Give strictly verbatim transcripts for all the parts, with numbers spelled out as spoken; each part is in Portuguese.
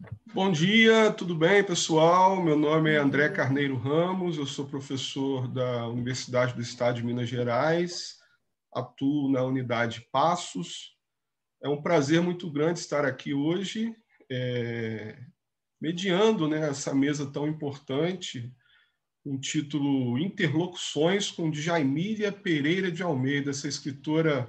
Bom dia, tudo bem, pessoal? Meu nome é André Carneiro Ramos, eu sou professor da Universidade do Estado de Minas Gerais, atuo na unidade Passos. É um prazer muito grande estar aqui hoje, é, mediando, né, essa mesa tão importante, um título Interlocuções com Djamília Pereira de Almeida, essa escritora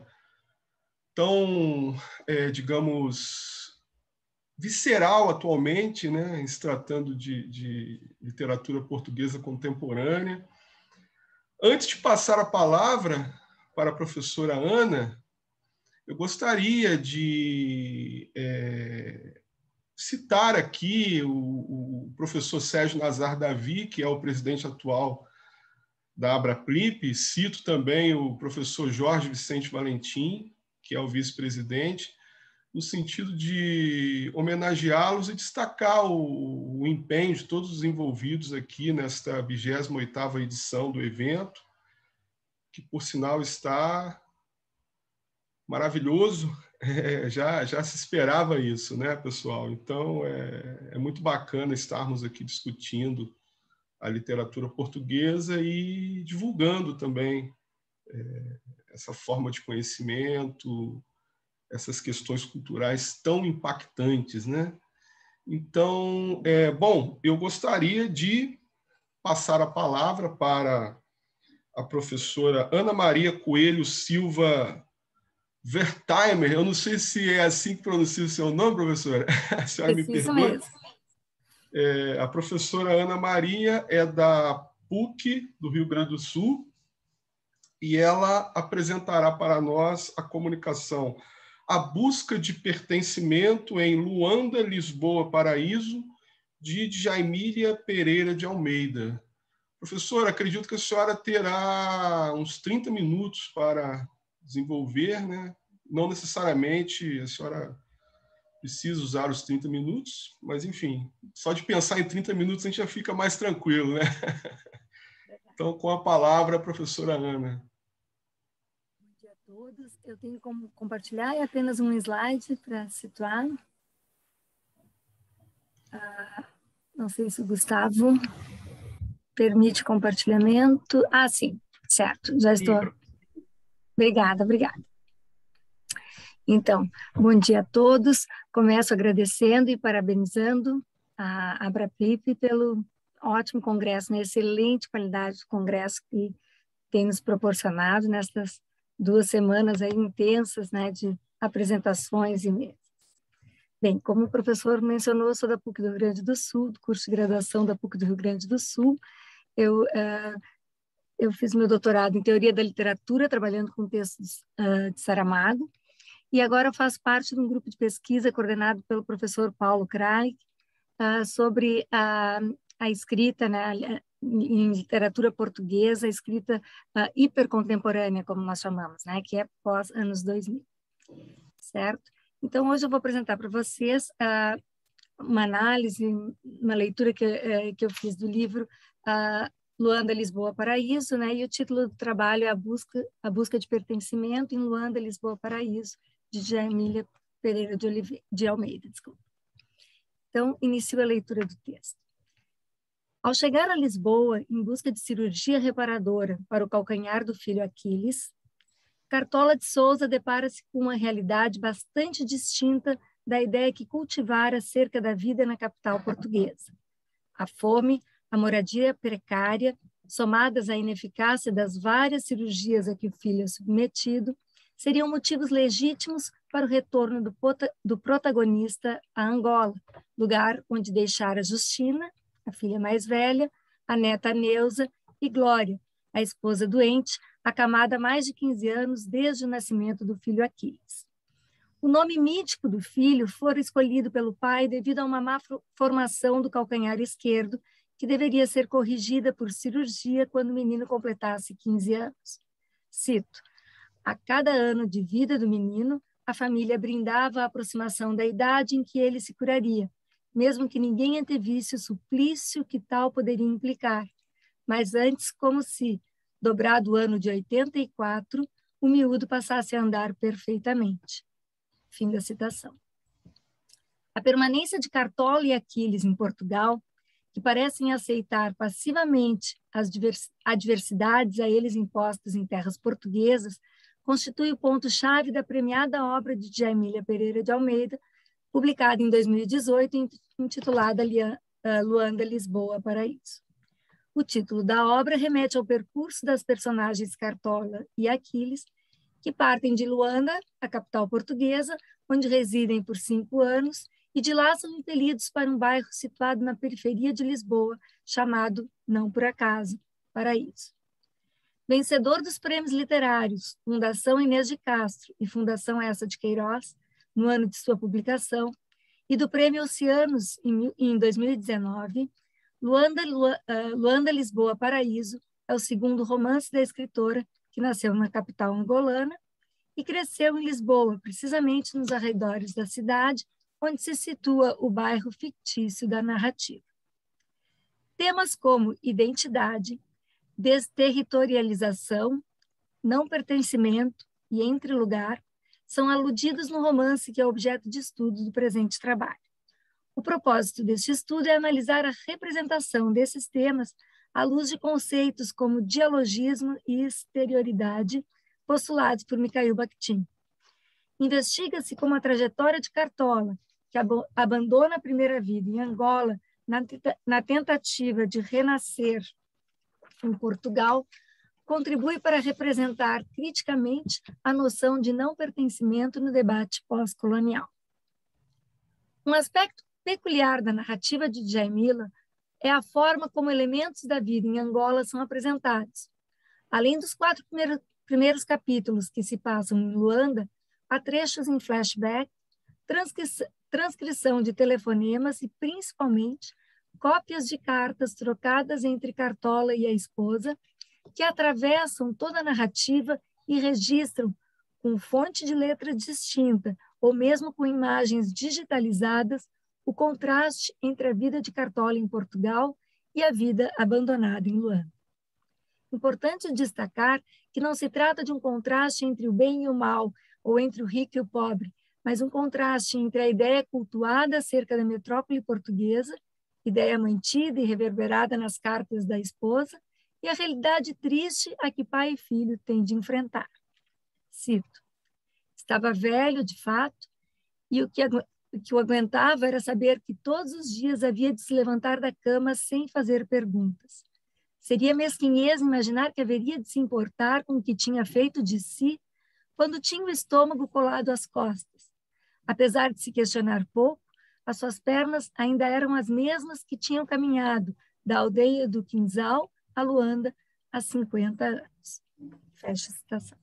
tão, é, digamos, visceral atualmente, né, se tratando de, de literatura portuguesa contemporânea. Antes de passar a palavra para a professora Ana, eu gostaria de é, citar aqui o, o professor Sérgio Nazar Davi, que é o presidente atual da Abraplip, cito também o professor Jorge Vicente Valentim, que é o vice-presidente, no sentido de homenageá-los e destacar o, o empenho de todos os envolvidos aqui nesta vigésima oitava edição do evento, que, por sinal, está maravilhoso. É, já, já se esperava isso, né, pessoal? Então, é, é muito bacana estarmos aqui discutindo a literatura portuguesa e divulgando também é, essa forma de conhecimento, essas questões culturais tão impactantes, né? Então, é, bom, eu gostaria de passar a palavra para a professora Ana Maria Coelho Silva Wertheimer. Eu não sei se é assim que pronuncia o seu nome, professora. A senhora me Isso perdoe. mesmo. É, a professora Ana Maria é da P U C do Rio Grande do Sul e ela apresentará para nós a comunicação A Busca de Pertencimento em Luanda, Lisboa, Paraíso, de Djamília Pereira de Almeida. Professor, acredito que a senhora terá uns trinta minutos para desenvolver, né? Não necessariamente a senhora precisa usar os trinta minutos, mas, enfim, só de pensar em trinta minutos a gente já fica mais tranquilo, né? Então, com a palavra, a professora Ana. Bom dia a todos. Eu tenho como compartilhar apenas um slide para situar. Ah, não sei se o Gustavo permite compartilhamento. Ah, sim, certo, já estou. Obrigada, obrigada. Então, bom dia a todos. Começo agradecendo e parabenizando a Abraplip pelo ótimo congresso, né? Excelente qualidade de congresso que tem nos proporcionado nestas duas semanas aí intensas, né, de apresentações e mesas. Bem, como o professor mencionou, eu sou da P U C do Rio Grande do Sul, do curso de graduação da P U C do Rio Grande do Sul. Eu, uh, eu fiz meu doutorado em Teoria da Literatura, trabalhando com textos uh, de Saramago, e agora eu faço parte de um grupo de pesquisa coordenado pelo professor Paulo Craig uh, sobre a, a escrita, né, em literatura portuguesa, escrita uh, hipercontemporânea, como nós chamamos, né, que é pós anos dois mil, certo? Então, hoje eu vou apresentar para vocês uh, uma análise, uma leitura que, uh, que eu fiz do livro uh, Luanda, Lisboa, Paraíso, né, e o título do trabalho é A Busca, a Busca de Pertencimento em Luanda, Lisboa, Paraíso, de Djamília Pereira de, Oliveira, de Almeida. Desculpa. Então, inicio a leitura do texto. Ao chegar a Lisboa, em busca de cirurgia reparadora para o calcanhar do filho Aquiles, Cartola de Souza depara-se com uma realidade bastante distinta da ideia que cultivara acerca da vida na capital portuguesa. A fome, a moradia precária, somadas à ineficácia das várias cirurgias a que o filho é submetido, seriam motivos legítimos para o retorno do, do protagonista a Angola, lugar onde deixara Justina, a filha mais velha, a neta Neuza e Glória, a esposa doente, acamada há mais de quinze anos desde o nascimento do filho Aquiles. O nome mítico do filho fora escolhido pelo pai devido a uma má formação do calcanhar esquerdo, que deveria ser corrigida por cirurgia quando o menino completasse quinze anos. Cito: a cada ano de vida do menino, a família brindava a aproximação da idade em que ele se curaria, mesmo que ninguém antevisse o suplício que tal poderia implicar. Mas antes, como se, dobrado o ano de oitenta e quatro, o miúdo passasse a andar perfeitamente. Fim da citação. A permanência de Cartola e Aquiles em Portugal, que parecem aceitar passivamente as adversidades a eles impostas em terras portuguesas, constitui o ponto-chave da premiada obra de Djamília Pereira de Almeida, publicada em dois mil e dezoito, intitulada Luanda, Lisboa, Paraíso. O título da obra remete ao percurso das personagens Cartola e Aquiles, que partem de Luanda, a capital portuguesa, onde residem por cinco anos, e de lá são impelidos para um bairro situado na periferia de Lisboa, chamado, não por acaso, Paraíso. Vencedor dos prêmios literários Fundação Inês de Castro e Fundação Essa de Queiroz, no ano de sua publicação, e do Prêmio Oceanos, em dois mil e dezenove, Luanda, Luanda, Lisboa, Paraíso é o segundo romance da escritora, que nasceu na capital angolana e cresceu em Lisboa, precisamente nos arredores da cidade, onde se situa o bairro fictício da narrativa. Temas como identidade, desterritorialização, não pertencimento e entre-lugar são aludidos no romance que é objeto de estudo do presente trabalho. O propósito deste estudo é analisar a representação desses temas à luz de conceitos como dialogismo e exterioridade, postulados por Mikhail Bakhtin. Investiga-se como a trajetória de Cartola, que ab abandona a primeira vida em Angola na, na tentativa de renascer em Portugal, contribui para representar criticamente a noção de não pertencimento no debate pós-colonial. Um aspecto peculiar da narrativa de Djamila é a forma como elementos da vida em Angola são apresentados. Além dos quatro primeiros, primeiros capítulos que se passam em Luanda, há trechos em flashback, transcrição, transcrição de telefonemas e, principalmente, cópias de cartas trocadas entre Cartola e a esposa, que atravessam toda a narrativa e registram, com fonte de letra distinta, ou mesmo com imagens digitalizadas, o contraste entre a vida de Cartola em Portugal e a vida abandonada em Luanda. Importante destacar que não se trata de um contraste entre o bem e o mal, ou entre o rico e o pobre, mas um contraste entre a ideia cultuada acerca da metrópole portuguesa, ideia mantida e reverberada nas cartas da esposa, e a realidade triste a que pai e filho têm de enfrentar. Cito: estava velho, de fato, e o que, o que o aguentava era saber que todos os dias havia de se levantar da cama sem fazer perguntas. Seria mesquinhez imaginar que haveria de se importar com o que tinha feito de si quando tinha o estômago colado às costas. Apesar de se questionar pouco, as suas pernas ainda eram as mesmas que tinham caminhado da aldeia do Quinzal a Luanda há cinquenta anos. Fecha a citação.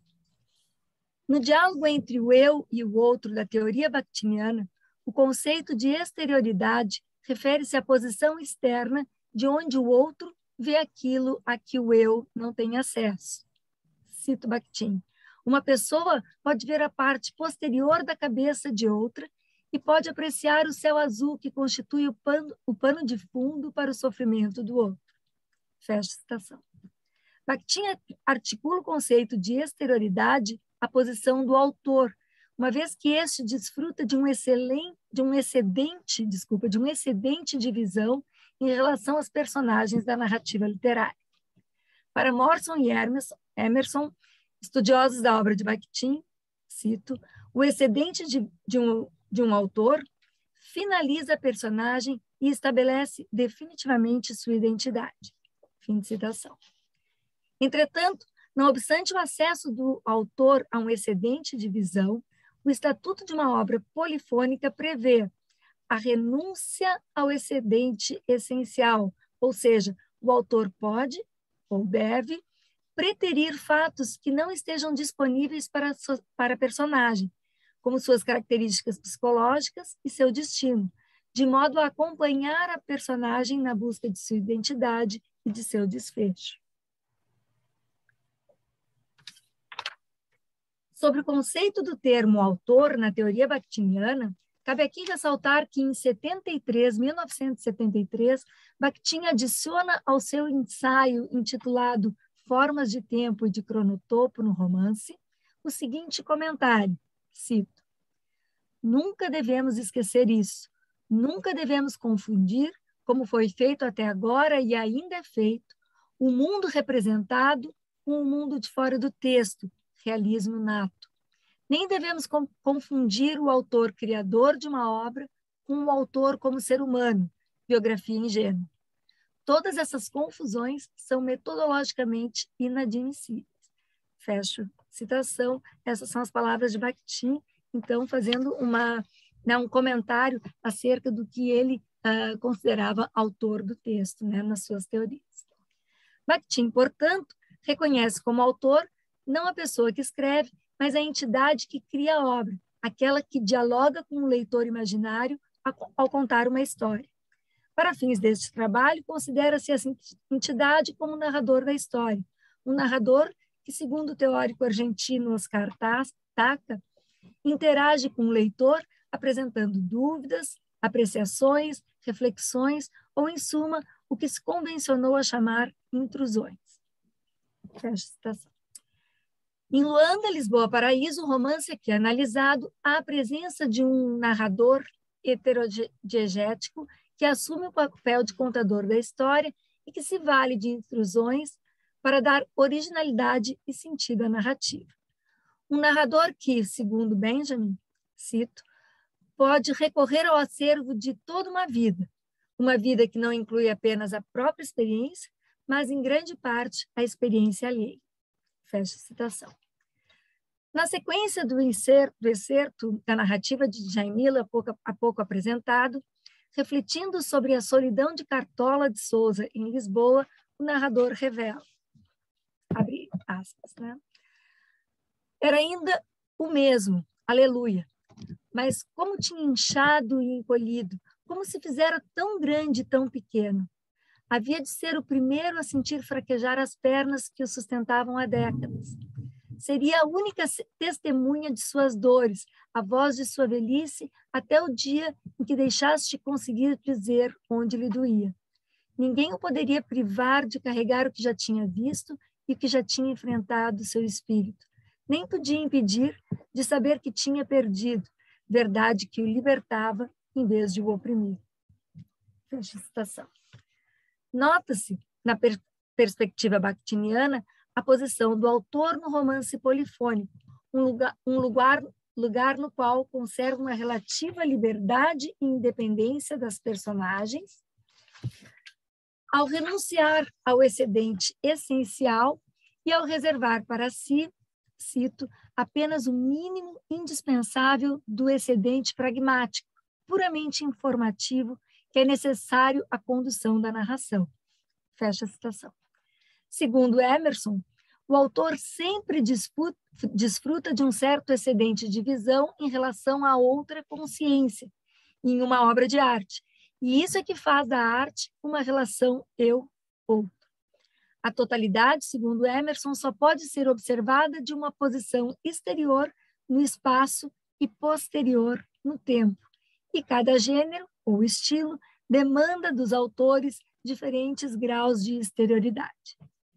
No diálogo entre o eu e o outro da teoria bakhtiniana, o conceito de exterioridade refere-se à posição externa de onde o outro vê aquilo a que o eu não tem acesso. Cito Bakhtin: uma pessoa pode ver a parte posterior da cabeça de outra e pode apreciar o céu azul que constitui o pano, o pano de fundo para o sofrimento do outro. Fecha a citação. Bakhtin articula o conceito de exterioridade à posição do autor, uma vez que este desfruta de um excelente, de um excedente, desculpa, de um excedente de visão em relação às personagens da narrativa literária. Para Morson e Emerson, estudiosos da obra de Bakhtin, cito: o excedente de, de, um, de um autor finaliza a personagem e estabelece definitivamente sua identidade. Fim de citação. Entretanto, não obstante o acesso do autor a um excedente de visão, o estatuto de uma obra polifônica prevê a renúncia ao excedente essencial, ou seja, o autor pode ou deve preterir fatos que não estejam disponíveis para, para a personagem, como suas características psicológicas e seu destino, de modo a acompanhar a personagem na busca de sua identidade e de seu desfecho. Sobre o conceito do termo autor na teoria bakhtiniana, cabe aqui ressaltar que em setenta e três, mil novecentos e setenta e três, Bakhtin adiciona ao seu ensaio intitulado Formas de Tempo e de Cronotopo no Romance o seguinte comentário, cito: nunca devemos esquecer isso. Nunca devemos confundir, como foi feito até agora e ainda é feito, o mundo representado com o mundo de fora do texto, realismo nato. Nem devemos confundir o autor criador de uma obra com o autor como ser humano, biografia ingênua. Todas essas confusões são metodologicamente inadmissíveis. Fecho citação. Essas são as palavras de Bakhtin, então fazendo uma, né, um comentário acerca do que ele uh, considerava autor do texto, né, nas suas teorias. Bakhtin, portanto, reconhece como autor não a pessoa que escreve, mas a entidade que cria a obra, aquela que dialoga com o leitor imaginário ao contar uma história. Para fins deste trabalho, considera-se essa entidade como narrador da história, um narrador que, segundo o teórico argentino Oscar Taca, interage com o leitor apresentando dúvidas, apreciações, reflexões ou, em suma, o que se convencionou a chamar intrusões. Fecha a citação. Em Luanda, Lisboa, Paraíso, o romance aqui analisado, há a presença de um narrador heterodiegético que assume o papel de contador da história e que se vale de intrusões para dar originalidade e sentido à narrativa. Um narrador que, segundo Benjamin, cito, pode recorrer ao acervo de toda uma vida, uma vida que não inclui apenas a própria experiência, mas, em grande parte, a experiência alheia. Fecha a citação. Na sequência do excerto, do excerto da narrativa de Djamila, há pouco, há pouco apresentado, refletindo sobre a solidão de Cartola de Souza em Lisboa, o narrador revela, abre aspas, né? Era ainda o mesmo, aleluia, mas como tinha inchado e encolhido, como se fizera tão grande e tão pequeno. Havia de ser o primeiro a sentir fraquejar as pernas que o sustentavam há décadas. Seria a única testemunha de suas dores, a voz de sua velhice, até o dia em que deixasse de conseguir dizer onde lhe doía. Ninguém o poderia privar de carregar o que já tinha visto e o que já tinha enfrentado seu espírito. Nem podia impedir de saber que tinha perdido, verdade que o libertava em vez de o oprimir. Fecha a citação. Nota-se, na per perspectiva bakhtiniana, a posição do autor no romance polifônico, um lugar, um lugar, lugar no qual conserva uma relativa liberdade e independência das personagens, ao renunciar ao excedente essencial e ao reservar para si, cito, apenas o mínimo indispensável do excedente pragmático, puramente informativo, que é necessário à condução da narração. Fecha a citação. Segundo Emerson, o autor sempre disputa, desfruta de um certo excedente de visão em relação a outra consciência, em uma obra de arte, e isso é que faz da arte uma relação eu-outro. A totalidade, segundo Emerson, só pode ser observada de uma posição exterior no espaço e posterior no tempo, e cada gênero ou estilo demanda dos autores diferentes graus de exterioridade.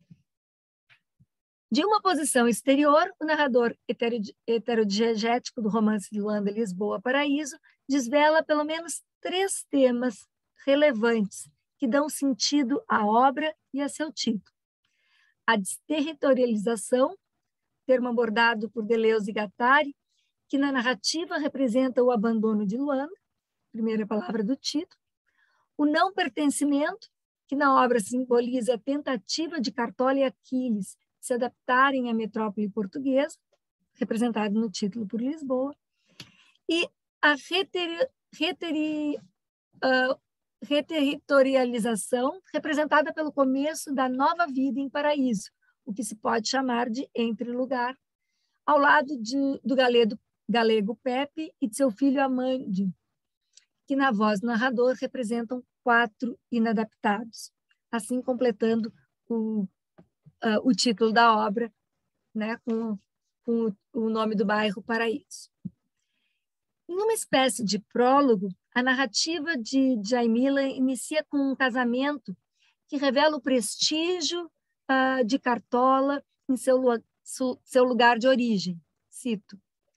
De uma posição exterior, o narrador heterodiegético do romance de Luanda, Lisboa, Paraíso, desvela pelo menos três temas relevantes que dão sentido à obra e a seu título. A desterritorialização, termo abordado por Deleuze e Guattari, que na narrativa representa o abandono de Luanda, primeira palavra do título. O não pertencimento, que na obra simboliza a tentativa de Cartola e Aquiles se adaptarem à metrópole portuguesa, representado no título por Lisboa, e a reteri, reteri, uh, reterritorialização, representada pelo começo da nova vida em Paraíso, o que se pode chamar de entre-lugar, ao lado de, do galego, galego Pepe e de seu filho Amândio, que na voz do narrador representam quatro inadaptados, assim completando o Uh, o título da obra, né, com, com o, o nome do bairro Paraíso. Em uma espécie de prólogo, a narrativa de Djamila inicia com um casamento que revela o prestígio uh, de Cartola em seu, su, seu lugar de origem. Cito: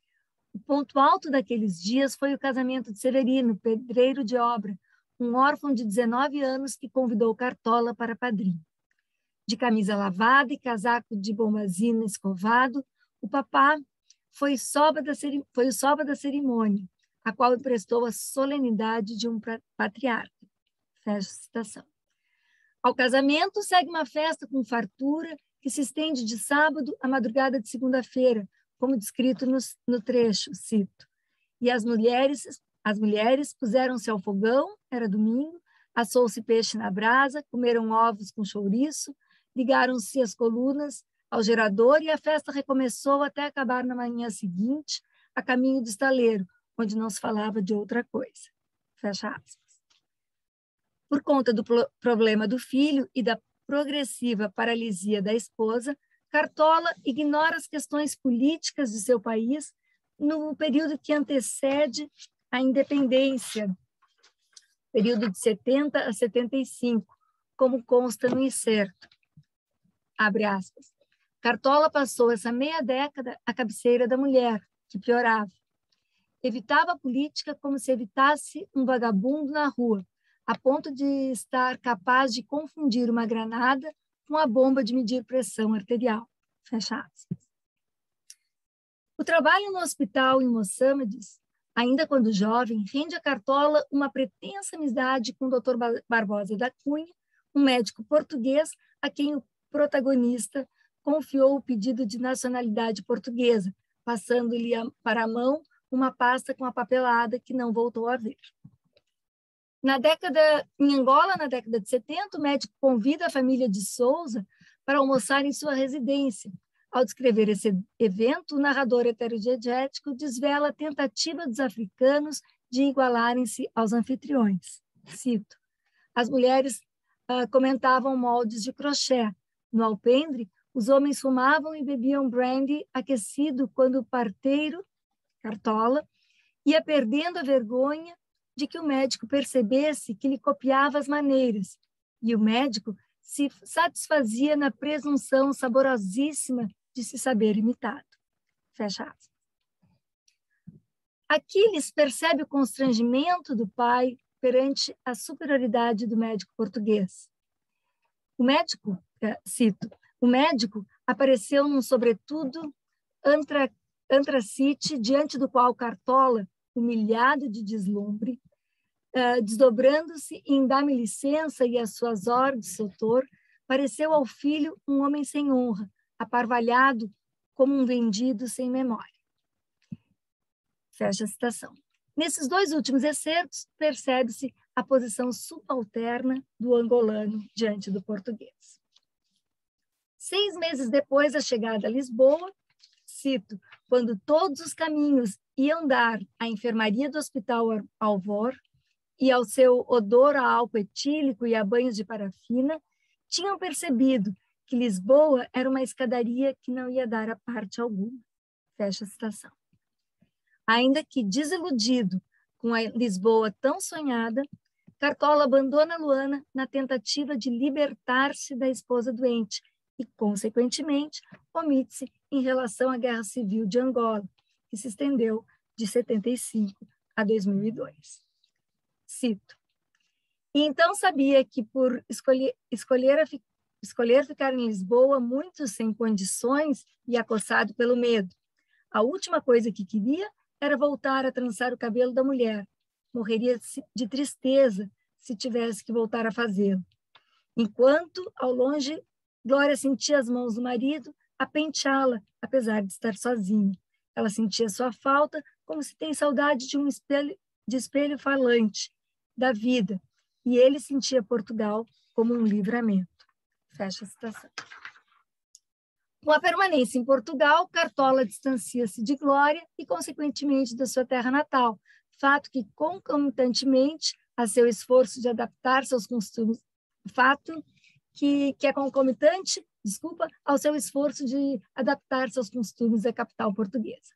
O ponto alto daqueles dias foi o casamento de Severino, pedreiro de obra, um órfão de dezenove anos que convidou Cartola para padrinho. De camisa lavada e casaco de bombazina escovado, o papá foi, sobra da foi o sobra da cerimônia, a qual emprestou a solenidade de um patriarca. Fecha a citação. Ao casamento segue uma festa com fartura que se estende de sábado à madrugada de segunda-feira, como descrito no, no trecho, cito. E as mulheres, as mulheres puseram-se ao fogão, era domingo, assou-se peixe na brasa, comeram ovos com chouriço, ligaram-se as colunas ao gerador e a festa recomeçou até acabar na manhã seguinte, a caminho do estaleiro, onde não se falava de outra coisa. Fecha aspas. Por conta do problema do filho e da progressiva paralisia da esposa, Cartola ignora as questões políticas de seu país no período que antecede a independência, período de setenta a setenta e cinco, como consta no inserto. Abre aspas. Cartola passou essa meia década à cabeceira da mulher, que piorava. Evitava a política como se evitasse um vagabundo na rua, a ponto de estar capaz de confundir uma granada com a bomba de medir pressão arterial. Fecha aspas. O trabalho no hospital em Moçambique, ainda quando jovem, rende a Cartola uma pretensa amizade com o doutor Barbosa da Cunha, um médico português a quem o protagonista confiou o pedido de nacionalidade portuguesa, passando-lhe para a mão uma pasta com a papelada que não voltou a ver. Na década, em Angola, na década de setenta, o médico convida a família de Souza para almoçar em sua residência. Ao descrever esse evento, o narrador heterodiegético desvela a tentativa dos africanos de igualarem-se aos anfitriões. Cito, as mulheres uh, comentavam moldes de crochê. No alpendre, os homens fumavam e bebiam brandy aquecido quando o parteiro, Cartola, ia perdendo a vergonha de que o médico percebesse que lhe copiava as maneiras, e o médico se satisfazia na presunção saborosíssima de se saber imitado. Fecha aspas. Aquiles percebe o constrangimento do pai perante a superioridade do médico português. O médico, cito, o médico apareceu num sobretudo antra, antracite, diante do qual Cartola, humilhado de deslumbre, uh, desdobrando-se em dar-me licença e as suas ordens, doutor, pareceu ao filho um homem sem honra, aparvalhado como um vendido sem memória. Fecha a citação. Nesses dois últimos excertos, percebe-se a posição subalterna do angolano diante do português. Seis meses depois da chegada a Lisboa, cito, quando todos os caminhos iam dar à enfermaria do Hospital Alvor e ao seu odor a álcool etílico e a banhos de parafina, tinham percebido que Lisboa era uma escadaria que não ia dar a parte alguma. Fecha a citação. Ainda que desiludido com a Lisboa tão sonhada, Cartola abandona Luana na tentativa de libertar-se da esposa doente e, consequentemente, omite-se em relação à Guerra Civil de Angola, que se estendeu de setenta e cinco a dois mil e dois. Cito. E então sabia que, por escolher, escolher, a, escolher ficar em Lisboa, muito sem condições e acossado pelo medo, a última coisa que queria era voltar a trançar o cabelo da mulher. Morreria de tristeza se tivesse que voltar a fazê-lo. Enquanto, ao longe, Glória sentia as mãos do marido a penteá-la, apesar de estar sozinha. Ela sentia sua falta como se tem saudade de um espelho, de espelho falante da vida, e ele sentia Portugal como um livramento. Fecha a citação. Com a permanência em Portugal, Cartola distancia-se de Glória e, consequentemente, da sua terra natal, fato que, concomitantemente a seu esforço de adaptar-se aos costumes, fato que, que é concomitante, desculpa, ao seu esforço de adaptar-se aos costumes da capital portuguesa.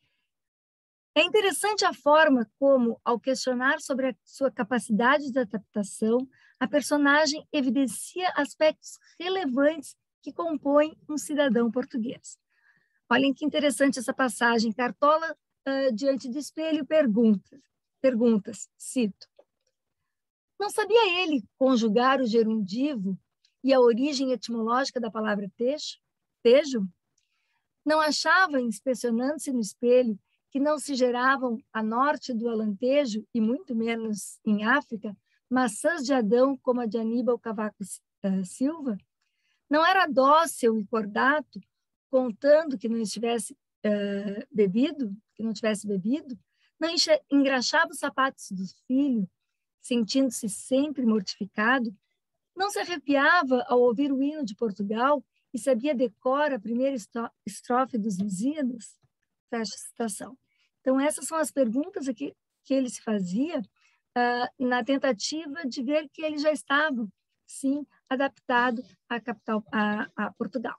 É interessante a forma como, ao questionar sobre a sua capacidade de adaptação, a personagem evidencia aspectos relevantes que compõem um cidadão português. Olhem que interessante essa passagem. Cartola uh, diante do espelho, perguntas, perguntas, cito. Não sabia ele conjugar o gerundivo e a origem etimológica da palavra tejo? tejo? Não achava, inspecionando-se no espelho, que não se geravam a norte do Alentejo, e muito menos em África, maçãs de Adão como a de Aníbal Cavaco uh, Silva? Não era dócil e cordato, contando que não estivesse uh, bebido, que não tivesse bebido? Não engraxava os sapatos do filho, sentindo-se sempre mortificado? Não se arrepiava ao ouvir o hino de Portugal e sabia decor a primeira estrofe dos Lusíadas? Fecha a citação. Então, essas são as perguntas que, que ele se fazia uh, na tentativa de ver que ele já estava, sim, adaptado à capital, a, a Portugal.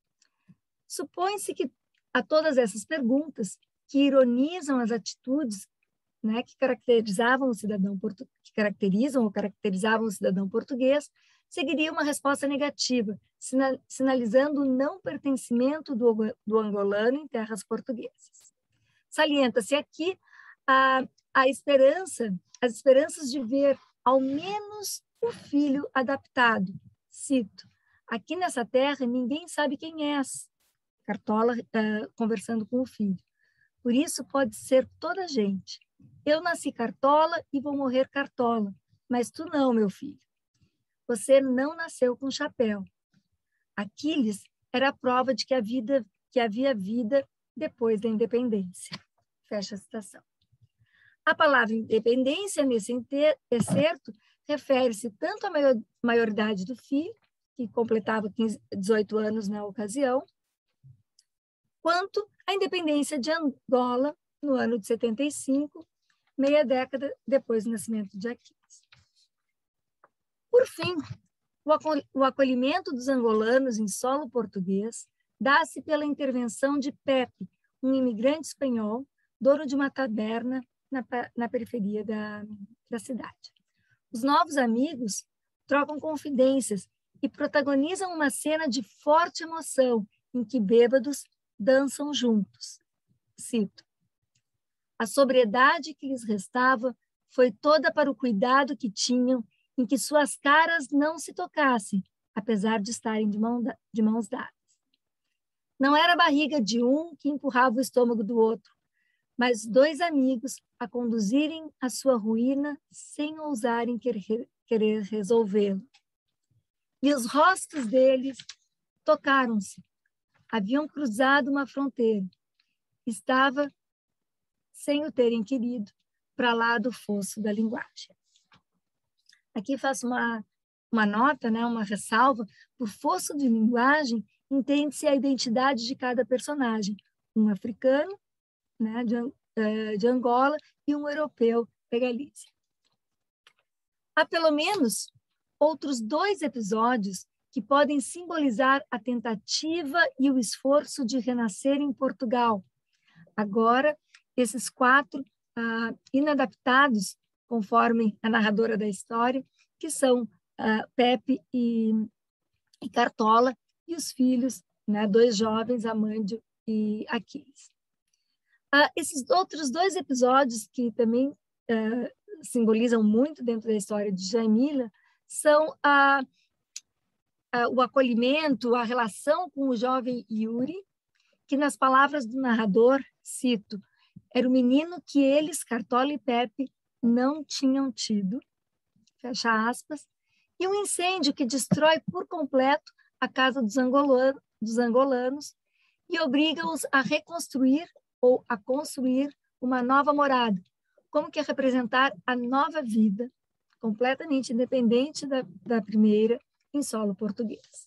Supõe-se que a todas essas perguntas, que ironizam as atitudes, né, que caracterizavam o cidadão portu... que caracterizam ou caracterizavam o cidadão português, seguiria uma resposta negativa, sina... sinalizando o não pertencimento do, do angolano em terras portuguesas. Salienta-se aqui a, a esperança, as esperanças de ver ao menos o filho adaptado. Cito: aqui nessa terra ninguém sabe quem és. Cartola uh, conversando com o filho. Por isso pode ser toda a gente. Eu nasci cartola e vou morrer cartola, mas tu não, meu filho. Você não nasceu com chapéu. Aquiles era a prova de que, a vida, que havia vida depois da independência. Fecha a citação. A palavra independência, nesse excerto, refere-se tanto à maioridade do filho, que completava quinze, dezoito anos na ocasião, quanto à independência de Angola, no ano de setenta e cinco, meia década depois do nascimento de Aquiles. Por fim, o acolhimento dos angolanos em solo português dá-se pela intervenção de Pepe, um imigrante espanhol, dono de uma taberna na, na periferia da, da cidade. Os novos amigos trocam confidências e protagonizam uma cena de forte emoção em que bêbados dançam juntos. Cito: a sobriedade que lhes restava foi toda para o cuidado que tinham em que suas caras não se tocassem, apesar de estarem de, mão, de mãos dadas. Não era a barriga de um que empurrava o estômago do outro, mas dois amigos a conduzirem a sua ruína sem ousarem querer, querer resolvê-lo. E os rostos deles tocaram-se. Haviam cruzado uma fronteira. Estava, sem o terem querido, para lá do fosso da linguagem. Aqui faço uma, uma nota, né, uma ressalva. Por fosso de linguagem, entende-se a identidade de cada personagem. Um africano, né, de, uh, de Angola, e um europeu da Galícia. Há pelo menos outros dois episódios que podem simbolizar a tentativa e o esforço de renascer em Portugal. Agora, esses quatro uh, inadaptados, conforme a narradora da história, que são uh, Pepe e, e Cartola, e os filhos, né, dois jovens, Amândio e Aquiles. Uh, esses outros dois episódios, que também uh, simbolizam muito dentro da história de Djamila, são a uh, Uh, o acolhimento, a relação com o jovem Yuri, que nas palavras do narrador, cito, era o menino que eles, Cartola e Pepe, não tinham tido, fecha aspas, e um incêndio que destrói por completo a casa dos, angolano, dos angolanos e obriga-os a reconstruir ou a construir uma nova morada, como que a representar a nova vida, completamente independente da, da primeira, em solo português.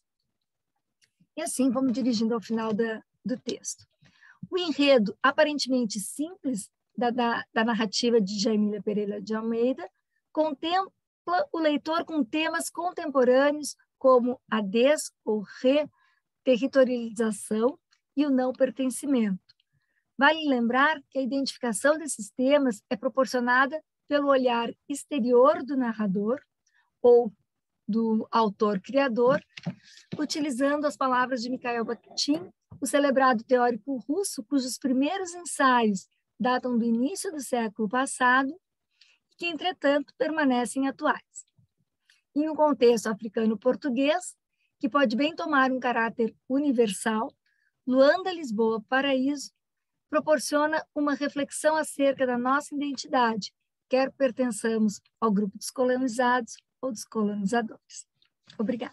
E assim vamos dirigindo ao final da, do texto. O enredo aparentemente simples da, da, da narrativa de Djamila Pereira de Almeida contempla o leitor com temas contemporâneos como a des- ou re-territorialização e o não pertencimento. Vale lembrar que a identificação desses temas é proporcionada pelo olhar exterior do narrador ou do autor-criador, utilizando as palavras de Mikhail Bakhtin, o celebrado teórico russo, cujos primeiros ensaios datam do início do século passado e que, entretanto, permanecem atuais. Em um contexto africano-português, que pode bem tomar um caráter universal, Luanda, Lisboa, Paraíso proporciona uma reflexão acerca da nossa identidade, quer pertençamos ao grupo dos colonizados ou dos colonizadores. Obrigada.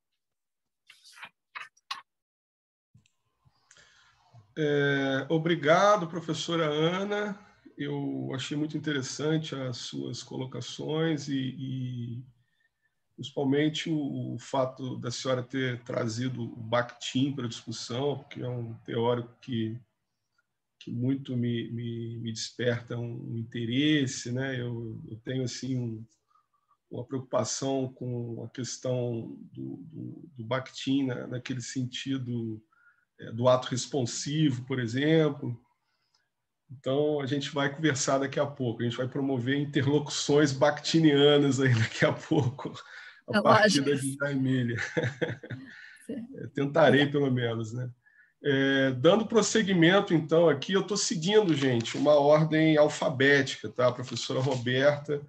É, obrigado, professora Ana. Eu achei muito interessante as suas colocações e, e principalmente o, o fato da senhora ter trazido o Bakhtin para a discussão, porque é um teórico que, que muito me, me, me desperta um, um interesse, né? Eu, eu tenho assim um, uma preocupação com a questão do, do, do Bakhtin, né? Naquele sentido é, do ato responsivo, por exemplo. Então, a gente vai conversar daqui a pouco, a gente vai promover interlocuções bakhtinianas aí daqui a pouco, a É partir lógico. da Djamilha. Tentarei, pelo menos, né? É, dando prosseguimento, então, aqui, eu estou seguindo, gente, uma ordem alfabética, tá? A professora Roberta,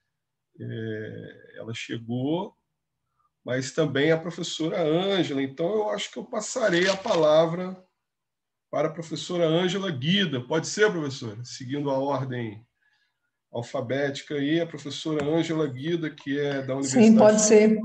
é, ela chegou, mas também a professora Ângela, então eu acho que eu passarei a palavra para a professora Ângela Guida. Pode ser, professora? Seguindo a ordem alfabética aí, a professora Ângela Guida, que é da Universidade... Sim, pode ser.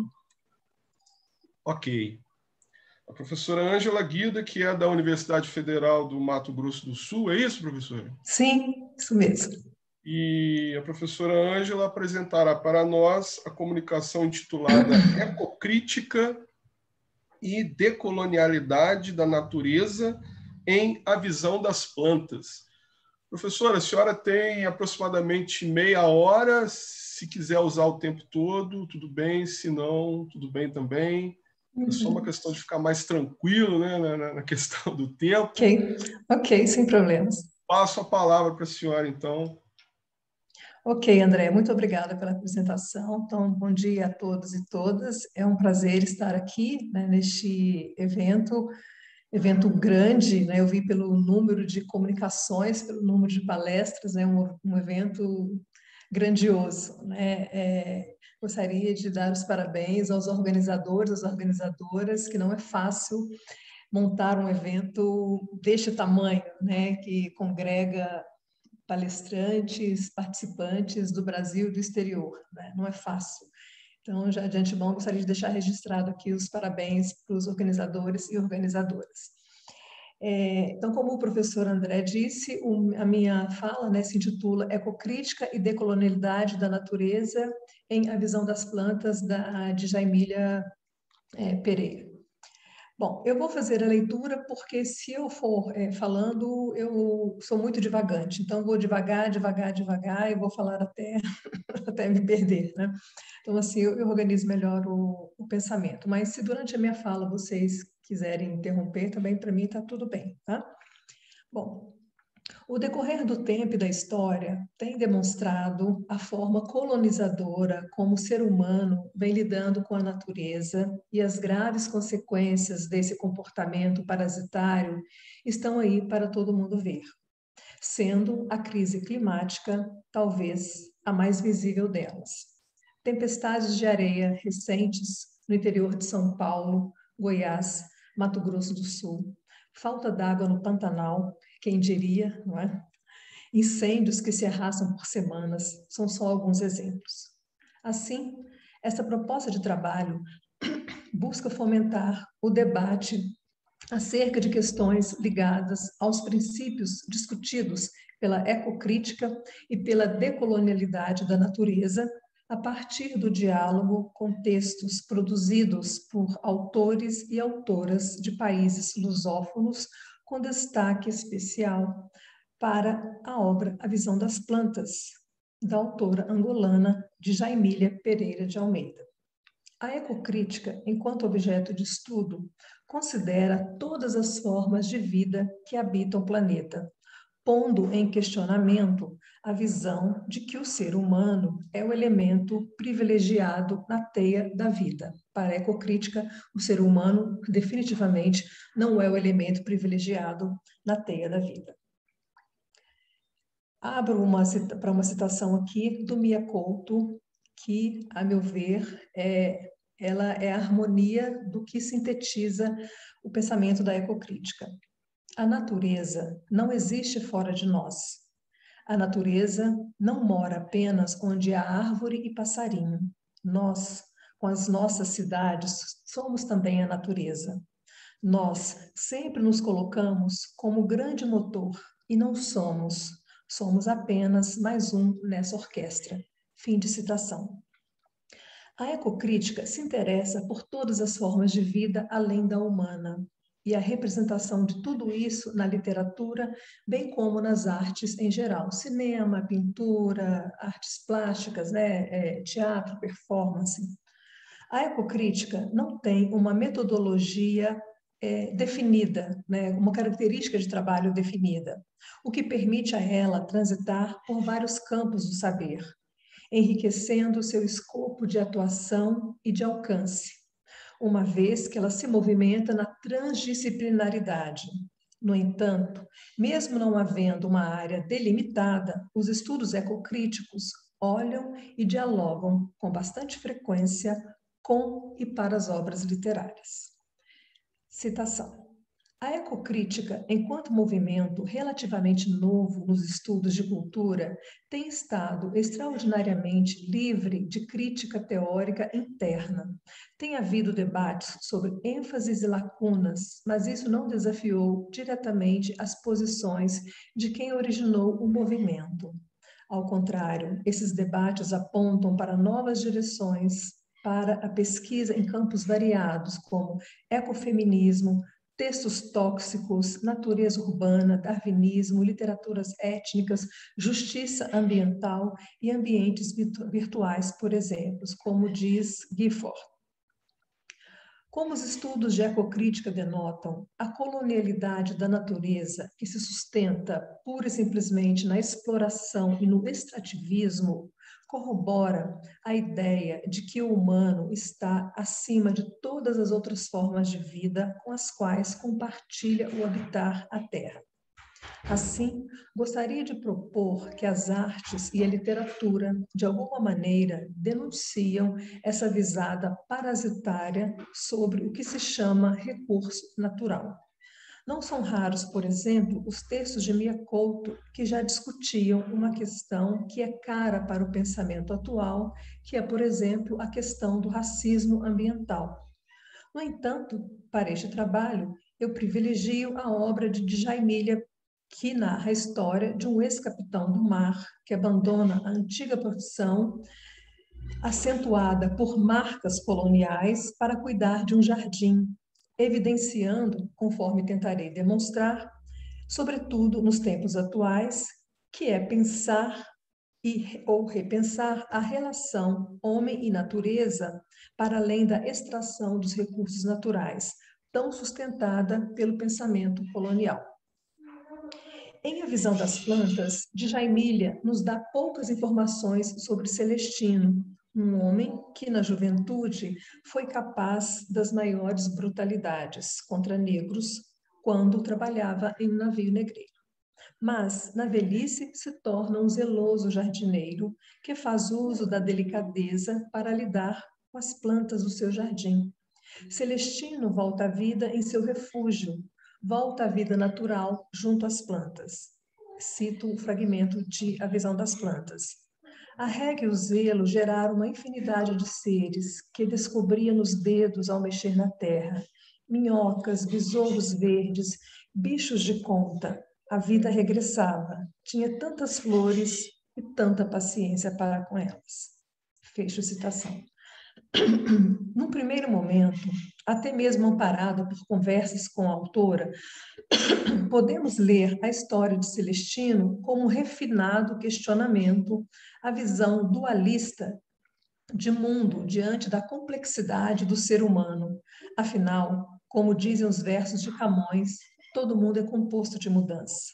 Ok. A professora Ângela Guida, que é da Universidade Federal do Mato Grosso do Sul, é isso, professora? Sim, isso mesmo. E a professora Ângela apresentará para nós a comunicação intitulada Ecocrítica e Decolonialidade da Natureza em A Visão das Plantas. Professora, a senhora tem aproximadamente meia hora, se quiser usar o tempo todo, tudo bem, se não, tudo bem também. É só uma questão de ficar mais tranquilo, né, na, na questão do tempo. Ok, ok, sem problemas. Passo a palavra para a senhora, então. Ok, André, muito obrigada pela apresentação. Então, bom dia a todos e todas. É um prazer estar aqui, né, neste evento, evento grande, né? Eu vi pelo número de comunicações, pelo número de palestras, é né, um, um evento grandioso, né? É, gostaria de dar os parabéns aos organizadores, às organizadoras, que não é fácil montar um evento deste tamanho, né? Que congrega palestrantes, participantes do Brasil e do exterior, né? Não é fácil. Então, já de antemão, gostaria de deixar registrado aqui os parabéns para os organizadores e organizadoras. É, então, como o professor André disse, o, a minha fala, né, se intitula Ecocrítica e Decolonialidade da Natureza em A Visão das Plantas, da Djamilha é, Pereira. Bom, eu vou fazer a leitura porque se eu for é, falando, eu sou muito divagante. Então, vou devagar, devagar, devagar e vou falar até, até me perder, né? Então, assim, eu, eu organizo melhor o, o pensamento. Mas se durante a minha fala vocês quiserem interromper, também para mim está tudo bem, tá? Bom, o decorrer do tempo e da história tem demonstrado a forma colonizadora como o ser humano vem lidando com a natureza e as graves consequências desse comportamento parasitário estão aí para todo mundo ver, sendo a crise climática talvez a mais visível delas. Tempestades de areia recentes no interior de São Paulo, Goiás, Mato Grosso do Sul, falta d'água no Pantanal, quem diria, não é? Incêndios que se arrastam por semanas são só alguns exemplos. Assim, essa proposta de trabalho busca fomentar o debate acerca de questões ligadas aos princípios discutidos pela ecocrítica e pela decolonialidade da natureza, a partir do diálogo com textos produzidos por autores e autoras de países lusófonos, com destaque especial para a obra A Visão das Plantas, da autora angolana Djamilha Pereira de Almeida. A ecocrítica, enquanto objeto de estudo, considera todas as formas de vida que habitam o planeta, pondo em questionamento a visão de que o ser humano é o elemento privilegiado na teia da vida. Para a ecocrítica, o ser humano definitivamente não é o elemento privilegiado na teia da vida. Abro uma, para uma citação aqui do Mia Couto, que, a meu ver, é, ela é a harmonia do que sintetiza o pensamento da ecocrítica. A natureza não existe fora de nós. A natureza não mora apenas onde há árvore e passarinho. Nós, com as nossas cidades, somos também a natureza. Nós sempre nos colocamos como grande motor e não somos. Somos apenas mais um nessa orquestra. Fim de citação. A ecocrítica se interessa por todas as formas de vida além da humana e a representação de tudo isso na literatura, bem como nas artes em geral, cinema, pintura, artes plásticas, né, é, teatro, performance. A ecocrítica não tem uma metodologia é, definida, né, uma característica de trabalho definida, o que permite a ela transitar por vários campos do saber, enriquecendo seu escopo de atuação e de alcance, uma vez que ela se movimenta na transdisciplinaridade. No entanto, mesmo não havendo uma área delimitada, os estudos ecocríticos olham e dialogam com bastante frequência com e para as obras literárias. Citação. A ecocrítica, enquanto movimento relativamente novo nos estudos de cultura, tem estado extraordinariamente livre de crítica teórica interna. Tem havido debates sobre ênfases e lacunas, mas isso não desafiou diretamente as posições de quem originou o movimento. Ao contrário, esses debates apontam para novas direções para a pesquisa em campos variados, como ecofeminismo, textos tóxicos, natureza urbana, darwinismo, literaturas étnicas, justiça ambiental e ambientes virtuais, por exemplo, como diz Gifford. Como os estudos de ecocrítica denotam, a colonialidade da natureza, que se sustenta pura e simplesmente na exploração e no extrativismo, corrobora a ideia de que o humano está acima de todas as outras formas de vida com as quais compartilha o habitar a Terra. Assim, gostaria de propor que as artes e a literatura, de alguma maneira, denunciam essa visada parasitária sobre o que se chama recurso natural. Não são raros, por exemplo, os textos de Mia Couto que já discutiam uma questão que é cara para o pensamento atual, que é, por exemplo, a questão do racismo ambiental. No entanto, para este trabalho, eu privilegio a obra de Djamila, que narra a história de um ex-capitão do mar que abandona a antiga profissão, acentuada por marcas coloniais, para cuidar de um jardim, evidenciando, conforme tentarei demonstrar, sobretudo nos tempos atuais, que é pensar e, ou repensar a relação homem e natureza para além da extração dos recursos naturais, tão sustentada pelo pensamento colonial. Em A Visão das Plantas, Djamila nos dá poucas informações sobre Celestino, um homem que, na juventude, foi capaz das maiores brutalidades contra negros quando trabalhava em um navio negreiro. Mas, na velhice, se torna um zeloso jardineiro que faz uso da delicadeza para lidar com as plantas do seu jardim. Celestino volta à vida em seu refúgio, volta à vida natural junto às plantas. Cito o fragmento de A Visão das Plantas. A rega e o zelo geraram uma infinidade de seres que descobria nos dedos ao mexer na terra. Minhocas, besouros verdes, bichos de conta. A vida regressava. Tinha tantas flores e tanta paciência para com elas. Fecho citação. Num primeiro momento, até mesmo amparado por conversas com a autora, podemos ler a história de Celestino como um refinado questionamento, a visão dualista de mundo diante da complexidade do ser humano. Afinal, como dizem os versos de Camões, todo mundo é composto de mudança.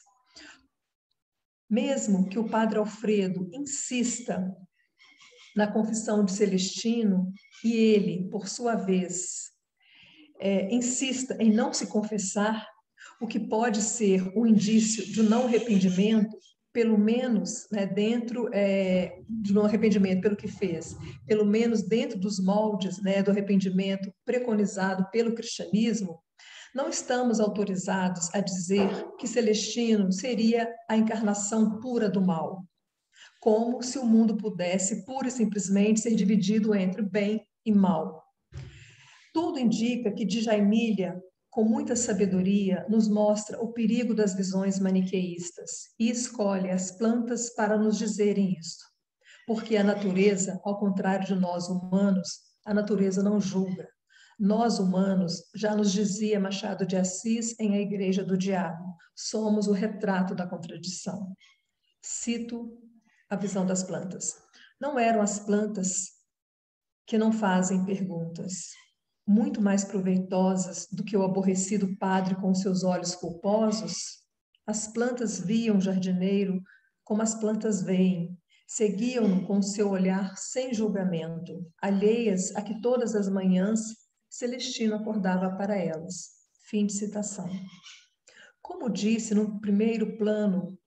Mesmo que o padre Alfredo insista na confissão de Celestino e ele, por sua vez, é, insista em não se confessar, o que pode ser um indício de não arrependimento, pelo menos, né, dentro é, de um arrependimento pelo que fez, pelo menos dentro dos moldes, né, do arrependimento preconizado pelo cristianismo, não estamos autorizados a dizer que Celestino seria a encarnação pura do mal, como se o mundo pudesse pura e simplesmente ser dividido entre bem e mal. Tudo indica que Djamila, com muita sabedoria, nos mostra o perigo das visões maniqueístas e escolhe as plantas para nos dizerem isto. Porque a natureza, ao contrário de nós humanos, a natureza não julga. Nós humanos, já nos dizia Machado de Assis em A Igreja do Diabo, somos o retrato da contradição. Cito a visão das plantas. Não eram as plantas que não fazem perguntas, muito mais proveitosas do que o aborrecido padre com seus olhos culposos? As plantas viam o jardineiro como as plantas veem, seguiam-no com seu olhar sem julgamento, alheias a que todas as manhãs Celestino acordava para elas. Fim de citação. Como disse no primeiro plano,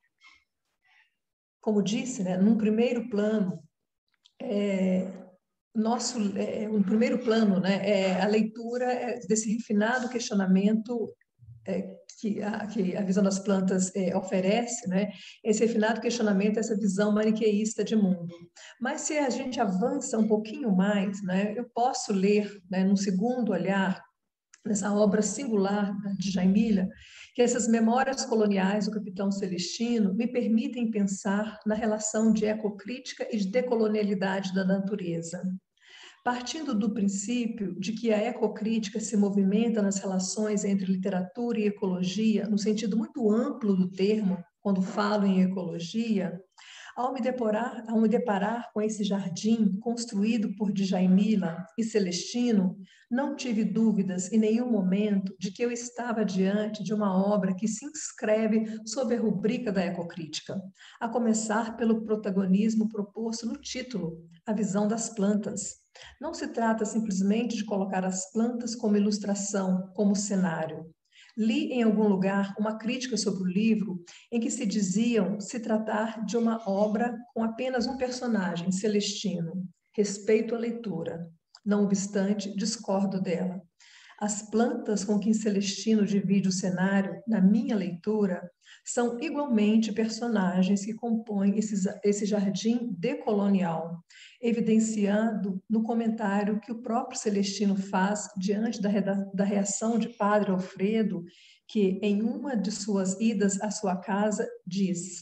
como disse, né, num primeiro plano, é, nosso, é, um primeiro plano, né, é a leitura desse refinado questionamento é, que, a, que a visão das plantas é, oferece, né, esse refinado questionamento, essa visão maniqueísta de mundo. Mas se a gente avança um pouquinho mais, né, eu posso ler, né, num segundo olhar, nessa obra singular de Djamila, que essas memórias coloniais do capitão Celestino me permitem pensar na relação de ecocrítica e de decolonialidade da natureza. Partindo do princípio de que a ecocrítica se movimenta nas relações entre literatura e ecologia, no sentido muito amplo do termo, quando falo em ecologia, ao me deparar, ao me deparar com esse jardim construído por Djamila e Celestino, não tive dúvidas em nenhum momento de que eu estava diante de uma obra que se inscreve sob a rubrica da ecocrítica, a começar pelo protagonismo proposto no título, a visão das plantas. Não se trata simplesmente de colocar as plantas como ilustração, como cenário. Li em algum lugar uma crítica sobre o livro em que se diziam se tratar de uma obra com apenas um personagem, Celestino. Respeito a leitura. Não obstante, discordo dela. As plantas com que Celestino divide o cenário, na minha leitura, são igualmente personagens que compõem esse, esse jardim decolonial, evidenciando no comentário que o próprio Celestino faz diante da, da reação de Padre Alfredo, que em uma de suas idas à sua casa diz,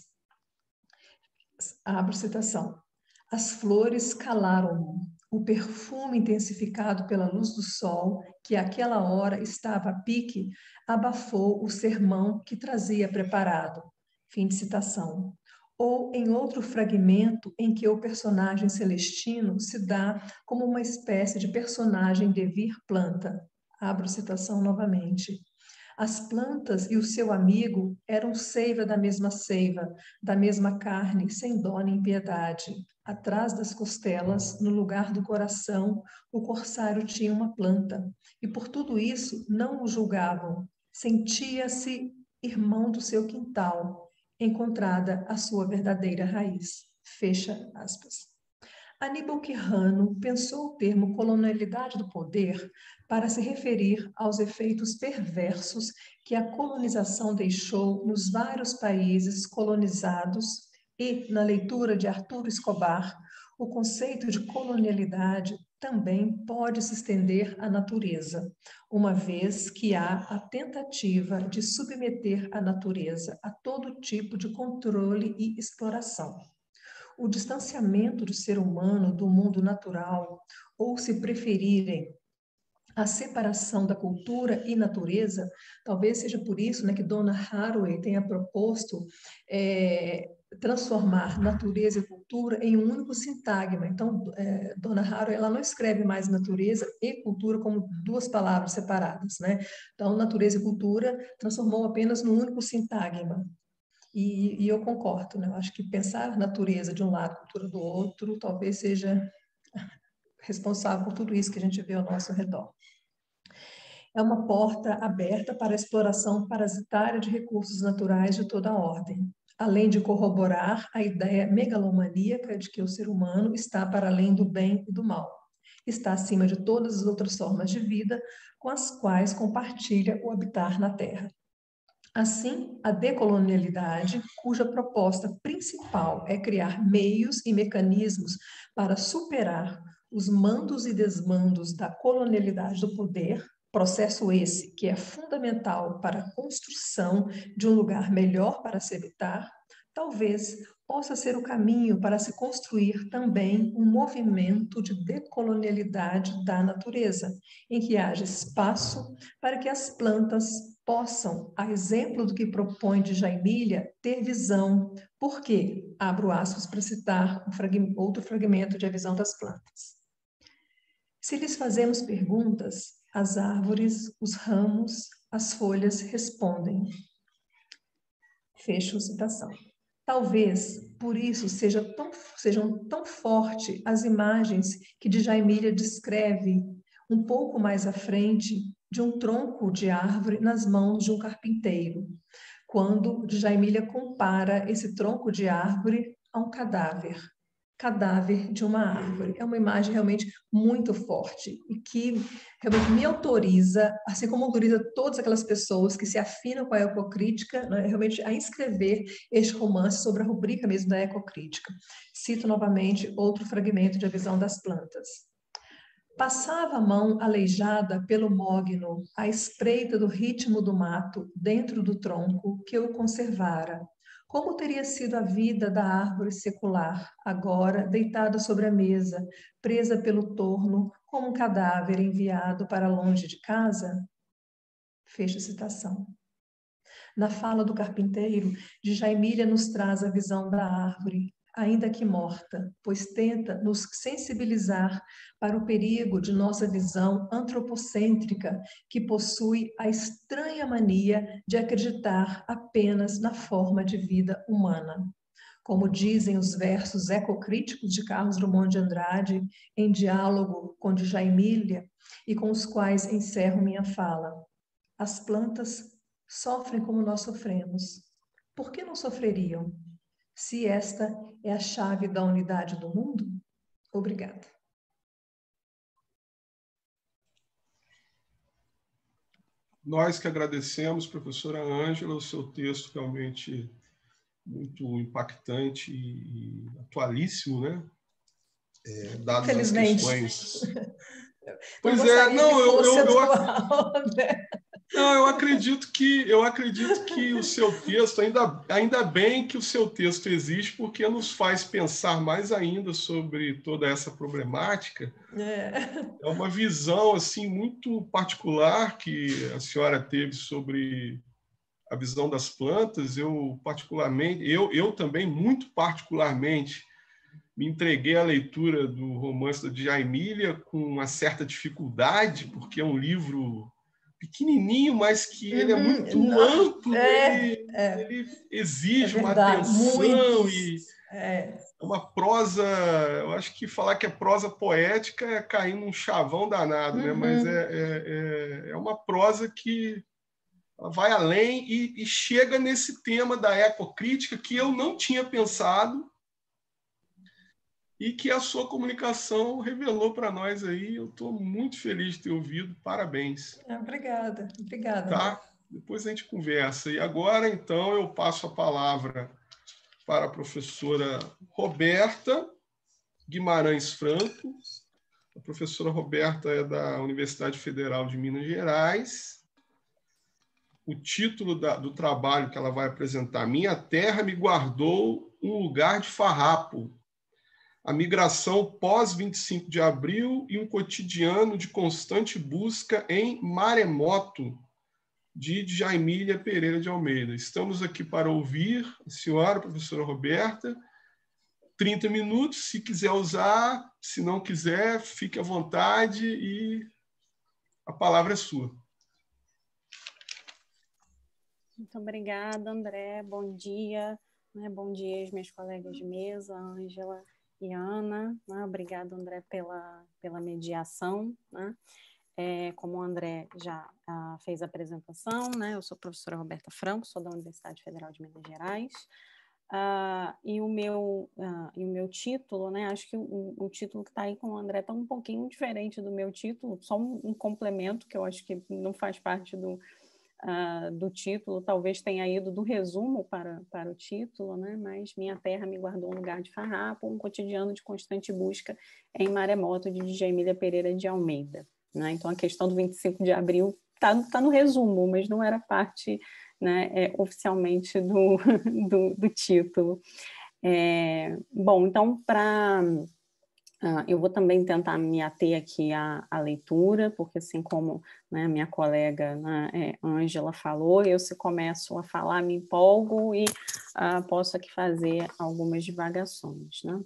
abro citação, as flores calaram-no, o perfume intensificado pela luz do sol, que àquela hora estava a pique, abafou o sermão que trazia preparado. Fim de citação. Ou em outro fragmento em que o personagem Celestino se dá como uma espécie de personagem de vir planta. Abro citação novamente. As plantas e o seu amigo eram seiva da mesma seiva, da mesma carne, sem dó nem piedade. Atrás das costelas, no lugar do coração, o corsário tinha uma planta, e por tudo isso não o julgavam. Sentia-se irmão do seu quintal, encontrada a sua verdadeira raiz. Fecha aspas. Aníbal Quirrano pensou o termo colonialidade do poder para se referir aos efeitos perversos que a colonização deixou nos vários países colonizados e, na leitura de Arturo Escobar, o conceito de colonialidade também pode se estender à natureza, uma vez que há a tentativa de submeter a natureza a todo tipo de controle e exploração. O distanciamento do ser humano do mundo natural, ou se preferirem, a separação da cultura e natureza, talvez seja por isso, né, que Donna Haraway tenha proposto é, transformar natureza e cultura em um único sintagma. Então, é, Donna Haraway ela não escreve mais natureza e cultura como duas palavras separadas, né? Então, natureza e cultura transformou apenas num único sintagma. E, e eu concordo, né? Eu acho que pensar natureza de um lado, cultura do outro, talvez seja responsável por tudo isso que a gente vê ao nosso redor. É uma porta aberta para a exploração parasitária de recursos naturais de toda a ordem. além de corroborar a ideia megalomaníaca de que o ser humano está para além do bem e do mal. Está acima de todas as outras formas de vida com as quais compartilha o habitar na Terra. Assim, a decolonialidade, cuja proposta principal é criar meios e mecanismos para superar os mandos e desmandos da colonialidade do poder, processo esse que é fundamental para a construção de um lugar melhor para se habitar, talvez possa ser o caminho para se construir também um movimento de decolonialidade da natureza, em que haja espaço para que as plantas possam, a exemplo do que propõe Djamila, ter visão. Por quê? Abro aspas para citar um fragmento, outro fragmento de A Visão das Plantas. Se lhes fazemos perguntas, as árvores, os ramos, as folhas respondem. Fecho citação. Talvez, por isso, seja tão, sejam tão fortes as imagens que Djamila descreve um pouco mais à frente de um tronco de árvore nas mãos de um carpinteiro, quando Djamila compara esse tronco de árvore a um cadáver. Cadáver de uma árvore. É uma imagem realmente muito forte e que realmente me autoriza, assim como autoriza todas aquelas pessoas que se afinam com a ecocrítica, né, realmente a escrever este romance sobre a rubrica mesmo da ecocrítica. Cito novamente outro fragmento de A Visão das Plantas. Passava a mão aleijada pelo mogno, à espreita do ritmo do mato, dentro do tronco que o conservara. Como teria sido a vida da árvore secular, agora deitada sobre a mesa, presa pelo torno, como um cadáver enviado para longe de casa? Fecha a citação. Na fala do carpinteiro, Djamila nos traz a visão da árvore, ainda que morta, pois tenta nos sensibilizar para o perigo de nossa visão antropocêntrica, que possui a estranha mania de acreditar apenas na forma de vida humana. Como dizem os versos ecocríticos de Carlos Drummond de Andrade, em diálogo com Djamila, e com os quais encerro minha fala. As plantas sofrem como nós sofremos. Por que não sofreriam? Se esta é a chave da unidade do mundo? Obrigada. Nós que agradecemos, professora Ângela, o seu texto realmente muito impactante e atualíssimo, né? É, dadas as questões. Pois é, não, eu, eu, eu, atual, né? Não, eu acredito que eu acredito que o seu texto, ainda, ainda bem que o seu texto existe, porque nos faz pensar mais ainda sobre toda essa problemática. É, é uma visão assim muito particular que a senhora teve sobre a visão das plantas. Eu particularmente, eu, eu também muito particularmente me entreguei à leitura do romance da Djamila com uma certa dificuldade, porque é um livro pequenininho, mas que ele é muito uhum, amplo, é, ele, é, ele é exige uma verdade, atenção muito. e É. uma prosa, eu acho que falar que é prosa poética é cair num chavão danado, né? Uhum. Mas é, é, é uma prosa que vai além e, e chega nesse tema da ecocrítica que eu não tinha pensado e que a sua comunicação revelou para nós aí. Eu estou muito feliz de ter ouvido. Parabéns. Obrigada, obrigada. Tá? Depois a gente conversa. E agora, então, eu passo a palavra para a professora Roberta Guimarães Franco. A professora Roberta é da Universidade Federal de Minas Gerais. O título da, do trabalho que ela vai apresentar, Minha Terra me guardou um lugar de farrapo. A migração pós vinte e cinco de abril e um cotidiano de constante busca em Maremoto, de Djamila Pereira de Almeida. Estamos aqui para ouvir a senhora, a professora Roberta, trinta minutos, se quiser usar, se não quiser, fique à vontade e a palavra é sua. Muito obrigada, André. Bom dia. Né? Bom dia aos meus colegas de mesa, Ângela e Ana. Né? Obrigada, André, pela, pela mediação. Né? É, como o André já ah, fez a apresentação, né? Eu sou a professora Roberta Franco, sou da Universidade Federal de Minas Gerais. Uh, e, o meu, uh, e o meu título, né? Acho que o, o título que está aí com o André está um pouquinho diferente do meu título, só um, um complemento que eu acho que não faz parte do, uh, do título, talvez tenha ido do resumo para, para o título, né? Mas Minha Terra me guardou um lugar de farrapo, um cotidiano de constante busca em Maremoto, de Djamília Pereira de Almeida. Né? Então, a questão do vinte e cinco de abril está tá no resumo, mas não era parte... Né, é, oficialmente do, do, do título. É, bom, então, para... Uh, eu vou também tentar me ater aqui à, à leitura, porque assim como, né, minha colega, né, é, Ângela falou, eu se começo a falar, me empolgo e uh, posso aqui fazer algumas divagações, né?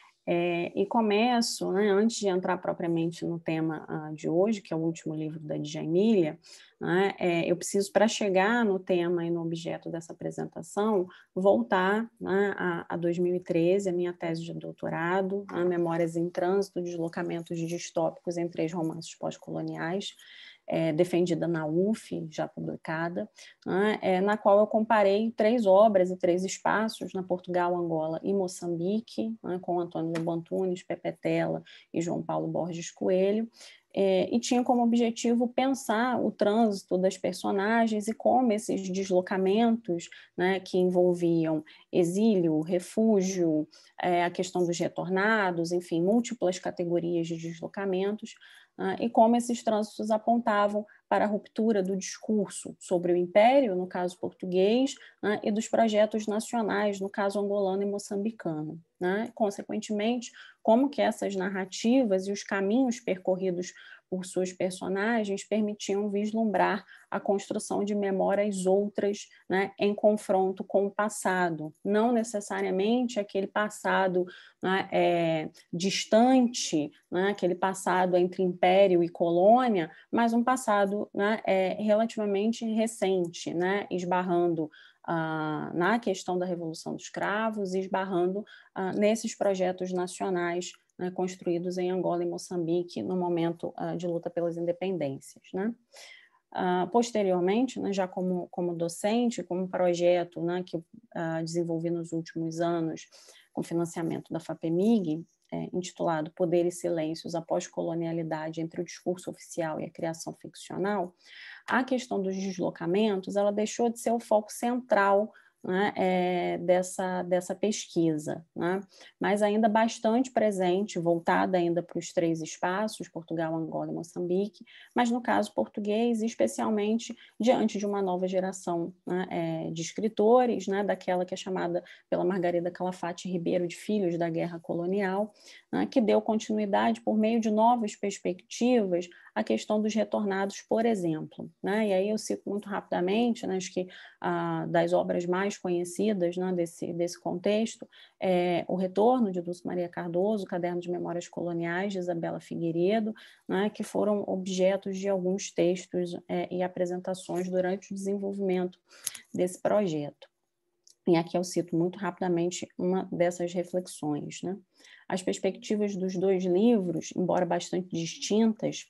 É, e começo, né, antes de entrar propriamente no tema uh, de hoje, que é o último livro da Djamília, né, é, eu preciso, para chegar no tema e no objeto dessa apresentação, voltar, né, a, a dois mil e treze, a minha tese de doutorado, a Memórias em Trânsito, Deslocamentos Distópicos em Três Romances Pós-Coloniais, É, defendida na U F, já publicada, né, é, na qual eu comparei três obras e três espaços, na Portugal, Angola e Moçambique, né, com Antônio Lobo Antunes, Pepe Tela e João Paulo Borges Coelho, é, e tinha como objetivo pensar o trânsito das personagens e como esses deslocamentos, né, que envolviam exílio, refúgio, é, a questão dos retornados, enfim, múltiplas categorias de deslocamentos, Uh, e como esses trânsitos apontavam para a ruptura do discurso sobre o império, no caso português, uh, e dos projetos nacionais, no caso angolano e moçambicano. Né? Consequentemente, como que essas narrativas e os caminhos percorridos por suas personagens permitiam vislumbrar a construção de memórias outras, né, em confronto com o passado, não necessariamente aquele passado, né, é, distante, né, aquele passado entre império e colônia, mas um passado, né, é, relativamente recente, né, esbarrando Uh, na questão da Revolução dos Cravos e esbarrando uh, nesses projetos nacionais, né, construídos em Angola e Moçambique no momento uh, de luta pelas independências. Né? Uh, posteriormente, né, já como, como docente, como projeto, né, que uh, desenvolvi nos últimos anos com financiamento da FAPEMIG, é, intitulado Poder e Silêncios, a Pós-Colonialidade entre o Discurso Oficial e a Criação Ficcional, a questão dos deslocamentos ela deixou de ser o foco central, né, é, dessa, dessa pesquisa, né, mas ainda bastante presente, voltada ainda para os três espaços, Portugal, Angola e Moçambique, mas no caso português, especialmente diante de uma nova geração, né, é, de escritores, né, daquela que é chamada pela Margarida Calafate Ribeiro de Filhos da Guerra Colonial, né, que deu continuidade por meio de novas perspectivas à questão dos retornados, por exemplo. Né, e aí eu cito muito rapidamente, né, acho que ah, das obras mais conhecidas, né, desse, desse contexto, é O Retorno, de Dulce Maria Cardoso, Caderno de Memórias Coloniais, de Isabela Figueiredo, né, que foram objetos de alguns textos é, e apresentações durante o desenvolvimento desse projeto. E aqui eu cito muito rapidamente uma dessas reflexões. Né? As perspectivas dos dois livros, embora bastante distintas,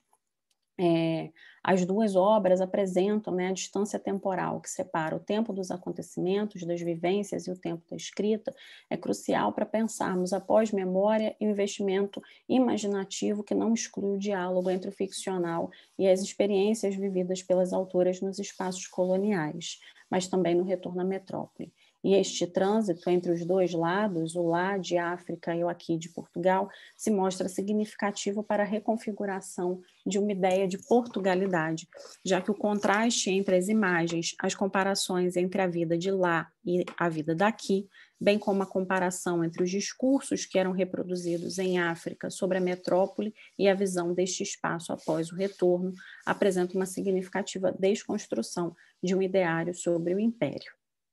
É, as duas obras apresentam, né, a distância temporal que separa o tempo dos acontecimentos, das vivências e o tempo da escrita, é crucial para pensarmos a pós-memória e o investimento imaginativo que não exclui o diálogo entre o ficcional e as experiências vividas pelas autoras nos espaços coloniais, mas também no retorno à metrópole. E este trânsito entre os dois lados, o lá de África e o aqui de Portugal, se mostra significativo para a reconfiguração de uma ideia de Portugalidade, já que o contraste entre as imagens, as comparações entre a vida de lá e a vida daqui, bem como a comparação entre os discursos que eram reproduzidos em África sobre a metrópole e a visão deste espaço após o retorno, apresenta uma significativa desconstrução de um ideário sobre o império.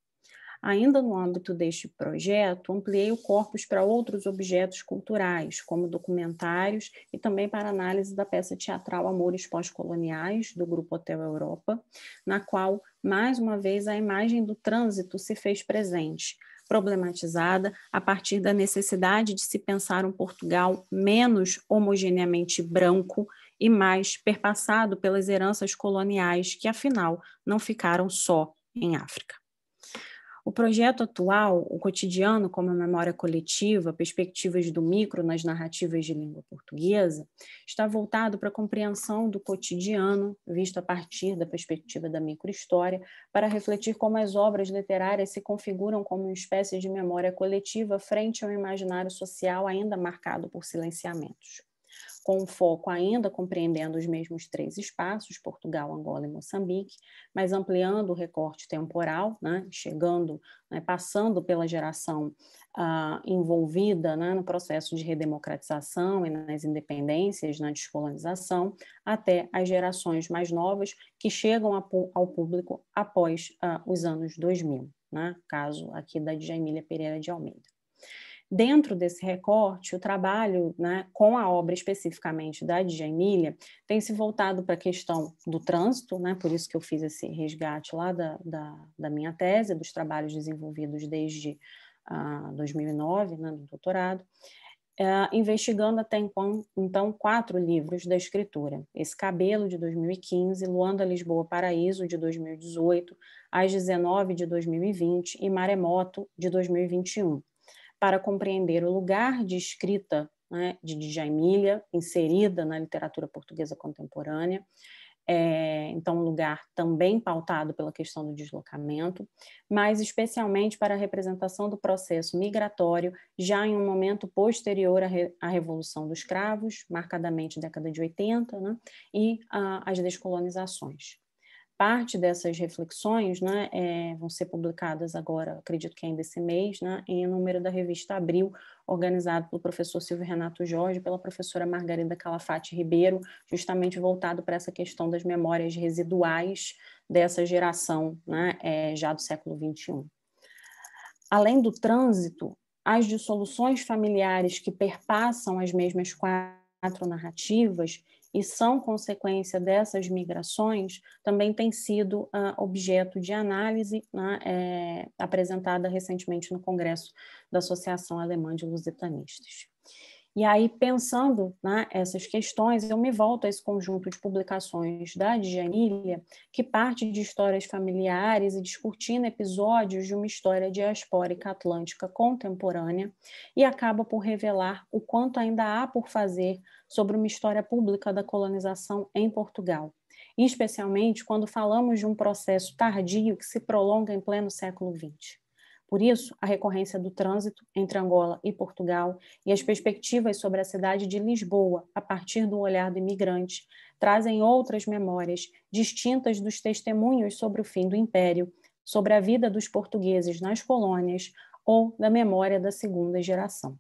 Ainda no âmbito deste projeto, ampliei o corpus para outros objetos culturais, como documentários e também para análise da peça teatral Amores Pós-Coloniais, do Grupo Hotel Europa, na qual, mais uma vez, a imagem do trânsito se fez presente, problematizada a partir da necessidade de se pensar um Portugal menos homogeneamente branco e mais perpassado pelas heranças coloniais que, afinal, não ficaram só em África. O projeto atual, O Cotidiano como a Memória Coletiva, Perspectivas do Micro nas Narrativas de Língua Portuguesa, está voltado para a compreensão do cotidiano, visto a partir da perspectiva da microhistória, para refletir como as obras literárias se configuram como uma espécie de memória coletiva frente ao imaginário social ainda marcado por silenciamentos. Com um foco ainda compreendendo os mesmos três espaços, Portugal, Angola e Moçambique, mas ampliando o recorte temporal, né, chegando, né, passando pela geração uh, envolvida, né, no processo de redemocratização e nas independências, na descolonização, até as gerações mais novas que chegam a, ao público após uh, os anos dois mil, né, caso aqui da Djamília Pereira de Almeida. Dentro desse recorte, o trabalho, né, com a obra especificamente da Djamília tem se voltado para a questão do trânsito, né, por isso que eu fiz esse resgate lá da, da, da minha tese, dos trabalhos desenvolvidos desde uh, dois mil e nove, né, do doutorado, uh, investigando até então, então quatro livros da escritora: Esse Cabelo, de dois mil e quinze, Luanda, Lisboa, Paraíso, de dois mil e dezoito, Às dezenove, de dois mil e vinte e Maremoto, de dois mil e vinte e um. Para compreender o lugar de escrita, né, de Djamília, inserida na literatura portuguesa contemporânea, é, então um lugar também pautado pela questão do deslocamento, mas especialmente para a representação do processo migratório já em um momento posterior à, re, à Revolução dos Cravos, marcadamente década de oitenta, né, e a, as descolonizações. Parte dessas reflexões, né, é, vão ser publicadas agora, acredito que ainda esse mês, né, em um número da revista Abril, organizado pelo professor Silvio Renato Jorge e pela professora Margarida Calafate Ribeiro, justamente voltado para essa questão das memórias residuais dessa geração, né, é, já do século vinte e um. Além do trânsito, as dissoluções familiares que perpassam as mesmas quatro narrativas e são consequência dessas migrações, também tem sido uh, objeto de análise, né, é, apresentada recentemente no Congresso da Associação Alemã de Lusitanistas. E aí, pensando, né, essas questões, eu me volto a esse conjunto de publicações da Djamília, que parte de histórias familiares e descortina episódios de uma história diaspórica atlântica contemporânea e acaba por revelar o quanto ainda há por fazer sobre uma história pública da colonização em Portugal, e especialmente quando falamos de um processo tardio que se prolonga em pleno século vinte. Por isso, a recorrência do trânsito entre Angola e Portugal e as perspectivas sobre a cidade de Lisboa, a partir do olhar do imigrante, trazem outras memórias distintas dos testemunhos sobre o fim do Império, sobre a vida dos portugueses nas colônias ou da memória da segunda geração.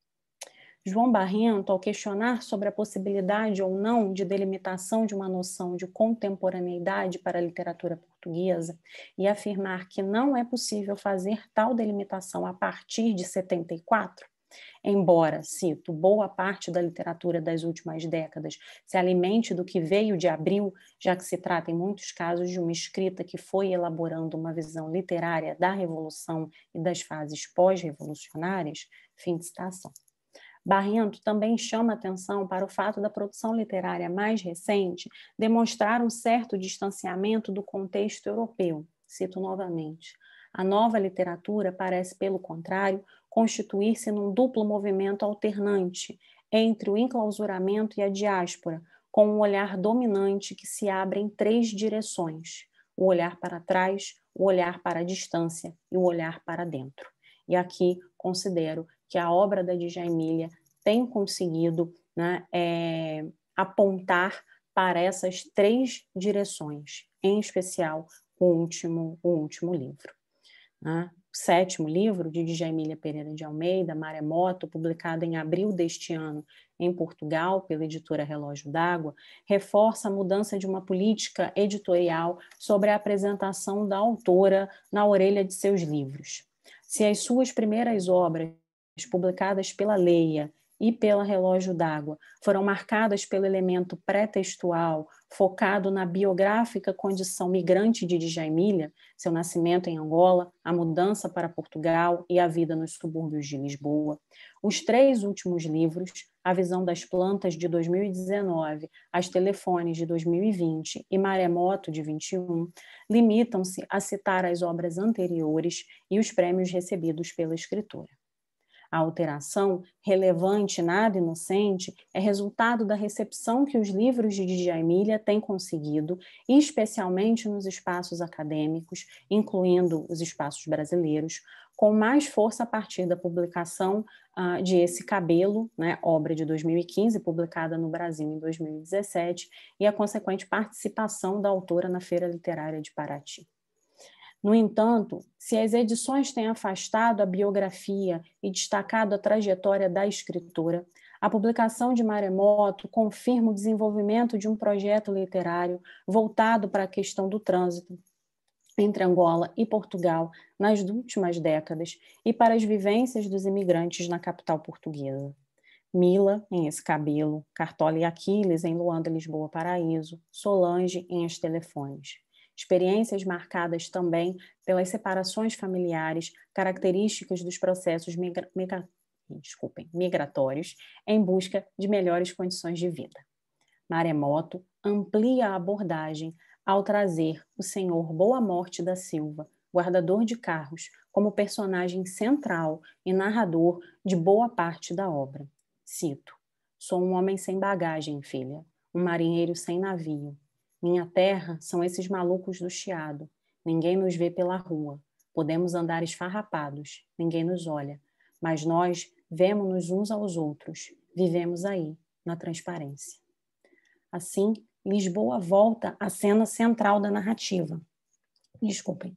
João Barrento, ao questionar sobre a possibilidade ou não de delimitação de uma noção de contemporaneidade para a literatura portuguesa e afirmar que não é possível fazer tal delimitação a partir de setenta e quatro, embora, cito, boa parte da literatura das últimas décadas se alimente do que veio de Abril, já que se trata em muitos casos de uma escrita que foi elaborando uma visão literária da Revolução e das fases pós-revolucionárias, fim de citação. Barrento também chama atenção para o fato da produção literária mais recente demonstrar um certo distanciamento do contexto europeu. Cito novamente. A nova literatura parece, pelo contrário, constituir-se num duplo movimento alternante entre o enclausuramento e a diáspora, com um olhar dominante que se abre em três direções: o olhar para trás, o olhar para a distância e o olhar para dentro. E aqui considero que a obra da Djamília tem conseguido, né, é, apontar para essas três direções, em especial o último, o último livro. Né? O sétimo livro, de Djamília Pereira de Almeida, Maremoto, publicado em abril deste ano em Portugal pela editora Relógio d'Água, reforça a mudança de uma política editorial sobre a apresentação da autora na orelha de seus livros. Se as suas primeiras obras, publicadas pela Leia, e pela Relógio d'Água foram marcadas pelo elemento pré-textual, focado na biográfica condição migrante de Djamila, seu nascimento em Angola, a mudança para Portugal e a vida nos subúrbios de Lisboa. Os três últimos livros, A Visão das Plantas, de dois mil e dezenove, As Telefones, de dois mil e vinte e Maremoto, de vinte e um, limitam-se a citar as obras anteriores e os prêmios recebidos pela escritora. A alteração, relevante e nada inocente, é resultado da recepção que os livros de Djamila têm conseguido, especialmente nos espaços acadêmicos, incluindo os espaços brasileiros, com mais força a partir da publicação uh, de Esse Cabelo, né, obra de dois mil e quinze, publicada no Brasil em dois mil e dezessete, e a consequente participação da autora na Feira Literária de Paraty. No entanto, se as edições têm afastado a biografia e destacado a trajetória da escritora, a publicação de Maremoto confirma o desenvolvimento de um projeto literário voltado para a questão do trânsito entre Angola e Portugal nas últimas décadas e para as vivências dos imigrantes na capital portuguesa. Mila, em Esse Cabelo, Cartola e Aquiles, em Luanda, Lisboa, Paraíso, Solange, em As Telefones. Experiências marcadas também pelas separações familiares, características dos processos migra migra desculpem, migratórios, em busca de melhores condições de vida. Maremoto amplia a abordagem ao trazer o senhor Boa Morte da Silva, guardador de carros, como personagem central e narrador de boa parte da obra. Cito: "Sou um homem sem bagagem, filha, um marinheiro sem navio. Minha terra são esses malucos do chiado. Ninguém nos vê pela rua. Podemos andar esfarrapados. Ninguém nos olha. Mas nós vemo-nos uns aos outros. Vivemos aí, na transparência." Assim, Lisboa volta à cena central da narrativa. Desculpem.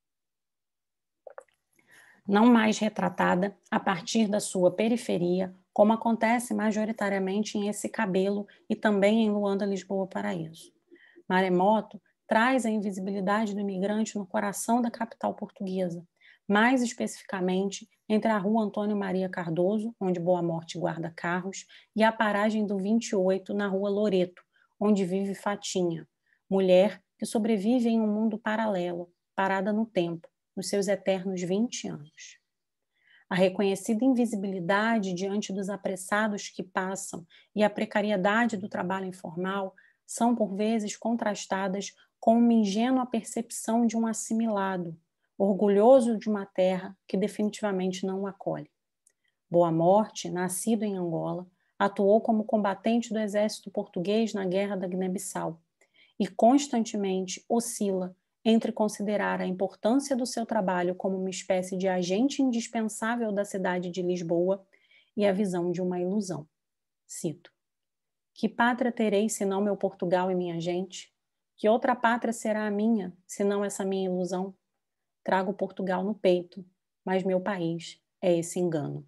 Não mais retratada a partir da sua periferia, como acontece majoritariamente em Esse Cabelo e também em Luanda, Lisboa, Paraíso. Maremoto traz a invisibilidade do imigrante no coração da capital portuguesa, mais especificamente entre a rua Antônio Maria Cardoso, onde Boa Morte guarda carros, e a paragem do vinte e oito na rua Loreto, onde vive Fatinha, mulher que sobrevive em um mundo paralelo, parada no tempo, nos seus eternos vinte anos. A reconhecida invisibilidade diante dos apressados que passam e a precariedade do trabalho informal são, por vezes, contrastadas com uma ingênua percepção de um assimilado, orgulhoso de uma terra que definitivamente não o acolhe. Boa Morte, nascido em Angola, atuou como combatente do exército português na Guerra da Guiné-Bissau e constantemente oscila entre considerar a importância do seu trabalho como uma espécie de agente indispensável da cidade de Lisboa e a visão de uma ilusão. Cito: "Que pátria terei senão meu Portugal e minha gente? Que outra pátria será a minha, senão essa minha ilusão? Trago Portugal no peito, mas meu país é esse engano."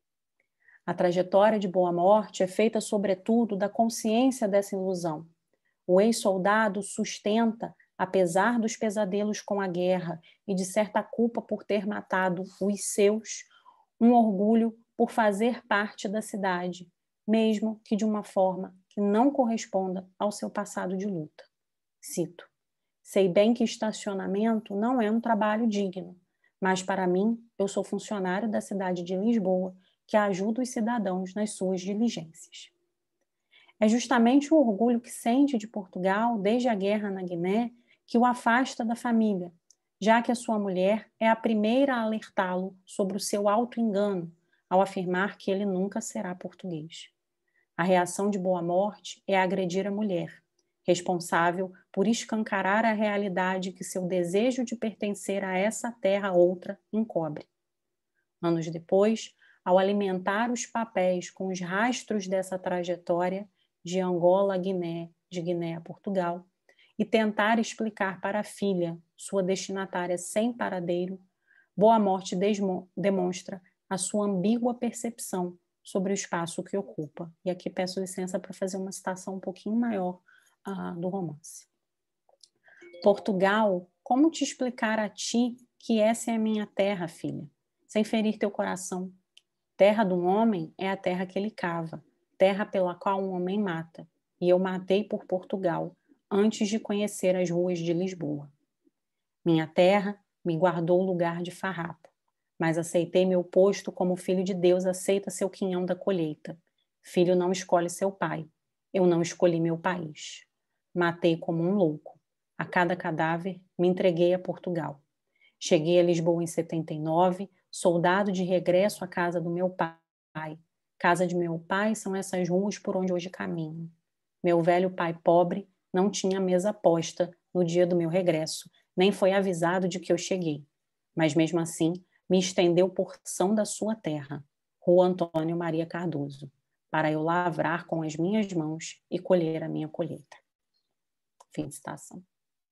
A trajetória de Boa Morte é feita, sobretudo, da consciência dessa ilusão. O ex-soldado sustenta, apesar dos pesadelos com a guerra e de certa culpa por ter matado os seus, um orgulho por fazer parte da cidade, mesmo que de uma forma que não corresponda ao seu passado de luta. Cito: "Sei bem que estacionamento não é um trabalho digno, mas para mim, eu sou funcionário da cidade de Lisboa, que ajuda os cidadãos nas suas diligências." É justamente o orgulho que sente de Portugal desde a guerra na Guiné que o afasta da família, já que a sua mulher é a primeira a alertá-lo sobre o seu auto-engano ao afirmar que ele nunca será português. A reação de Boa Morte é agredir a mulher, responsável por escancarar a realidade que seu desejo de pertencer a essa terra outra encobre. Anos depois, ao alimentar os papéis com os rastros dessa trajetória, de Angola a Guiné, de Guiné a Portugal, e tentar explicar para a filha, sua destinatária sem paradeiro, Boa Morte demonstra a sua ambígua percepção sobre o espaço que ocupa. E aqui peço licença para fazer uma citação um pouquinho maior uh, do romance. Portugal, como te explicar a ti que essa é a minha terra, filha, sem ferir teu coração? terra do homem é a terra que ele cava, terra pela qual um homem mata, e eu matei por Portugal, antes de conhecer as ruas de Lisboa. Minha terra me guardou lugar de farrapo, mas aceitei meu posto como filho de Deus aceita seu quinhão da colheita. Filho não escolhe seu pai, eu não escolhi meu país. Matei como um louco. A cada cadáver me entreguei a Portugal. Cheguei a Lisboa em setenta e nove, soldado de regresso à casa do meu pai. Casa de meu pai são essas ruas por onde hoje caminho. Meu velho pai pobre não tinha mesa posta no dia do meu regresso, nem foi avisado de que eu cheguei. Mas mesmo assim, me estendeu porção da sua terra, Rua Antônio Maria Cardoso, para eu lavrar com as minhas mãos e colher a minha colheita. Fim de citação.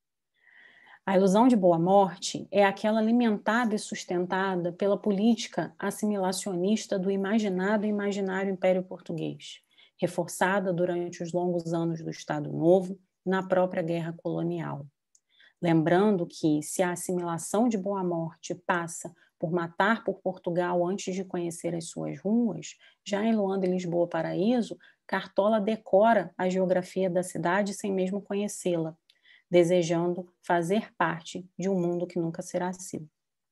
A ilusão de boa morte é aquela alimentada e sustentada pela política assimilacionista do imaginado e imaginário Império Português, reforçada durante os longos anos do Estado Novo e na própria guerra colonial. Lembrando que, se a assimilação de boa morte passa por matar por Portugal antes de conhecer as suas ruas, já em Luanda e Lisboa Paraíso, Cartola decora a geografia da cidade sem mesmo conhecê-la, desejando fazer parte de um mundo que nunca será seu.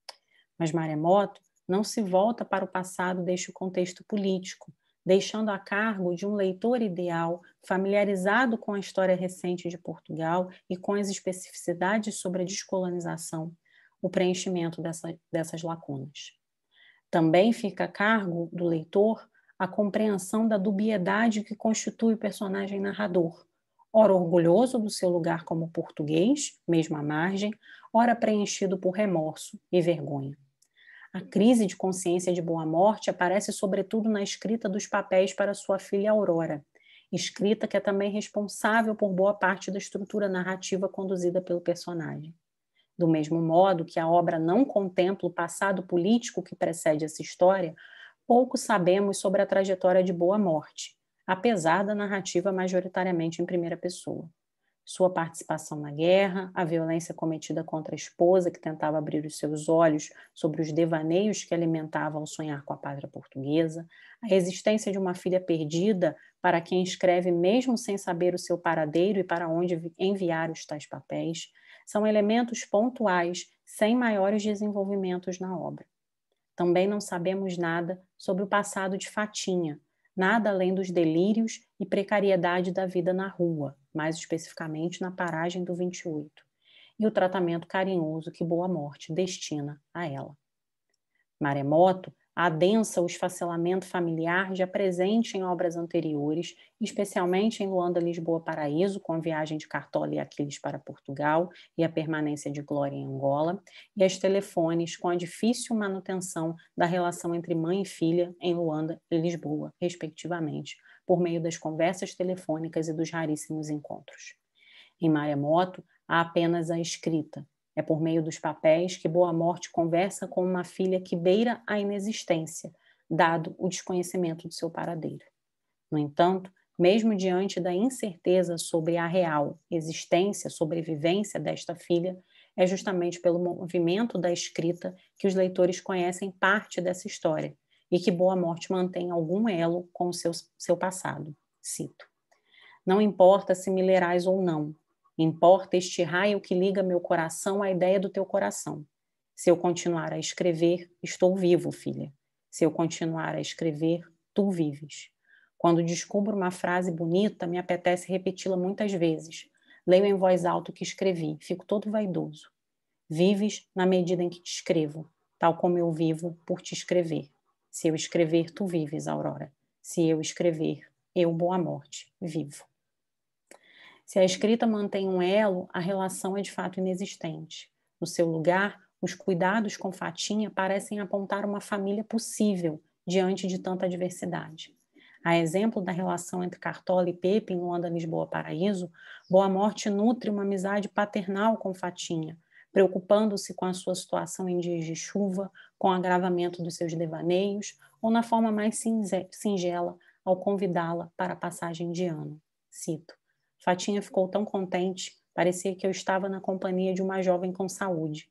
Mas Maremoto não se volta para o passado deste contexto político, deixando a cargo de um leitor ideal familiarizado com a história recente de Portugal e com as especificidades sobre a descolonização, o preenchimento dessa, dessas lacunas. Também fica a cargo do leitor a compreensão da dubiedade que constitui o personagem narrador, ora orgulhoso do seu lugar como português, mesmo à margem, ora preenchido por remorso e vergonha. A crise de consciência de Boa Morte aparece sobretudo na escrita dos papéis para sua filha Aurora, escrita que é também responsável por boa parte da estrutura narrativa conduzida pelo personagem. Do mesmo modo que a obra não contempla o passado político que precede essa história, pouco sabemos sobre a trajetória de Boa Morte, apesar da narrativa majoritariamente em primeira pessoa. Sua participação na guerra, a violência cometida contra a esposa que tentava abrir os seus olhos sobre os devaneios que alimentavam o sonhar com a pátria portuguesa, a existência de uma filha perdida para quem escreve mesmo sem saber o seu paradeiro e para onde enviar os tais papéis, são elementos pontuais, sem maiores desenvolvimentos na obra. Também não sabemos nada sobre o passado de Fatinha, nada além dos delírios e precariedade da vida na rua, mais especificamente na paragem do vinte e oito, e o tratamento carinhoso que Boa Morte destina a ela. Maremoto adensa o esfacelamento familiar já presente em obras anteriores, especialmente em Luanda, Lisboa, Paraíso, com a viagem de Cartola e Aquiles para Portugal e a permanência de Glória em Angola, e as telefones com a difícil manutenção da relação entre mãe e filha em Luanda e Lisboa, respectivamente, por meio das conversas telefônicas e dos raríssimos encontros. Em Maremoto, há apenas a escrita. É por meio dos papéis que Boa Morte conversa com uma filha que beira a inexistência, dado o desconhecimento do seu paradeiro. No entanto, mesmo diante da incerteza sobre a real existência, sobrevivência desta filha, é justamente pelo movimento da escrita que os leitores conhecem parte dessa história e que Boa Morte mantém algum elo com o seu, seu passado. Cito: "Não importa se me lerás ou não, importa este raio que liga meu coração à ideia do teu coração. Se eu continuar a escrever, estou vivo, filha. Se eu continuar a escrever, tu vives. Quando descubro uma frase bonita, me apetece repeti-la muitas vezes. Leio em voz alta o que escrevi, fico todo vaidoso. Vives na medida em que te escrevo, tal como eu vivo por te escrever. Se eu escrever, tu vives, Aurora. Se eu escrever, eu, Boa Morte, vivo." Se a escrita mantém um elo, a relação é de fato inexistente. No seu lugar, os cuidados com Fatinha parecem apontar uma família possível diante de tanta adversidade. A exemplo da relação entre Cartola e Pepe em Luanda, Lisboa, Paraíso, Boa Morte nutre uma amizade paternal com Fatinha, preocupando-se com a sua situação em dias de chuva, com o agravamento dos seus devaneios, ou na forma mais singela, ao convidá-la para a passagem de ano. Cito: "Fatinha ficou tão contente, parecia que eu estava na companhia de uma jovem com saúde.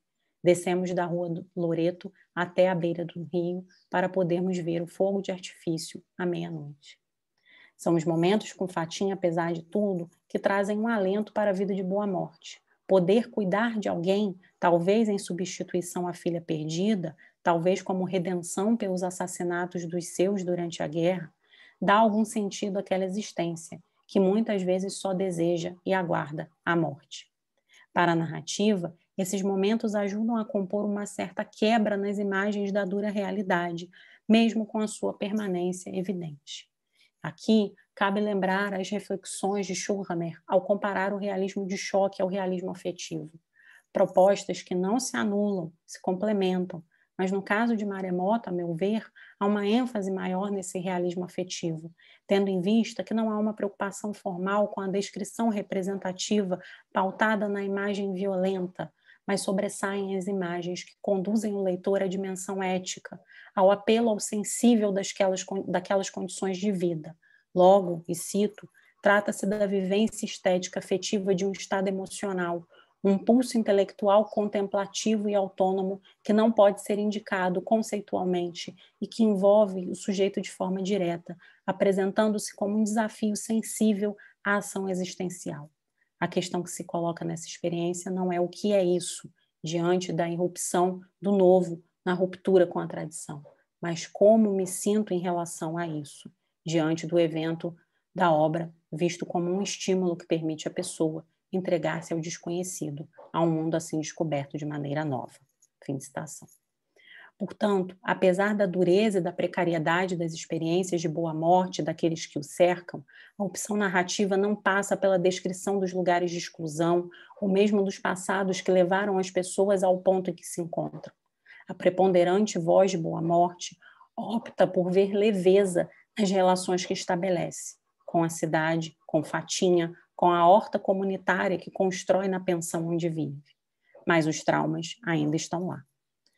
Descemos da rua do Loreto até a beira do rio para podermos ver o fogo de artifício à meia-noite. São os momentos com Fatinha, apesar de tudo, que trazem um alento para a vida de Boa Morte. Poder cuidar de alguém, talvez em substituição à filha perdida, talvez como redenção pelos assassinatos dos seus durante a guerra, dá algum sentido àquela existência, que muitas vezes só deseja e aguarda a morte. Para a narrativa, esses momentos ajudam a compor uma certa quebra nas imagens da dura realidade, mesmo com a sua permanência evidente. Aqui, cabe lembrar as reflexões de Schulhammer ao comparar o realismo de choque ao realismo afetivo. Propostas que não se anulam, se complementam, mas no caso de Maremoto, a meu ver, há uma ênfase maior nesse realismo afetivo, tendo em vista que não há uma preocupação formal com a descrição representativa pautada na imagem violenta, mas sobressaem as imagens que conduzem o leitor à dimensão ética, ao apelo ao sensível daquelas, daquelas condições de vida. Logo, e cito, trata-se da vivência estética afetiva de um estado emocional, um pulso intelectual contemplativo e autônomo que não pode ser indicado conceitualmente e que envolve o sujeito de forma direta, apresentando-se como um desafio sensível à ação existencial. A questão que se coloca nessa experiência não é o que é isso, diante da irrupção do novo, na ruptura com a tradição, mas como me sinto em relação a isso, diante do evento da obra, visto como um estímulo que permite à pessoa entregar-se ao desconhecido, a um mundo assim descoberto de maneira nova. Fim de citação. Portanto, apesar da dureza e da precariedade das experiências de Boa Morte daqueles que o cercam, a opção narrativa não passa pela descrição dos lugares de exclusão ou mesmo dos passados que levaram as pessoas ao ponto em que se encontram. A preponderante voz de Boa Morte opta por ver leveza nas relações que estabelece, com a cidade, com Fatinha, com a horta comunitária que constrói na pensão onde vive. Mas os traumas ainda estão lá.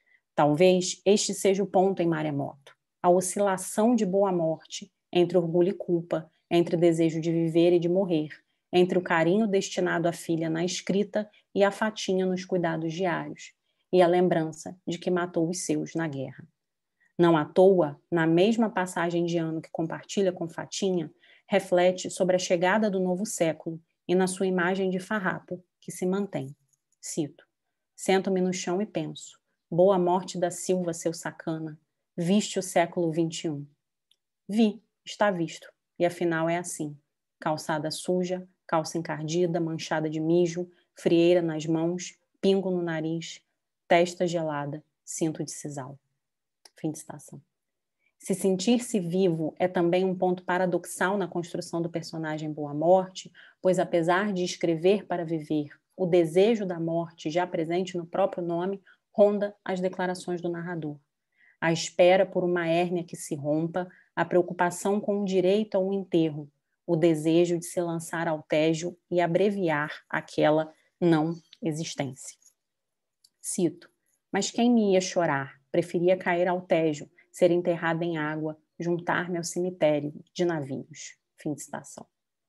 Talvez este seja o ponto em Maremoto, a oscilação de Boa Morte entre orgulho e culpa, entre desejo de viver e de morrer, entre o carinho destinado à filha na escrita e a Fatinha nos cuidados diários, e a lembrança de que matou os seus na guerra. Não à toa, na mesma passagem de ano que compartilha com Fatinha, reflete sobre a chegada do novo século e na sua imagem de farrapo, que se mantém. Cito: sento-me no chão e penso, Boa Morte da Silva, seu sacana, viste o século vinte e um. Vi, está visto, e afinal é assim. Calçada suja, calça encardida, manchada de mijo, frieira nas mãos, pingo no nariz, testa gelada, cinto de sisal. Fim de citação. Se sentir-se vivo é também um ponto paradoxal na construção do personagem Boa Morte, pois apesar de escrever para viver, o desejo da morte, já presente no próprio nome, ronda as declarações do narrador. A espera por uma hérnia que se rompa, a preocupação com o direito a um enterro, o desejo de se lançar ao tédio e abreviar aquela não existência. Cito: mas quem me ia chorar? Preferia cair ao tédio, ser enterrada em água, juntar-me ao cemitério de navios. Fim de citação.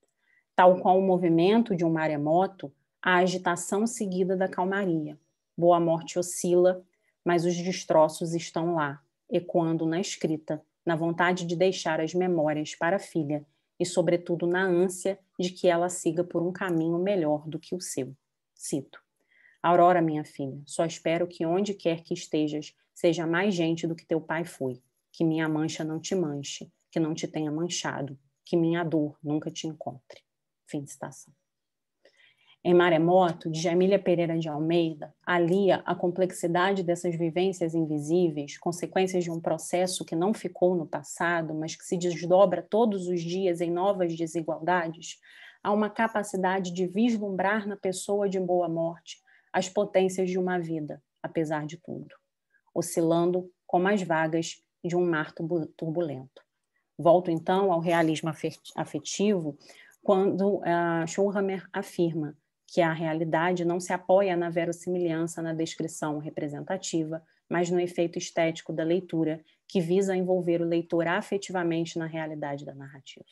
Tal qual o movimento de um maremoto, a agitação seguida da calmaria. Boa Morte oscila, mas os destroços estão lá, ecoando na escrita, na vontade de deixar as memórias para a filha e, sobretudo, na ânsia de que ela siga por um caminho melhor do que o seu. Cito: Aurora, minha filha, só espero que onde quer que estejas seja mais gente do que teu pai foi, que minha mancha não te manche, que não te tenha manchado, que minha dor nunca te encontre. Fim de citação. Em Maremoto, de Jamília Pereira de Almeida, alia a complexidade dessas vivências invisíveis, consequências de um processo que não ficou no passado, mas que se desdobra todos os dias em novas desigualdades, a uma capacidade de vislumbrar na pessoa de Boa Morte as potências de uma vida, apesar de tudo, oscilando como as vagas de um mar turbulento. Volto, então, ao realismo afetivo, quando uh, Schulhammer afirma que a realidade não se apoia na verossimilhança, na descrição representativa, mas no efeito estético da leitura, que visa envolver o leitor afetivamente na realidade da narrativa.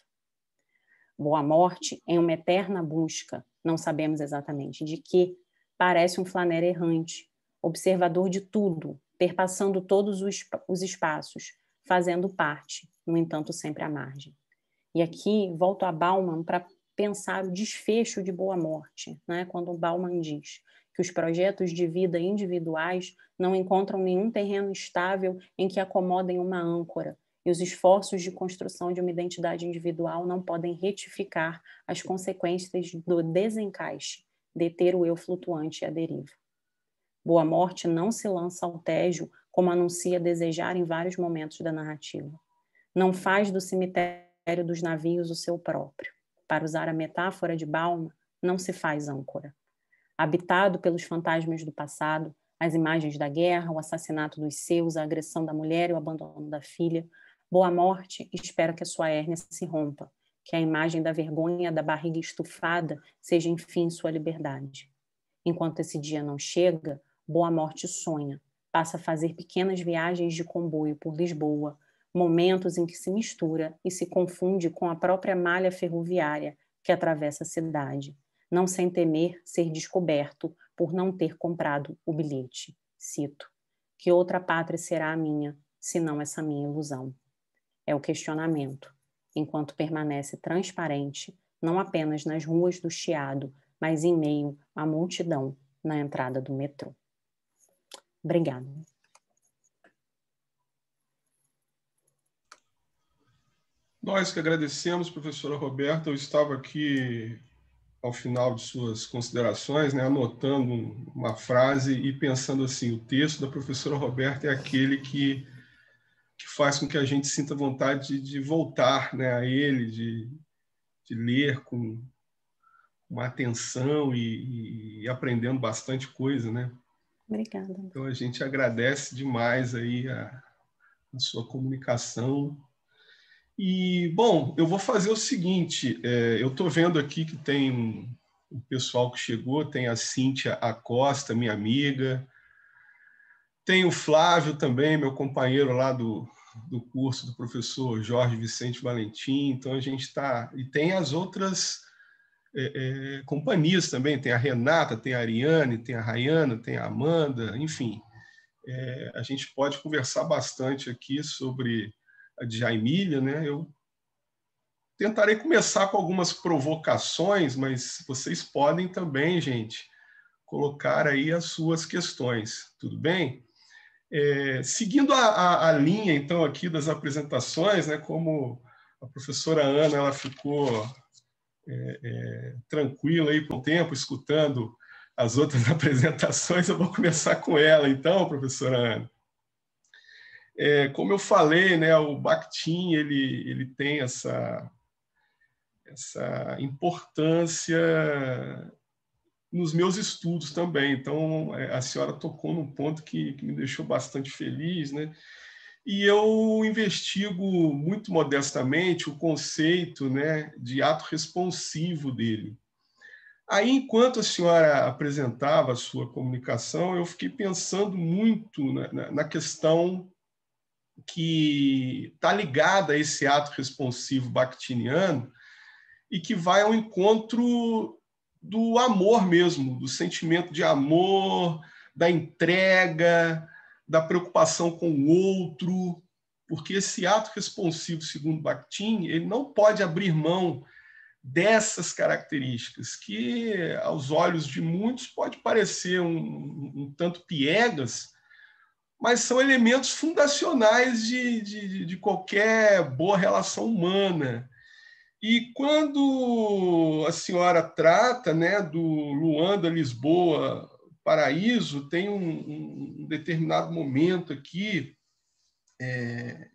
Boa Morte, em uma eterna busca, não sabemos exatamente de que, parece um flaneur errante, observador de tudo, perpassando todos os espaços, fazendo parte, no entanto sempre à margem. E aqui volto a Bauman para pensar o desfecho de Boa Morte, né? Quando Bauman diz que os projetos de vida individuais não encontram nenhum terreno estável em que acomodem uma âncora, e os esforços de construção de uma identidade individual não podem retificar as consequências do desencaixe, deter o eu flutuante e a deriva. Boa Morte não se lança ao tédio como anuncia desejar em vários momentos da narrativa. Não faz do cemitério dos navios o seu próprio. Para usar a metáfora de Bauman, não se faz âncora. Habitado pelos fantasmas do passado, as imagens da guerra, o assassinato dos seus, a agressão da mulher e o abandono da filha, Boa Morte espera que a sua hérnia se rompa, que a imagem da vergonha da barriga estufada seja enfim sua liberdade. Enquanto esse dia não chega, Boa Morte sonha, passa a fazer pequenas viagens de comboio por Lisboa, momentos em que se mistura e se confunde com a própria malha ferroviária que atravessa a cidade, não sem temer ser descoberto por não ter comprado o bilhete. Cito: que outra pátria será a minha, se não essa minha ilusão? É o questionamento, enquanto permanece transparente, não apenas nas ruas do Chiado, mas em meio à multidão na entrada do metrô. Obrigada. Nós que agradecemos, professora Roberta. Eu estava aqui, ao final de suas considerações, né, anotando uma frase e pensando assim, o texto da professora Roberta é aquele que, que faz com que a gente sinta vontade de, de voltar, né, a ele, de, de ler com uma atenção e, e aprendendo bastante coisa, né? Obrigada. Então a gente agradece demais aí a, a sua comunicação. E, bom, eu vou fazer o seguinte, é, eu estou vendo aqui que tem um, um pessoal que chegou, tem a Cíntia Acosta, minha amiga, tem o Flávio também, meu companheiro lá do, do curso do professor Jorge Vicente Valentim, então a gente está... E tem as outras é, é, companhias também, tem a Renata, tem a Ariane, tem a Rayana, tem a Amanda, enfim. É, a gente pode conversar bastante aqui sobre a Djaimília, né? Eu tentarei começar com algumas provocações, mas vocês podem também, gente, colocar aí as suas questões, tudo bem? É, seguindo a, a, a linha, então, aqui das apresentações, né, como a professora Ana ela ficou é, é, tranquila aí por um tempo, escutando as outras apresentações, eu vou começar com ela, então, professora Ana. É, como eu falei, né, o Bakhtin ele, ele tem essa, essa importância nos meus estudos também. Então, a senhora tocou num ponto que, que me deixou bastante feliz, né? E eu investigo muito modestamente o conceito, né, de ato responsivo dele. Aí, enquanto a senhora apresentava a sua comunicação, eu fiquei pensando muito na, na, na questão que está ligada a esse ato responsivo bakhtiniano e que vai ao encontro do amor mesmo, do sentimento de amor, da entrega, da preocupação com o outro, porque esse ato responsivo, segundo Bakhtin, ele não pode abrir mão dessas características, que aos olhos de muitos pode parecer um, um, um tanto piegas, mas são elementos fundacionais de, de, de qualquer boa relação humana. E quando a senhora trata, né, do Luanda, Lisboa, Paraíso, tem um, um determinado momento aqui, é,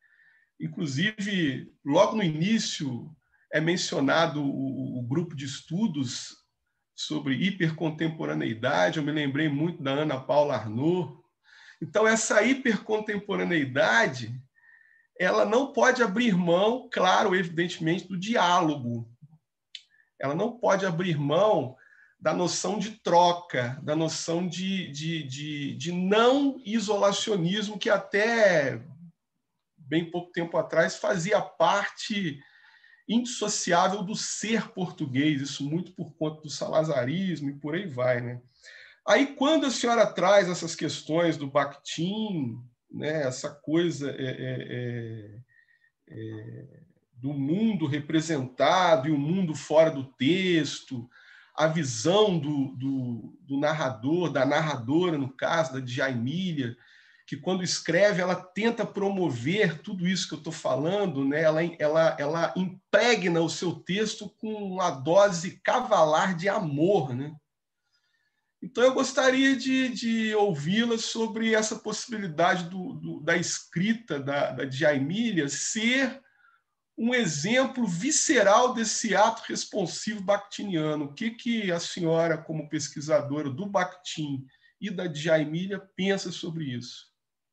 inclusive, logo no início é mencionado o, o grupo de estudos sobre hipercontemporaneidade, eu me lembrei muito da Ana Paula Arnaud. Então, essa hipercontemporaneidade, ela não pode abrir mão, claro, evidentemente, do diálogo. Ela não pode abrir mão da noção de troca, da noção de, de, de, de não isolacionismo, que até bem pouco tempo atrás fazia parte indissociável do ser português, isso muito por conta do salazarismo e por aí vai, né? Aí, quando a senhora traz essas questões do Bakhtin, né, essa coisa é, é, é, do mundo representado e o mundo fora do texto, a visão do, do, do narrador, da narradora, no caso, da Djamila, que quando escreve, ela tenta promover tudo isso que eu estou falando, né? ela, ela, ela impregna o seu texto com uma dose cavalar de amor, né? Então, eu gostaria de, de ouvi-la sobre essa possibilidade do, do, da escrita da, da Djamila ser um exemplo visceral desse ato responsivo bakhtiniano. O que, que a senhora, como pesquisadora do Bakhtin e da Djamila, pensa sobre isso?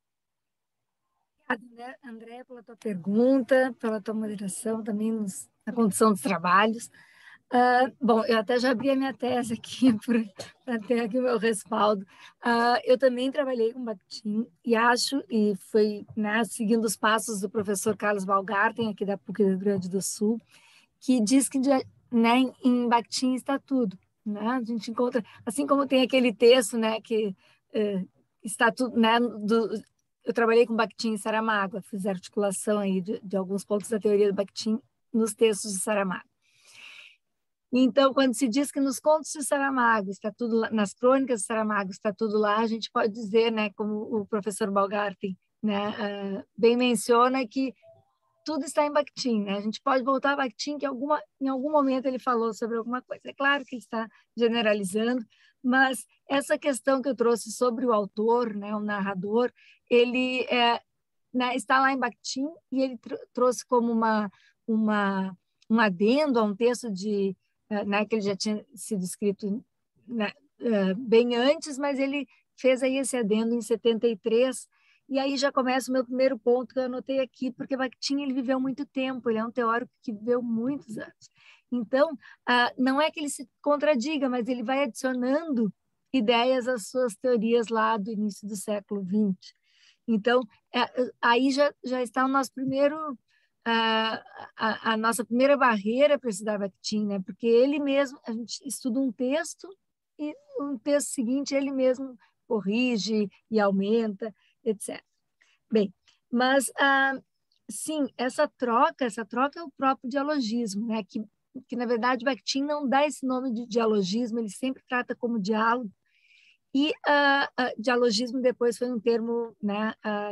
Obrigada, André, pela tua pergunta, pela tua moderação também nos, na condução dos trabalhos. Uh, bom, eu até já abri a minha tese aqui para ter aqui o meu respaldo. Uh, eu também trabalhei com Bakhtin e acho, e foi, né, seguindo os passos do professor Carlos Baumgarten, aqui da P U C do Rio Grande do Sul, que diz que, né, em Bakhtin está tudo. Né? A gente encontra, assim como tem aquele texto, né, que uh, está tudo, né, do, eu trabalhei com Bakhtin e Saramago, fiz articulação aí de, de alguns pontos da teoria do Bakhtin nos textos de Saramago. Então, quando se diz que nos contos de Saramago está tudo lá, nas crônicas de Saramago está tudo lá, a gente pode dizer, né, como o professor Baumgarten, né, uh, bem menciona, que tudo está em Bakhtin, né? A gente pode voltar a Bakhtin, que alguma, em algum momento ele falou sobre alguma coisa. É claro que ele está generalizando, mas essa questão que eu trouxe sobre o autor, né, o narrador, ele é, né, está lá em Bakhtin e ele tr trouxe como uma, uma, um adendo a um texto de né, que ele já tinha sido escrito, né, uh, bem antes, mas ele fez aí esse adendo em setenta e três, e aí já começa o meu primeiro ponto que eu anotei aqui, porque Bakhtin ele viveu muito tempo, ele é um teórico que viveu muitos anos. Então, uh, não é que ele se contradiga, mas ele vai adicionando ideias às suas teorias lá do início do século vinte. Então, é, aí já, já está o nosso primeiro... A, a, a nossa primeira barreira para estudar Bakhtin, né? Porque ele mesmo, a gente estuda um texto e um texto seguinte ele mesmo corrige e aumenta, etcétera. Bem, mas ah, sim, essa troca, essa troca é o próprio dialogismo, né? Que, que na verdade Bakhtin não dá esse nome de dialogismo, ele sempre trata como diálogo. E ah, ah, dialogismo depois foi um termo, né? Ah,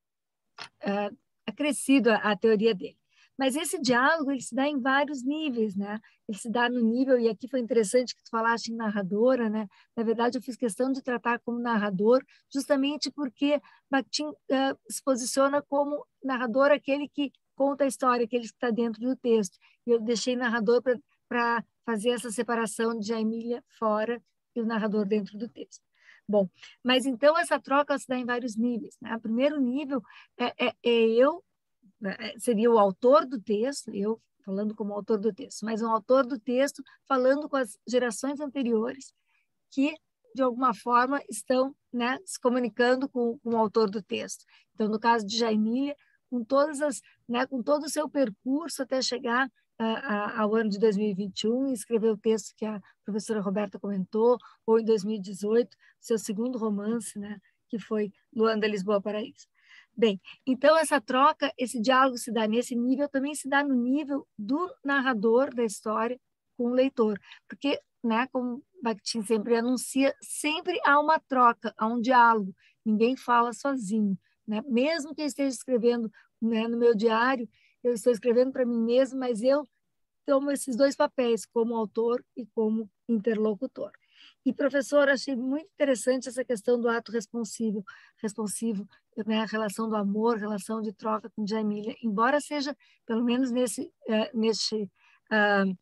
ah, acrescido a, a teoria dele. Mas esse diálogo ele se dá em vários níveis, né? Ele se dá no nível, e aqui foi interessante que tu falaste em narradora, né? Na verdade, eu fiz questão de tratar como narrador, justamente porque Bakhtin uh, se posiciona como narrador aquele que conta a história, aquele que está dentro do texto. E eu deixei narrador para fazer essa separação de Djamila fora e o narrador dentro do texto. Bom, mas então essa troca se dá em vários níveis. Né? O primeiro nível é, é, é eu, seria o autor do texto, eu falando como autor do texto, mas um autor do texto falando com as gerações anteriores que, de alguma forma, estão, né, se comunicando com, com o autor do texto. Então, no caso de Djamila, com todas as, né, com todo o seu percurso até chegar ao ano de dois mil e vinte e um e escrever o texto que a professora Roberta comentou, ou em dois mil e dezoito, seu segundo romance, né, que foi Luanda, Lisboa, Paraíso. Bem, então essa troca, esse diálogo se dá nesse nível, também se dá no nível do narrador da história com o leitor, porque, né, como Bakhtin sempre anuncia, sempre há uma troca, há um diálogo, ninguém fala sozinho, né? Mesmo que eu esteja escrevendo, né, no meu diário, eu estou escrevendo para mim mesma, mas eu tomo esses dois papéis, como autor e como interlocutor. E, professor, achei muito interessante essa questão do ato responsivo, responsivo, né, a relação do amor, a relação de troca com Djamila, embora seja, pelo menos nesse, uh, neste, uh,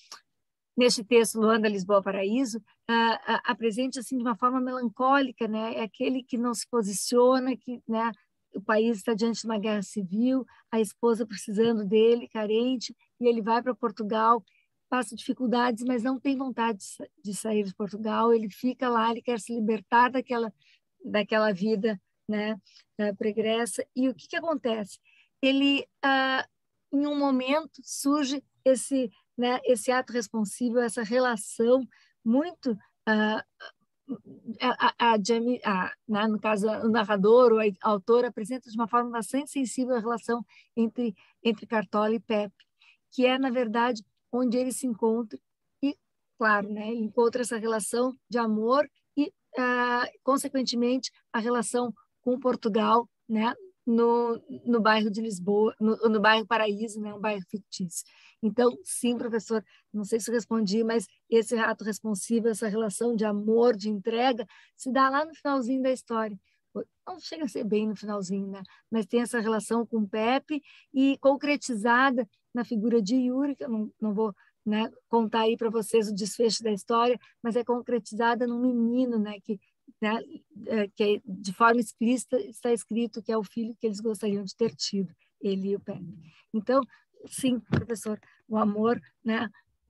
neste texto, Luanda, Lisboa, Paraíso, uh, uh, apresente assim, de uma forma melancólica, né, é aquele que não se posiciona, que, né, o país está diante de uma guerra civil, a esposa precisando dele, carente, e ele vai para Portugal, passa dificuldades, mas não tem vontade de sair de Portugal, ele fica lá, ele quer se libertar daquela, daquela vida, né, pregressa. E o que, que acontece? Ele, ah, em um momento, surge esse, né, esse ato responsível, essa relação muito... Ah, a, a, Jamie, a, né, no caso, o narrador ou a autora apresenta de uma forma bastante sensível a relação entre, entre Cartola e Pepe, que é, na verdade, onde ele se encontra e, claro, né, ele encontra essa relação de amor e, ah, consequentemente, a relação com Portugal, né, no, no bairro de Lisboa, no, no bairro Paraíso, né, um bairro fictício. Então, sim, professor, não sei se eu respondi, mas esse ato responsivo, essa relação de amor, de entrega, se dá lá no finalzinho da história. Não chega a ser bem no finalzinho, né? Mas tem essa relação com o Pepe e concretizada na figura de Yuri, que eu não, não vou, né, contar aí para vocês o desfecho da história, mas é concretizada num menino, né, que, né, é, que de forma explícita está escrito que é o filho que eles gostariam de ter tido, ele e o Pepe. Então, sim, professor, o amor, né,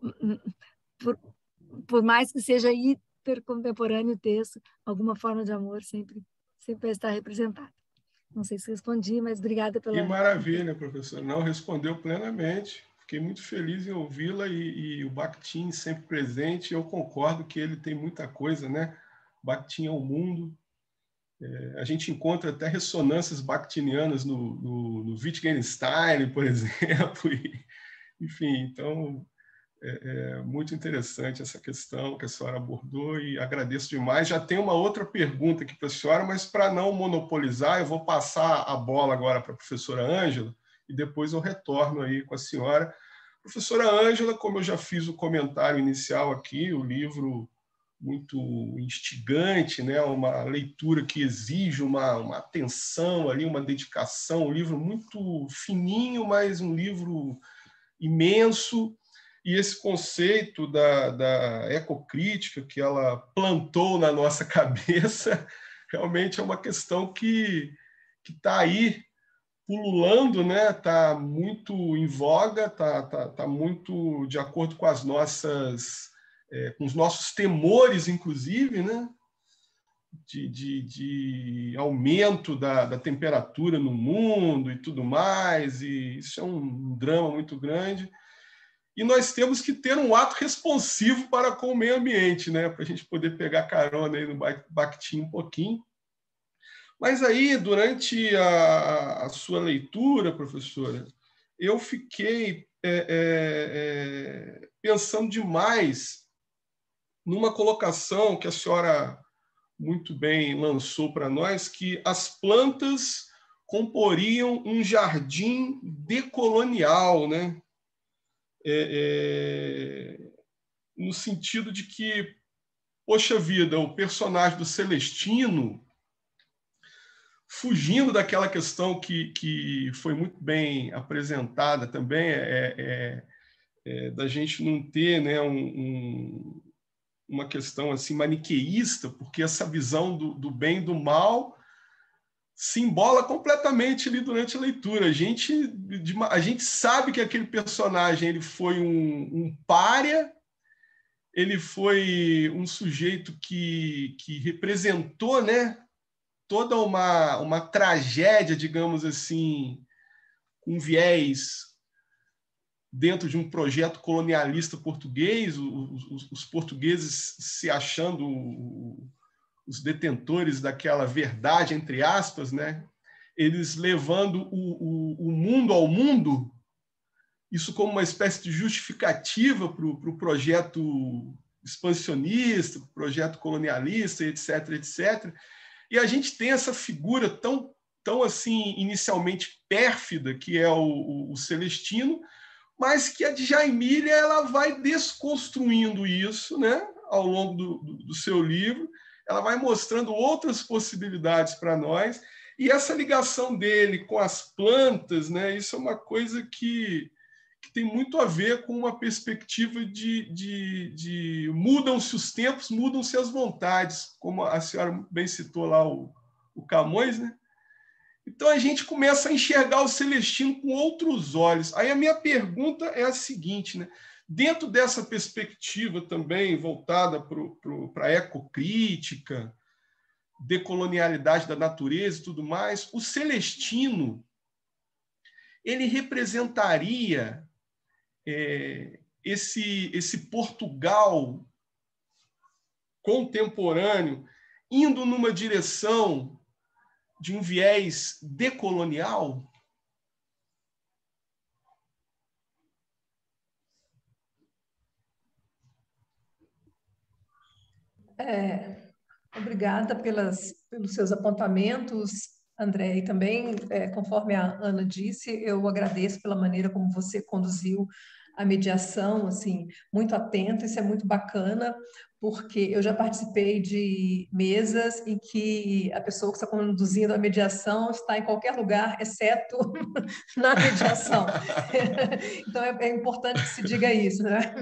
por, por mais que seja hipercontemporâneo o texto, alguma forma de amor sempre, sempre vai estar representada. Não sei se respondi, mas obrigada pela... Que maravilha, professor. Não, respondeu plenamente. Fiquei muito feliz em ouvi-la e, e o Bakhtin sempre presente. Eu concordo que ele tem muita coisa, né? Bakhtin é o mundo. É, a gente encontra até ressonâncias bakhtinianas no, no, no Wittgenstein, por exemplo. E, enfim, então é, é muito interessante essa questão que a senhora abordou e agradeço demais. Já tem uma outra pergunta aqui para a senhora, mas para não monopolizar, eu vou passar a bola agora para a professora Ângela e depois eu retorno aí com a senhora. Professora Ângela, como eu já fiz o comentário inicial aqui, o livro muito instigante, né? Uma leitura que exige uma, uma atenção ali, uma dedicação, um livro muito fininho, mas um livro imenso. E esse conceito da, da ecocrítica que ela plantou na nossa cabeça realmente é uma questão que que está aí pululando, né? Está muito em voga, está tá, tá muito de acordo com as nossas é, com os nossos temores, inclusive, né? De, de, de aumento da, da temperatura no mundo e tudo mais, e isso é um drama muito grande. E nós temos que ter um ato responsivo para com o meio ambiente, né? Para a gente poder pegar carona aí no Bakhtin um pouquinho. Mas aí, durante a, a sua leitura, professora, eu fiquei é, é, é, pensando demais numa colocação que a senhora muito bem lançou para nós, que as plantas comporiam um jardim decolonial, né? É, é, no sentido de que, poxa vida, o personagem do Celestino, fugindo daquela questão que, que foi muito bem apresentada também, é, é, é, da gente não ter, né, um, um, uma questão assim maniqueísta, porque essa visão do, do bem e do mal se embola completamente ali durante a leitura. A gente, a gente sabe que aquele personagem ele foi um, um pária, ele foi um sujeito que, que representou, né, toda uma, uma tragédia, digamos assim, com viés dentro de um projeto colonialista português, os, os, os portugueses se achando os detentores daquela verdade, entre aspas, né? Eles levando o, o, o mundo ao mundo, isso como uma espécie de justificativa para o pro projeto expansionista, pro projeto colonialista, etc, etcétera. E a gente tem essa figura tão, tão assim, inicialmente pérfida, que é o, o, o Celestino, mas que a Djamília ela vai desconstruindo isso, né, ao longo do, do, do seu livro. Ela vai mostrando outras possibilidades para nós. E essa ligação dele com as plantas, né, isso é uma coisa que, que tem muito a ver com uma perspectiva de, de, de mudam-se os tempos, mudam-se as vontades, como a senhora bem citou lá o, o Camões, né? Então a gente começa a enxergar o Celestino com outros olhos. Aí a minha pergunta é a seguinte, né? Dentro dessa perspectiva também voltada para a ecocrítica, decolonialidade da natureza e tudo mais, o Celestino ele representaria é, esse, esse Portugal contemporâneo, indo numa direção de um viés decolonial? É, obrigada pelas, pelos seus apontamentos, André, e também, é, conforme a Ana disse, eu agradeço pela maneira como você conduziu a mediação, assim, muito atenta, isso é muito bacana, porque eu já participei de mesas em que a pessoa que está conduzindo a mediação está em qualquer lugar, exceto na mediação. Então, é, é importante que se diga isso, né?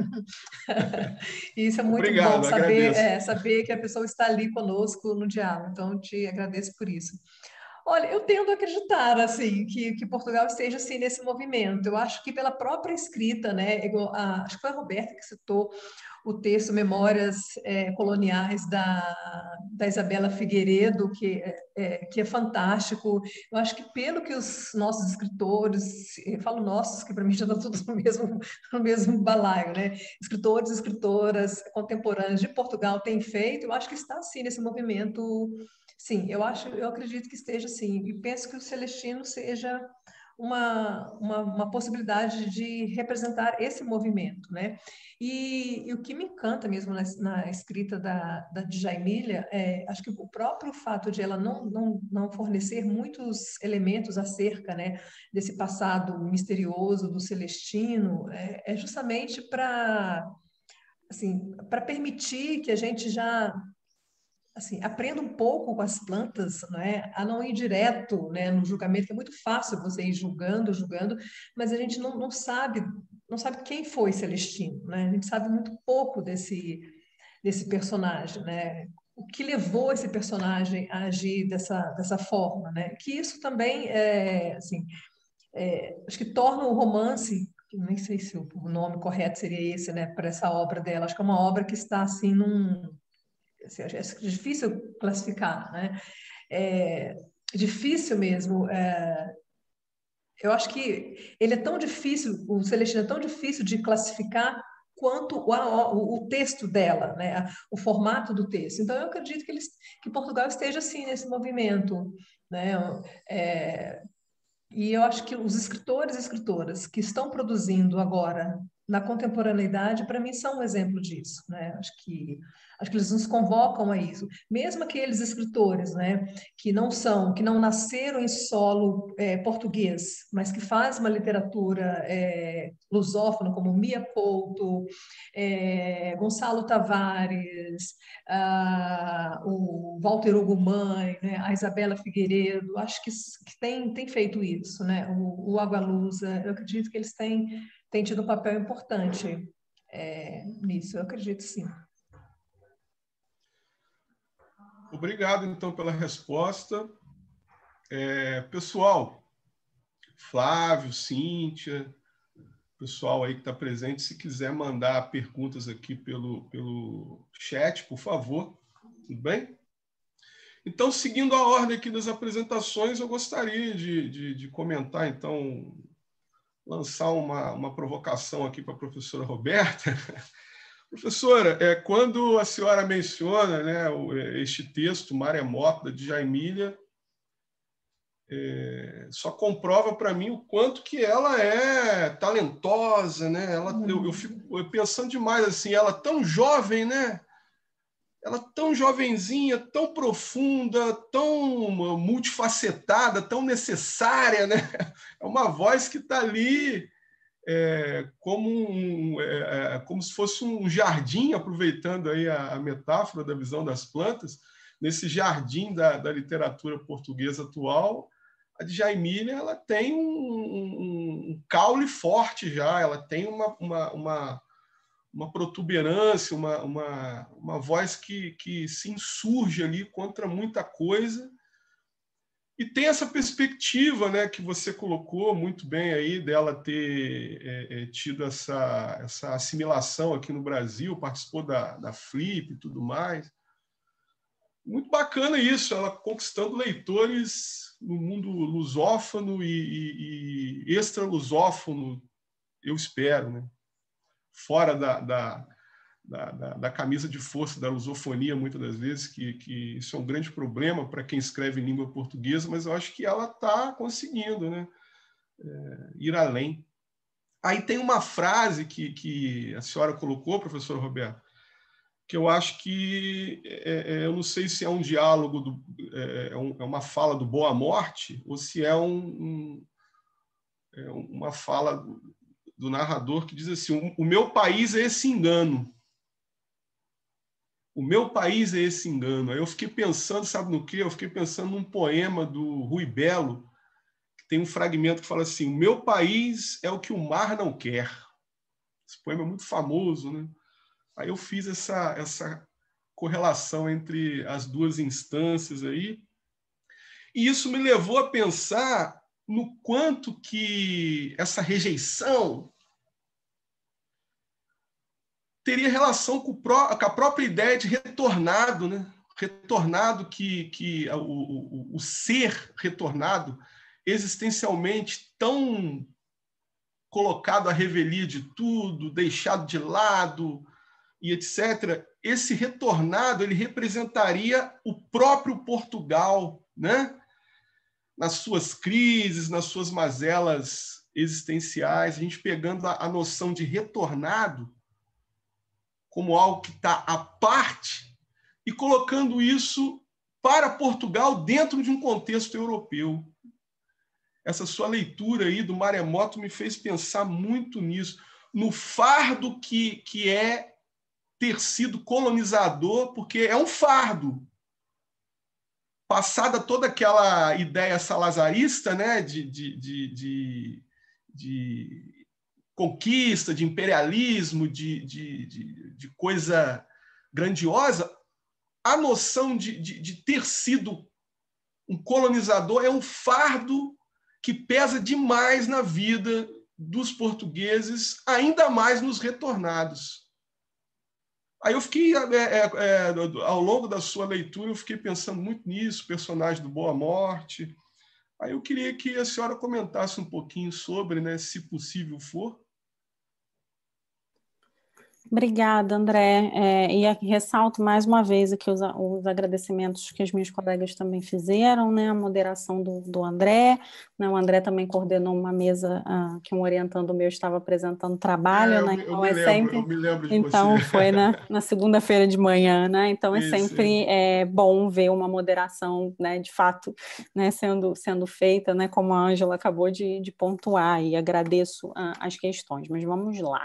E isso é muito bom, Obrigado, saber, agradeço. é, saber que a pessoa está ali conosco no diálogo. Então, eu te agradeço por isso. Olha, eu tendo a acreditar, assim, que, que Portugal esteja, assim, nesse movimento. Eu acho que pela própria escrita, né, igual a, acho que foi a Roberta que citou o texto Memórias é, Coloniais da, da Isabela Figueiredo, que é, que é fantástico. Eu acho que pelo que os nossos escritores, eu falo nossos, que para mim já estão todos no mesmo, no mesmo balaio, né? Escritores e escritoras contemporâneos de Portugal têm feito, eu acho que está, sim, nesse movimento. Sim, eu acho, eu acredito que esteja assim, e penso que o Celestino seja uma, uma, uma possibilidade de representar esse movimento, né? E, e o que me encanta mesmo na, na escrita da, da Djamília, é, acho que o próprio fato de ela não, não, não fornecer muitos elementos acerca, né, desse passado misterioso do Celestino, é, é justamente para, assim, para permitir que a gente já, assim, aprenda um pouco com as plantas, né, a não ir direto, né, no julgamento, que é muito fácil você ir julgando, julgando, mas a gente não, não sabe, não sabe quem foi Celestino, né? A gente sabe muito pouco desse, desse personagem, né? O que levou esse personagem a agir dessa, dessa forma, né? Que isso também, é, assim, é, acho que torna o romance, nem sei se o nome correto seria esse, né, para essa obra dela, acho que é uma obra que está, assim, num, assim, é difícil classificar, né? É difícil mesmo. É, eu acho que ele é tão difícil, o Celestino é tão difícil de classificar quanto o, o, o texto dela, né? O formato do texto. Então, eu acredito que, eles, que Portugal esteja, assim, nesse movimento, né? É, e eu acho que os escritores e escritoras que estão produzindo agora na contemporaneidade, para mim, são um exemplo disso, né? Acho que acho que eles nos convocam a isso. Mesmo aqueles escritores, né, que não são, que não nasceram em solo é, português, mas que fazem uma literatura é, lusófona, como Mia Couto, é, Gonçalo Tavares, ah, o Walter Ugumãe, né, a Isabela Figueiredo, acho que, que tem, tem feito isso, né? O, o Agualusa, eu acredito que eles têm, têm tido um papel importante é, nisso, eu acredito sim. Obrigado, então, pela resposta. É, pessoal, Flávio, Cíntia, pessoal aí que está presente, se quiser mandar perguntas aqui pelo, pelo chat, por favor, tudo bem? Então, seguindo a ordem aqui das apresentações, eu gostaria de, de, de comentar, então, lançar uma, uma provocação aqui para a professora Roberta. Professora, é, quando a senhora menciona, né, este texto, Maremoto, da Djamília, é, só comprova para mim o quanto que ela é talentosa, né? Ela, eu, eu fico pensando demais assim, ela tão jovem, né? Ela tão jovenzinha, tão profunda, tão multifacetada, tão necessária, né? É uma voz que está ali é, como, um, é, como se fosse um jardim, aproveitando aí a, a metáfora da visão das plantas, nesse jardim da, da literatura portuguesa atual. A Djamília, ela tem um, um, um caule forte já, ela tem uma, uma, uma, uma protuberância, uma, uma, uma voz que, que se insurge ali contra muita coisa. E tem essa perspectiva, né, que você colocou muito bem aí, dela ter é, é, tido essa, essa assimilação aqui no Brasil, participou da, da Flip e tudo mais. Muito bacana isso, ela conquistando leitores no mundo lusófono e, e, e extra-lusófono, eu espero, né? Fora da, da, da, da, da camisa de força da lusofonia, muitas das vezes, que, que isso é um grande problema para quem escreve em língua portuguesa, mas eu acho que ela está conseguindo, né, é, ir além. Aí tem uma frase que, que a senhora colocou, professor Roberto, que eu acho que, é, é, eu não sei se é um diálogo, do, é, é uma fala do Boa Morte, ou se é, um, um, é uma fala do, do narrador que diz assim: o meu país é esse engano. O meu país é esse engano. Aí eu fiquei pensando, sabe no quê? Eu fiquei pensando num poema do Rui Belo, que tem um fragmento que fala assim: o meu país é o que o mar não quer. Esse poema é muito famoso, né? Aí eu fiz essa, essa correlação entre as duas instâncias aí, e isso me levou a pensar no quanto que essa rejeição teria relação com, com a própria ideia de retornado, né? Retornado, que, que o, o, o ser retornado, existencialmente tão colocado à revelia de tudo, deixado de lado, e etcétera, esse retornado ele representaria o próprio Portugal, né? Nas suas crises, nas suas mazelas existenciais, a gente pegando a, a noção de retornado como algo que está à parte e colocando isso para Portugal dentro de um contexto europeu. Essa sua leitura aí do Maremoto me fez pensar muito nisso, no fardo que, que é ter sido colonizador, porque é um fardo. Passada toda aquela ideia salazarista, né, de, de, de, de, de conquista, de imperialismo, de, de, de, de coisa grandiosa, a noção de, de, de ter sido um colonizador é um fardo que pesa demais na vida dos portugueses, ainda mais nos retornados. Aí eu fiquei, é, é, ao longo da sua leitura, eu fiquei pensando muito nisso, personagem do Boa Morte. Aí eu queria que a senhora comentasse um pouquinho sobre, né, se possível for. Obrigada, André. É, e aqui ressalto mais uma vez aqui os, os agradecimentos que as minhas colegas também fizeram, né? A moderação do, do André, né? O André também coordenou uma mesa uh, que um orientando meu estava apresentando trabalho, é, eu, né? Eu então me é lembro, sempre. Eu me lembro de então você. foi na, na segunda-feira de manhã, né? Então é Isso, sempre é, bom ver uma moderação, né? De fato, né? Sendo sendo feita, né? Como a Ângela acabou de, de pontuar, e agradeço uh, as questões. Mas vamos lá.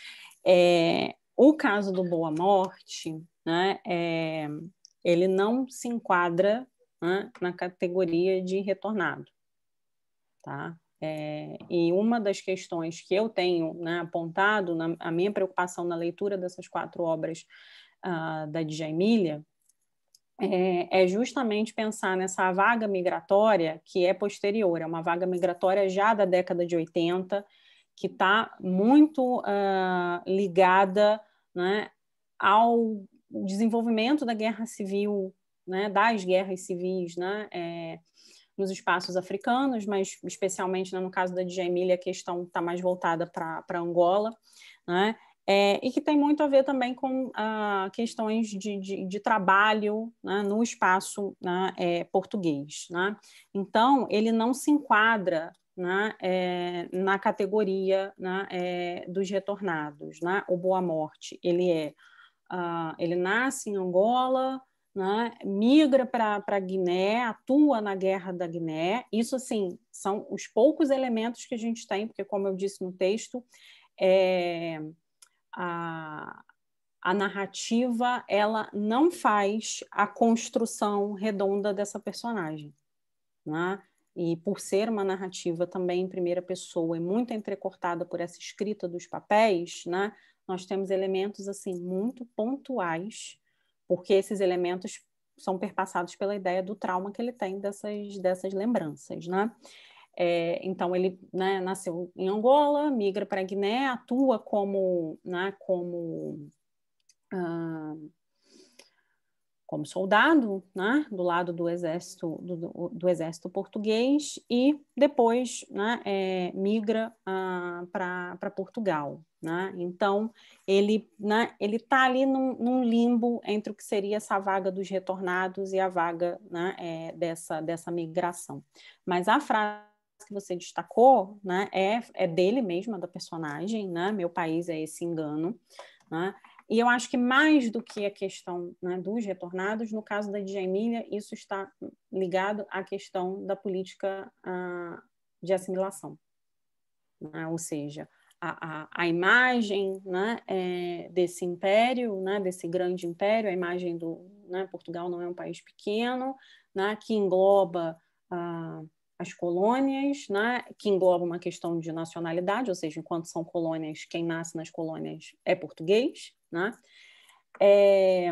É, o caso do Boa Morte, né, é, ele não se enquadra, né, na categoria de retornado. Tá? É, e uma das questões que eu tenho, né, apontado, na, a minha preocupação na leitura dessas quatro obras uh, da Djamila, é, é justamente pensar nessa vaga migratória que é posterior, é uma vaga migratória já da década de oitenta, que está muito uh, ligada, né, ao desenvolvimento da guerra civil, né, das guerras civis, né, é, nos espaços africanos, mas especialmente, né, no caso da Djamila, a questão está mais voltada para Angola, né, é, e que tem muito a ver também com uh, questões de, de, de trabalho, né, no espaço, né, é, português. Né? Então, ele não se enquadra, né, é, na categoria, né, é, dos retornados. Né? O Boa Morte, ele, é, uh, ele nasce em Angola, né, migra para a Guiné, atua na Guerra da Guiné. Isso, assim, são os poucos elementos que a gente tem, porque, como eu disse no texto, é, a, a narrativa ela não faz a construção redonda dessa personagem. Né? E por ser uma narrativa também em primeira pessoa e muito entrecortada por essa escrita dos papéis, né, nós temos elementos assim muito pontuais, porque esses elementos são perpassados pela ideia do trauma que ele tem dessas, dessas lembranças. Né? É, então, ele, né, nasceu em Angola, migra para a Guiné, atua como, né, como ah, como soldado, né, do lado do exército, do, do exército português, e depois, né, é, migra ah, para Portugal. né? Então, ele né, ele está ali num, num limbo entre o que seria essa vaga dos retornados e a vaga né, é, dessa, dessa migração. Mas a frase que você destacou né, é, é dele mesmo, da personagem, né? Meu país é esse engano, né? E eu acho que mais do que a questão né, dos retornados, no caso da Djamila, isso está ligado à questão da política uh, de assimilação. Né? Ou seja, a, a, a imagem né, é, desse império, né, desse grande império, a imagem do... Né, Portugal não é um país pequeno, né, que engloba uh, as colônias, né, que engloba uma questão de nacionalidade, ou seja, enquanto são colônias, quem nasce nas colônias é português, né? É,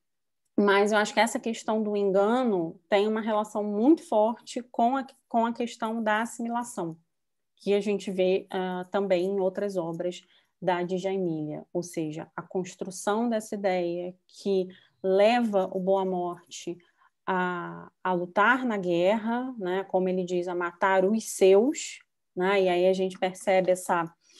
mas eu acho que essa questão do engano tem uma relação muito forte com a, com a questão da assimilação, que a gente vê uh, também em outras obras da Djamila, ou seja, a construção dessa ideia que leva o Boa Morte a, a lutar na guerra, né, como ele diz, a matar os seus, né, e aí a gente percebe essa,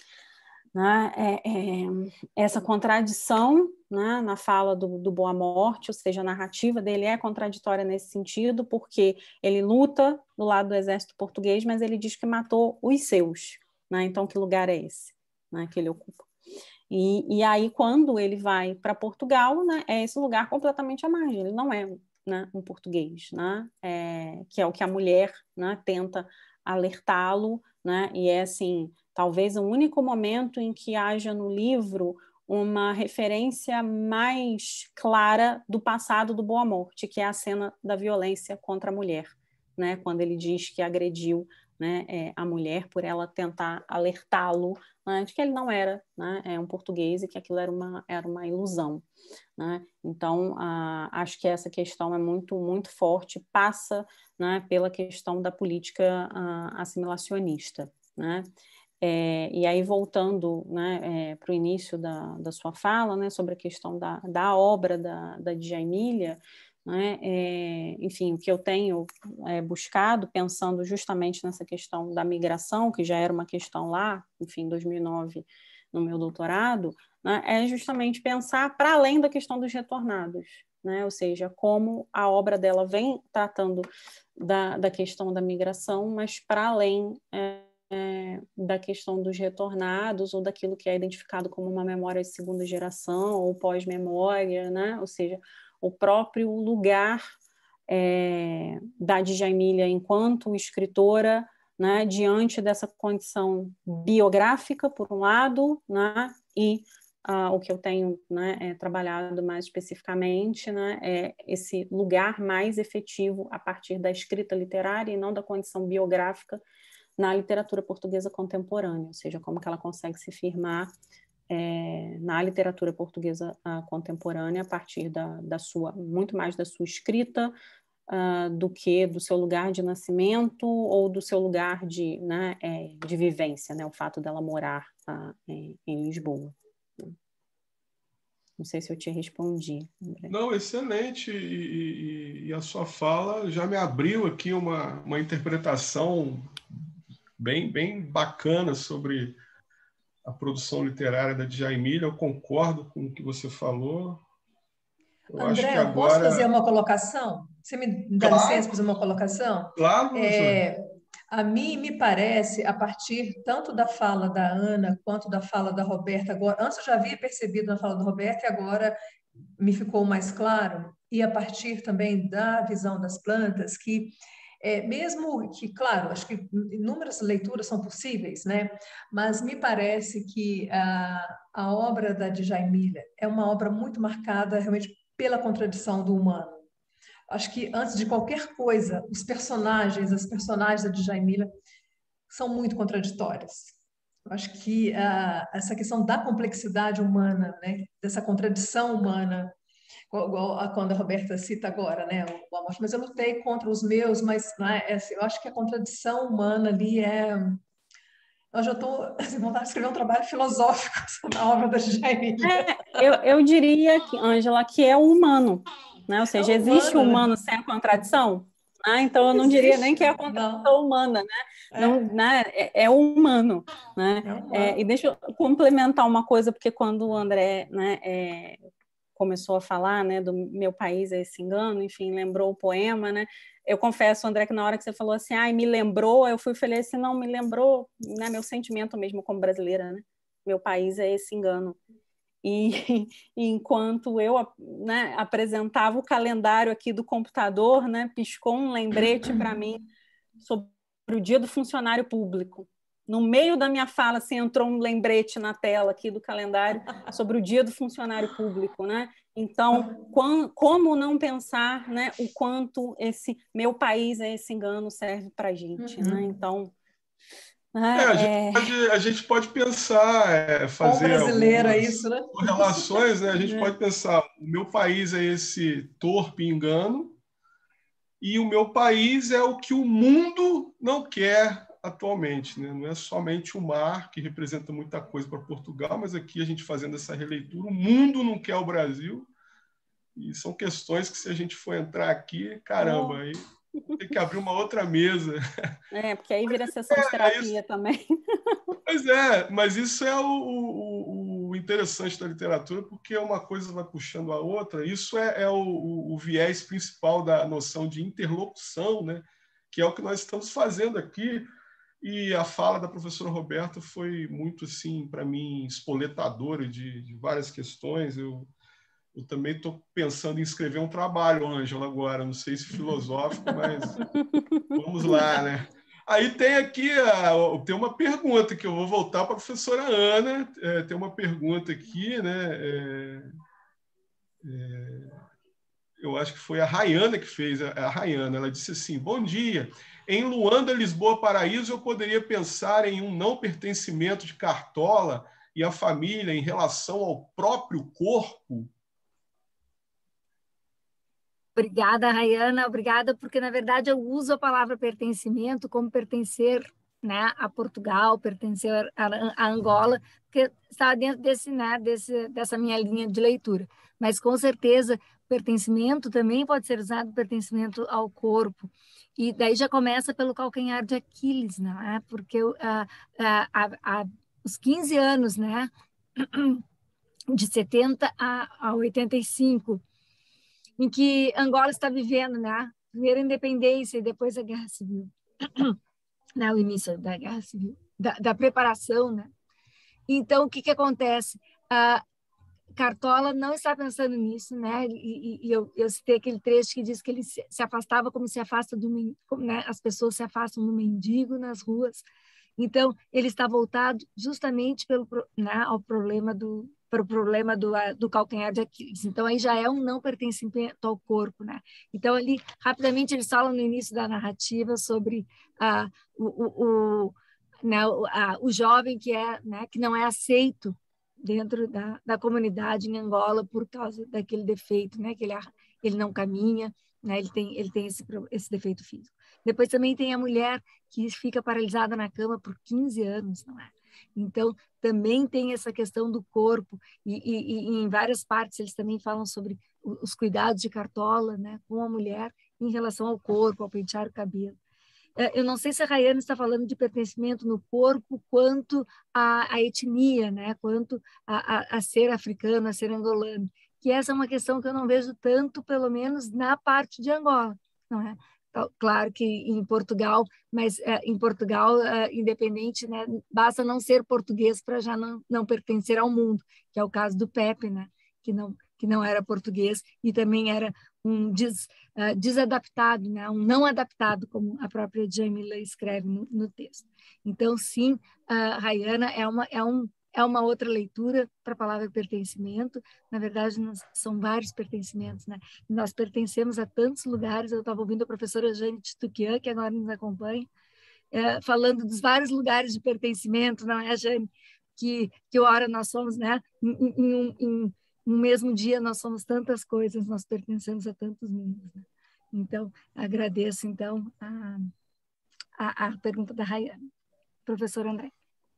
né, é, é, essa contradição né, na fala do, do Boa Morte, ou seja, a narrativa dele é contraditória nesse sentido, porque ele luta do lado do exército português, mas ele diz que matou os seus, né, então que lugar é esse né, que ele ocupa? E, e aí, quando ele vai para Portugal, né, é esse lugar completamente à margem, ele não é né, um português, né, é, que é o que a mulher né, tenta alertá-lo, né, e é assim, talvez o único momento em que haja no livro uma referência mais clara do passado do Boa Morte, que é a cena da violência contra a mulher, né, quando ele diz que agrediu né, é, a mulher por ela tentar alertá-lo né, de que ele não era né, é, um português e que aquilo era uma, era uma ilusão. Né? Então, ah, acho que essa questão é muito, muito forte, passa né, pela questão da política ah, assimilacionista. Né? É, e aí, voltando né, é, para o início da, da sua fala, né, sobre a questão da, da obra da, da Djamila, né, é, enfim, o que eu tenho é, buscado, pensando justamente nessa questão da migração, que já era uma questão lá, enfim, em dois mil e nove, no meu doutorado, né, é justamente pensar para além da questão dos retornados, né, ou seja, como a obra dela vem tratando da, da questão da migração, mas para além é, É, da questão dos retornados ou daquilo que é identificado como uma memória de segunda geração ou pós-memória, né? Ou seja, o próprio lugar é, da Djamila enquanto escritora, né? Diante dessa condição biográfica, por um lado, né? E ah, o que eu tenho né, é, trabalhado mais especificamente né, é esse lugar mais efetivo a partir da escrita literária e não da condição biográfica na literatura portuguesa contemporânea, ou seja, como que ela consegue se firmar é, na literatura portuguesa uh, contemporânea a partir da, da sua, muito mais da sua escrita uh, do que do seu lugar de nascimento ou do seu lugar de, né, é, de vivência, né, o fato dela morar uh, em, em Lisboa. Não sei se eu te respondi, André. Não, excelente, e, e, e a sua fala já me abriu aqui uma, uma interpretação bem, bem bacana sobre a produção literária da Djamila. Eu concordo com o que você falou. Eu André, acho que eu posso agora... fazer uma colocação? Você me dá Claro, licença para fazer uma colocação? claro, professor. É, a mim me parece, a partir tanto da fala da Ana quanto da fala da Roberta, agora, antes eu já havia percebido na fala da Roberta e agora me ficou mais claro, e a partir também da visão das plantas, que é, mesmo que, claro, acho que inúmeras leituras são possíveis, né? Mas me parece que a, a obra da Djamila é uma obra muito marcada realmente pela contradição do humano. Acho que, antes de qualquer coisa, os personagens, as personagens da Djamila são muito contraditórias. Acho que uh, essa questão da complexidade humana, né, dessa contradição humana, igual a quando a Roberta cita agora, né, o amor, mas eu lutei contra os meus, mas né, eu acho que a contradição humana ali é... Eu já estou assim, vontade de escrever um trabalho filosófico sobre a obra da Djamila. É, eu, eu diria, que, Ângela, que é o humano, né? Ou seja, é humano, existe o humano né? sem a contradição? Ah, então eu não existe, diria nem que é a contradição não. humana, né? não, né? é, é humano. Né? É humano. É, e deixa eu complementar uma coisa, porque quando o André, né, é, começou a falar, né, do meu país é esse engano, enfim, lembrou o poema, né? Eu confesso, André, que na hora que você falou assim, ai, me lembrou, eu fui falei assim, não, me lembrou, né, meu sentimento mesmo como brasileira, né? Meu país é esse engano. E, e enquanto eu, né, apresentava o calendário aqui do computador, né, piscou um lembrete para mim sobre o dia do funcionário público. No meio da minha fala, assim, entrou um lembrete na tela aqui do calendário sobre o dia do funcionário público, né? Então, quam, como não pensar, né, o quanto esse meu país é esse engano serve para a gente, uhum. né? Então, é, a, gente é... Pode, a gente pode pensar, é, fazer brasileira é isso, né? Relações, né? A gente é. pode pensar, o meu país é esse torpe engano e o meu país é o que o mundo não quer atualmente, né? Não é somente o mar, que representa muita coisa para Portugal, mas aqui a gente fazendo essa releitura, o mundo não quer o Brasil, e são questões que, se a gente for entrar aqui, caramba, oh. aí tem que abrir uma outra mesa. É, porque aí vira mas, sessão é, de terapia é também. Pois é, mas isso é o, o, o interessante da literatura, porque uma coisa vai puxando a outra, isso é, é o, o viés principal da noção de interlocução, né? Que é o que nós estamos fazendo aqui. E a fala da professora Roberta foi muito, assim, para mim, espoletadora de, de várias questões. Eu, eu também estou pensando em escrever um trabalho, Ângela, agora. Não sei se filosófico, mas vamos lá, né? Aí tem aqui, a, tem uma pergunta que eu vou voltar para a professora Ana. É, tem uma pergunta aqui, né? É, é, eu acho que foi a Rayana que fez, a Rayana. Ela disse assim, bom dia. Em Luanda, Lisboa, Paraíso, eu poderia pensar em um não pertencimento de Cartola e a família em relação ao próprio corpo? Obrigada, Rayana. Obrigada, porque, na verdade, eu uso a palavra pertencimento como pertencer, né, a Portugal, pertencer a, a Angola, porque está dentro desse, né, desse, dessa minha linha de leitura. Mas, com certeza, pertencimento também pode ser usado, pertencimento ao corpo. E daí já começa pelo calcanhar de Aquiles, não é? Porque ah, ah, ah, ah, os quinze anos, né, de setenta a, a oitenta e cinco, em que Angola está vivendo, né? Primeiro a independência e depois a Guerra Civil. Né? O início da Guerra Civil, da, da preparação, né? Então, o que que acontece? A Cartola não está pensando nisso, né? E, e, e eu, eu citei aquele trecho que diz que ele se, se afastava como se afasta do mendigo, né? As pessoas se afastam do mendigo nas ruas. Então, ele está voltado justamente pelo, né, ao problema do para o problema do, do calcanhar de Aquiles. Então, aí já é um não pertencimento ao corpo, né? Então, ali, rapidamente, eles falam no início da narrativa sobre ah, o, o, o, né, o, a, o jovem que, é, né, que não é aceito dentro da, da comunidade em Angola por causa daquele defeito, né? Que ele, ele não caminha, né? Ele tem, ele tem esse, esse defeito físico. Depois também tem a mulher que fica paralisada na cama por quinze anos, não é? Então, também tem essa questão do corpo, e, e, e em várias partes eles também falam sobre os cuidados de Cartola, né, com a mulher em relação ao corpo, ao pentear o cabelo. Eu não sei se a Rayana está falando de pertencimento no corpo quanto à, à etnia, né, quanto a, a, a ser africano, a ser angolano, que essa é uma questão que eu não vejo tanto, pelo menos na parte de Angola, não é? Claro que em Portugal, mas é, em Portugal, é, independente, né, basta não ser português para já não, não pertencer ao mundo, que é o caso do Pepe, né, que não, que não era português e também era um des, uh, desadaptado, né, um não adaptado, como a própria Jamila escreve no, no texto. Então, sim, a Rayana é, uma, é um É uma outra leitura para a palavra pertencimento. Na verdade, nós, são vários pertencimentos, né? Nós pertencemos a tantos lugares. Eu estava ouvindo a professora Jane Tituquian, que agora nos acompanha, é, falando dos vários lugares de pertencimento, não é, Jane? Que, que hora nós somos, né? Em, em, um, em um mesmo dia nós somos tantas coisas, nós pertencemos a tantos mundos, né? Então, agradeço, então, a, a, a pergunta da Rayana. Professor André.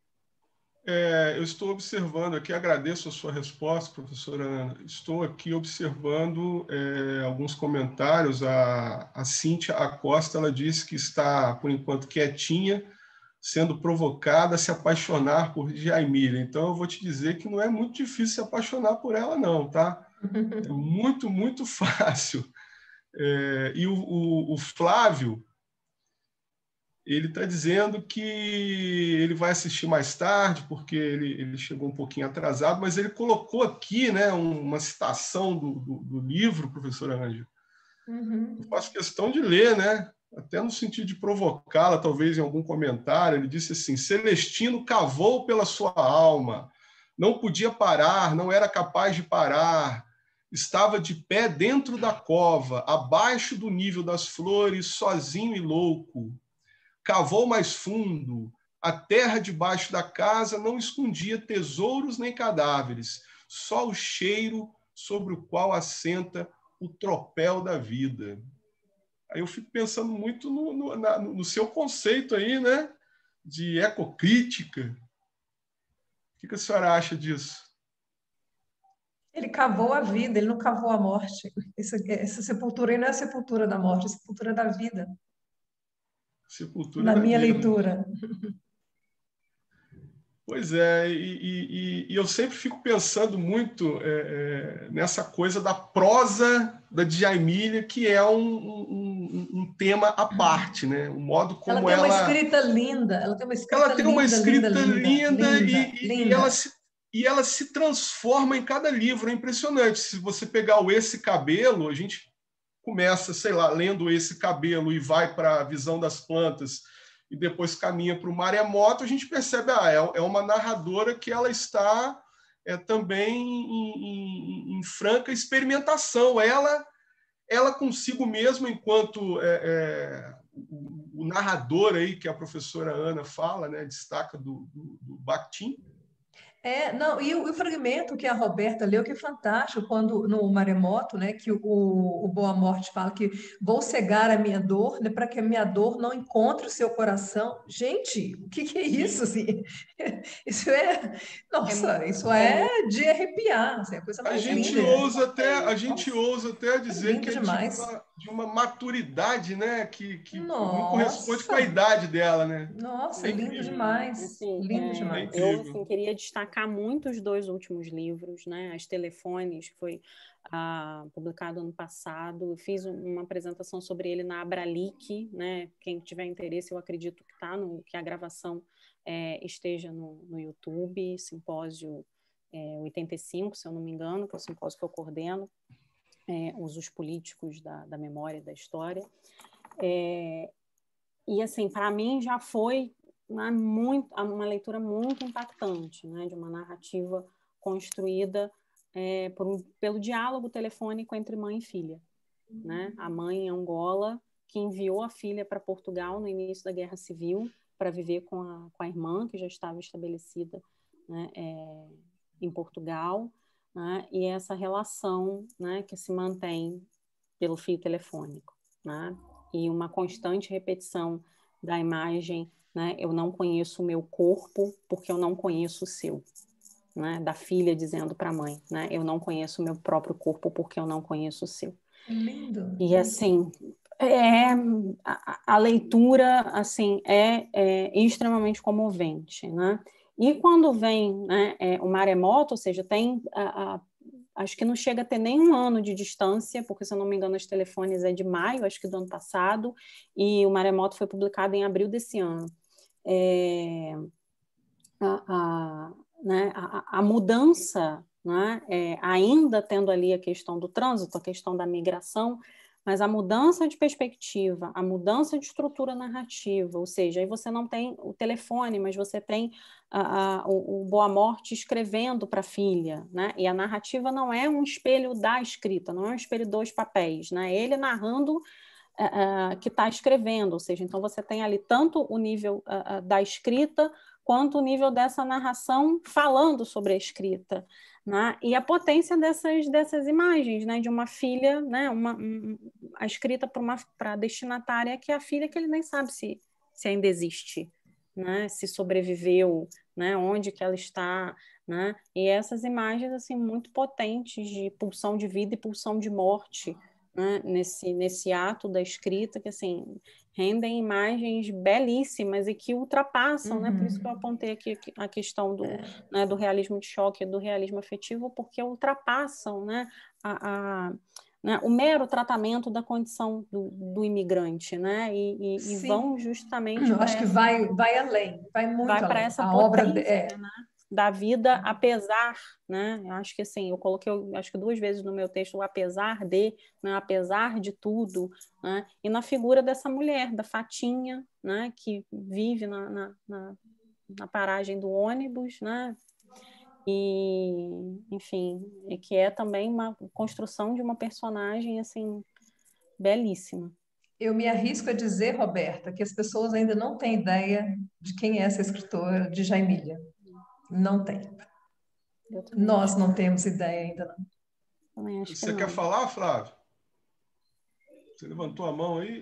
É, eu estou observando aqui, agradeço a sua resposta, professora Ana. Estou aqui observando é, alguns comentários. A, a Cíntia Acosta, ela disse que está, por enquanto, quietinha, sendo provocada a se apaixonar por Djamila. Então, eu vou te dizer que não é muito difícil se apaixonar por ela, não, tá? É muito, muito fácil. É, e o, o, o Flávio, ele está dizendo que ele vai assistir mais tarde, porque ele, ele chegou um pouquinho atrasado, mas ele colocou aqui, né, uma citação do, do, do livro, professora Ângela. Uhum. Eu faço questão de ler, né? Até no sentido de provocá-la, talvez em algum comentário. Ele disse assim: Celestino cavou pela sua alma, não podia parar, não era capaz de parar, estava de pé dentro da cova, abaixo do nível das flores, sozinho e louco. Cavou mais fundo, a terra debaixo da casa não escondia tesouros nem cadáveres, só o cheiro sobre o qual assenta o tropel da vida. Aí eu fico pensando muito no, no, na, no seu conceito aí, né, de ecocrítica. O que a senhora acha disso? Ele cavou a vida, ele não cavou a morte. Essa, essa sepultura aí não é a sepultura da morte, é a sepultura da vida. Sepultura Na da minha vida. leitura. Pois é, e, e, e eu sempre fico pensando muito é, é, nessa coisa da prosa da Djamila, que é um, um, um tema à parte, né? O modo como ela... Tem ela... uma escrita linda, ela tem uma escrita ela tem linda, uma escrita linda, linda, linda, linda, e, linda. E, ela se, e ela se transforma em cada livro, é impressionante. Se você pegar o Esse Cabelo, a gente começa, sei lá, lendo Esse Cabelo e vai para a Visão das Plantas, e depois caminha para o Maremoto, a gente percebe ah, é uma narradora que ela está é, também em, em, em franca experimentação. Ela, ela consigo mesma, enquanto é, é, o, o narrador aí, que a professora Ana fala, né, destaca do, do, do Bakhtin. É, não, e o, o fragmento que a Roberta leu, que é fantástico, quando no Maremoto, né, que o, o Boa Morte fala que vou cegar a minha dor, né, para que a minha dor não encontre o seu coração. Gente, o que, que é isso? Assim? Isso é, nossa, é, isso é, é de arrepiar, assim, é a coisa A mais gente linda. ousa até, a gente Nossa, ousa até é dizer lindo que é de demais. uma, de uma maturidade, né, que, que não corresponde com a Nossa, idade dela, né? nossa, É lindo incrível. demais, assim, lindo É demais. é, eu incrível. assim, queria destacar muito os dois últimos livros, né? As Telefones, que foi ah, publicado ano passado. Eu fiz uma apresentação sobre ele na Abralic, né? Quem tiver interesse, eu acredito que tá no, que a gravação é, esteja no, no YouTube, simpósio é, oitenta e cinco, se eu não me engano, que é o simpósio que eu coordeno, é, usos políticos da, da memória e da história. É, e assim, para mim já foi uma, muito, uma leitura muito impactante, né, de uma narrativa construída é, por um, pelo diálogo telefônico entre mãe e filha. Né? A mãe em Angola, que enviou a filha para Portugal no início da Guerra Civil para viver com a, com a irmã, que já estava estabelecida, né, é, em Portugal, né, e essa relação, né, que se mantém pelo fio telefônico, né, e uma constante repetição da imagem, né, eu não conheço o meu corpo porque eu não conheço o seu, né, da filha dizendo para a mãe, né, eu não conheço o meu próprio corpo porque eu não conheço o seu. Lindo. E assim, é, a, a leitura assim é, é extremamente comovente, né? E quando vem, né, é, o Maremoto, ou seja, tem a, a, acho que não chega a ter nem um ano de distância, porque se eu não me engano, os telefones é de maio, acho que do ano passado, e o Maremoto foi publicado em abril desse ano. É, a, a, né, a, a mudança, né, é, ainda tendo ali a questão do trânsito, a questão da migração, mas a mudança de perspectiva, a mudança de estrutura narrativa, ou seja, aí você não tem o telefone, mas você tem a, a, o, o Boa Morte escrevendo para a filha, né? E a narrativa não é um espelho da escrita, não é um espelho dos papéis, né? Ele narrando uh, uh, que está escrevendo, ou seja, então você tem ali tanto o nível uh, uh, da escrita quanto o nível dessa narração falando sobre a escrita, né? E a potência dessas, dessas imagens, né? De uma filha, né? Uma, um, a escrita para a destinatária, que é a filha que ele nem sabe se, se ainda existe, né? Se sobreviveu, né? Onde que ela está, né? E essas imagens assim muito potentes de pulsão de vida e pulsão de morte, né, nesse, nesse ato da escrita, que assim, rendem imagens belíssimas e que ultrapassam, uhum. né? Por isso que eu apontei aqui a questão do, é. né, do realismo de choque e do realismo afetivo, porque ultrapassam, né, a, a, né, o mero tratamento da condição do, do imigrante, né? E, e, e vão justamente... Eu acho essa, que vai, vai além, vai muito vai além. para essa a potência, obra de, é. né? Da vida, apesar, né? Eu acho que assim, eu coloquei, eu acho que duas vezes no meu texto, o apesar de, né? Apesar de tudo, né? E na figura dessa mulher, da Fatinha, né? Que vive na, na, na, na paragem do ônibus, né? E, enfim, e que é também uma construção de uma personagem, assim, belíssima. Eu me arrisco a dizer, Roberta, que as pessoas ainda não têm ideia de quem é essa escritora de Jaimília. Não tem. Nós não temos ideia ainda, não. Também acho que Você não. quer falar, Flávio? Você levantou a mão aí?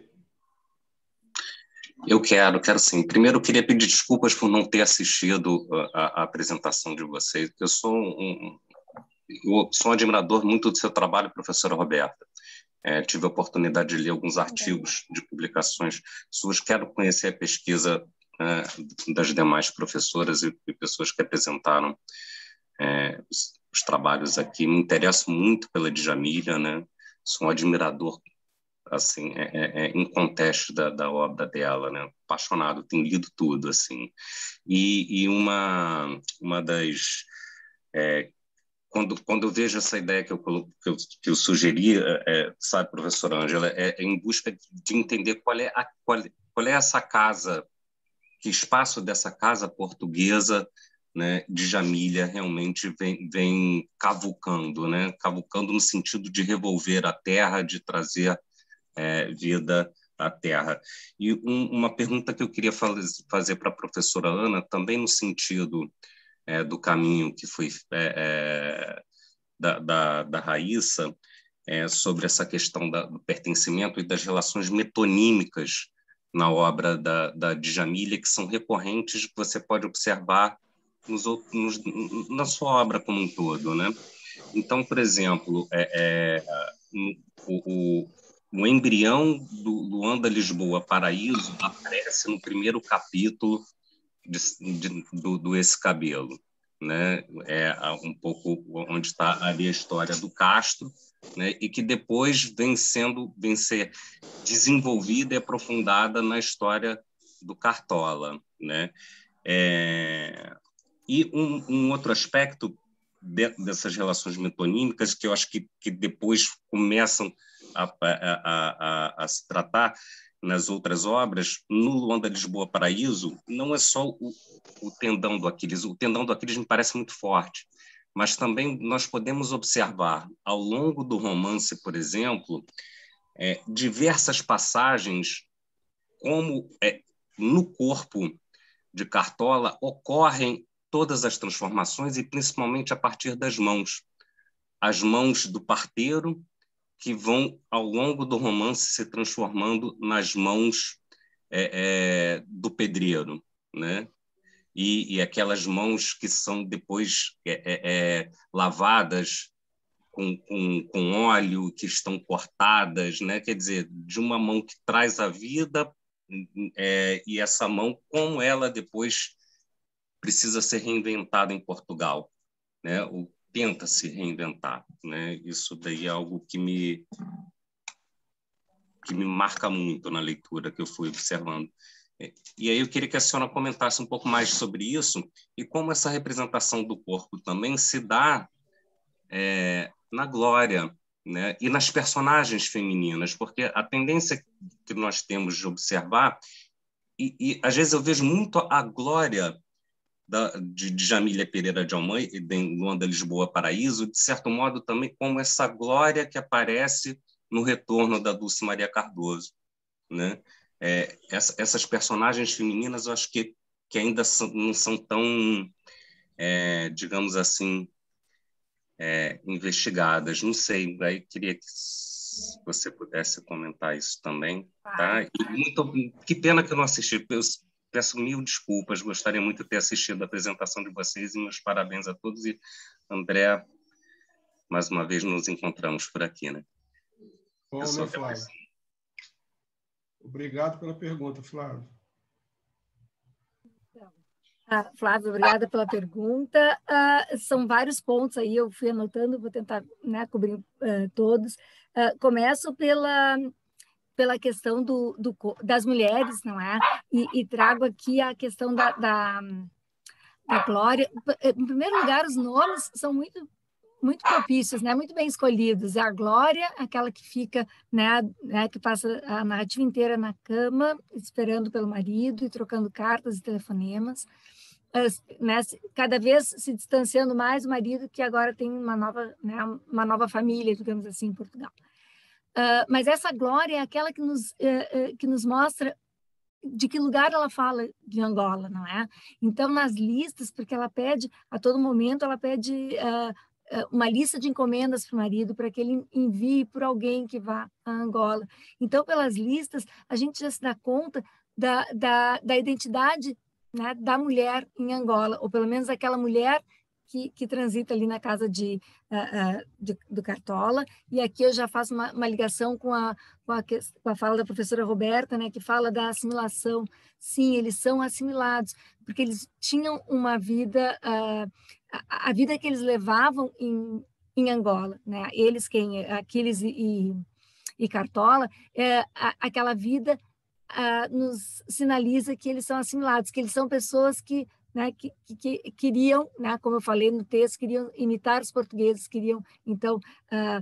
Eu quero, quero sim. Primeiro, eu queria pedir desculpas por não ter assistido a, a apresentação de vocês. Eu sou um, eu sou um admirador muito do seu trabalho, professora Roberta. É, tive a oportunidade de ler alguns artigos de publicações suas. Quero conhecer a pesquisa é, das demais professoras e, e pessoas que apresentaram é, os, os trabalhos aqui. Me interesso muito pela Djamila, né? Sou um admirador assim, é, é, é inconteste da, da obra dela, né? Apaixonado, tenho lido tudo, assim. E, e uma, uma das... É, quando, quando eu vejo essa ideia que eu, que eu, que eu sugeri, é, sabe, professora Ângela, é, é em busca de entender qual é, a, qual, qual é essa casa, que espaço dessa casa portuguesa, né, de Djamila realmente vem, vem cavucando, né? Cavucando no sentido de revolver a terra, de trazer é, vida à terra. E um, uma pergunta que eu queria fazer para a professora Ana, também no sentido é, do caminho que foi é, é, da, da, da Raíssa, é, sobre essa questão da, do pertencimento e das relações metonímicas na obra da, da Djamila, que são recorrentes, que você pode observar nos outros, nos, na sua obra como um todo, né? Então, por exemplo, é, é, o, o, o embrião do Luanda, Lisboa, Paraíso aparece no primeiro capítulo de, de, do, do Esse Cabelo, né? É um pouco onde está ali a história do Castro, né? E que depois vem sendo vem ser desenvolvida e aprofundada na história do Cartola, né? É, e um, um outro aspecto de, dessas relações metonímicas que eu acho que, que depois começam a, a, a, a se tratar nas outras obras, no Luanda, Lisboa, Paraíso, não é só o, o tendão do Aquiles. O tendão do Aquiles me parece muito forte, mas também nós podemos observar, ao longo do romance, por exemplo, é, diversas passagens como é, no corpo de Cartola ocorrem todas as transformações e principalmente a partir das mãos. As mãos do parteiro, que vão, ao longo do romance, se transformando nas mãos é, é, do pedreiro, né? E, e aquelas mãos que são depois é, é, é, lavadas com, com, com óleo, que estão cortadas, né? Quer dizer, de uma mão que traz a vida é, e essa mão, como ela depois precisa ser reinventada em Portugal, né? O tenta se reinventar, né? Isso daí é algo que me que me marca muito na leitura que eu fui observando. E aí eu queria que a senhora comentasse um pouco mais sobre isso e como essa representação do corpo também se dá é, na Glória, né? E nas personagens femininas, porque a tendência que nós temos de observar, e, e às vezes eu vejo muito a Glória Da, de, de Djamila Pereira de Almeida, em Luanda, Lisboa, Paraíso, de certo modo também como essa glória que aparece no retorno da Dulce Maria Cardoso, né? É, essa, essas personagens femininas eu acho que, que ainda são, não são tão, é, digamos assim, é, investigadas. Não sei, aí queria que você pudesse comentar isso também, tá? E muito, que pena que eu não assisti, eu peço mil desculpas, gostaria muito de ter assistido a apresentação de vocês e meus parabéns a todos. E, André, mais uma vez nos encontramos por aqui, né? Bom, né, Flávio? Obrigado pela pergunta, Flávio. Ah, Flávio, obrigada pela pergunta. Ah, são vários pontos aí, eu fui anotando, vou tentar, né, cobrir uh, todos. Uh, começo pela, pela questão do, do, das mulheres, não é? E, e trago aqui a questão da, da, da Glória. Em primeiro lugar, os nomes são muito muito propícios, né? Muito bem escolhidos. É a Glória, aquela que fica, né, né, que passa a narrativa inteira na cama, esperando pelo marido e trocando cartas e telefonemas, As, né, cada vez se distanciando mais do marido, que agora tem uma nova, né, uma nova família, digamos assim, em Portugal. Uh, mas essa Glória é aquela que nos, uh, uh, que nos mostra de que lugar ela fala de Angola, não é? Então, nas listas, porque ela pede, a todo momento, ela pede uh, uma lista de encomendas para o marido, para que ele envie por alguém que vá a Angola. Então, pelas listas, a gente já se dá conta da, da, da identidade, né, da mulher em Angola, ou pelo menos aquela mulher que, que transita ali na casa de, uh, uh, de, do Cartola. E aqui eu já faço uma, uma ligação com a, com, a, com a fala da professora Roberta, né, que fala da assimilação. Sim, eles são assimilados, porque eles tinham uma vida... Uh, a, a vida que eles levavam em, em Angola, né? Eles, quem, Aquiles e, e, e Cartola, é, a, aquela vida a, nos sinaliza que eles são assimilados, que eles são pessoas que, né, que, que, que queriam, né, como eu falei no texto, queriam imitar os portugueses, queriam, então, uh,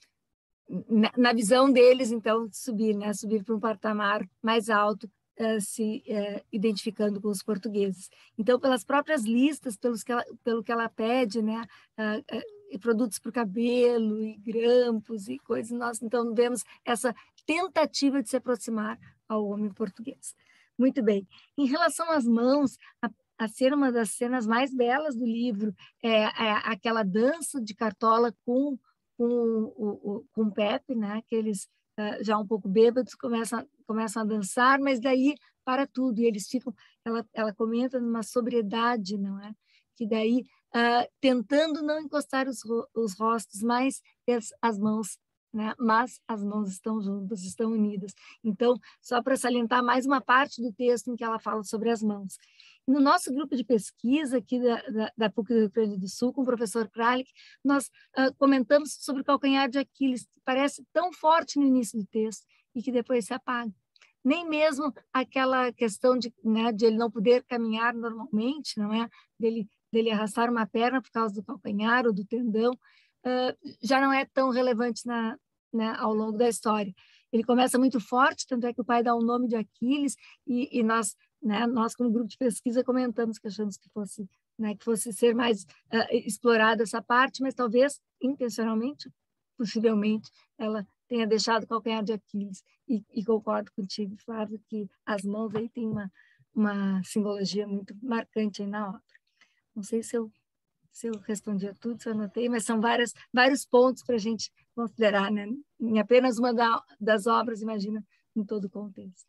na, na visão deles, então, subir, né, subir para um patamar mais alto, Uh, se uh, identificando com os portugueses. Então, pelas próprias listas, pelos que ela, pelo que ela pede, né, uh, uh, e produtos para o cabelo, e grampos, e coisas, nós, então, vemos essa tentativa de se aproximar ao homem português. Muito bem. Em relação às mãos, a, a ser uma das cenas mais belas do livro é, é aquela dança de Cartola com, com o, o, com o Pepe, né, que eles Uh, já um pouco bêbados, começam, começam a dançar, mas daí para tudo, e eles ficam, ela, ela comenta numa sobriedade, não é? Que daí, uh, tentando não encostar os, os rostos, mas as, as mãos, né? Mas as mãos estão juntas, estão unidas. Então, só para salientar mais uma parte do texto em que ela fala sobre as mãos. No nosso grupo de pesquisa aqui da, da, da P U C do Rio Grande do Sul, com o professor Kralik, nós uh, comentamos sobre o calcanhar de Aquiles, que parece tão forte no início do texto e que depois se apaga. Nem mesmo aquela questão de, né, de ele não poder caminhar normalmente, não é? Dele, dele arrastar uma perna por causa do calcanhar ou do tendão, uh, já não é tão relevante na, né, ao longo da história. Ele começa muito forte, tanto é que o pai dá o nome de Aquiles, e, e nós, né, nós, como grupo de pesquisa, comentamos que achamos que fosse, né, que fosse ser mais uh, explorada essa parte, mas talvez, intencionalmente, possivelmente, ela tenha deixado o calcanhar de Aquiles. E, e concordo contigo, Flávio, que as mãos aí têm uma, uma simbologia muito marcante aí na obra. Não sei se eu, se eu respondi a tudo, se eu anotei, mas são várias, vários pontos para a gente considerar, né? Em apenas uma da, das obras, imagina, em todo o contexto.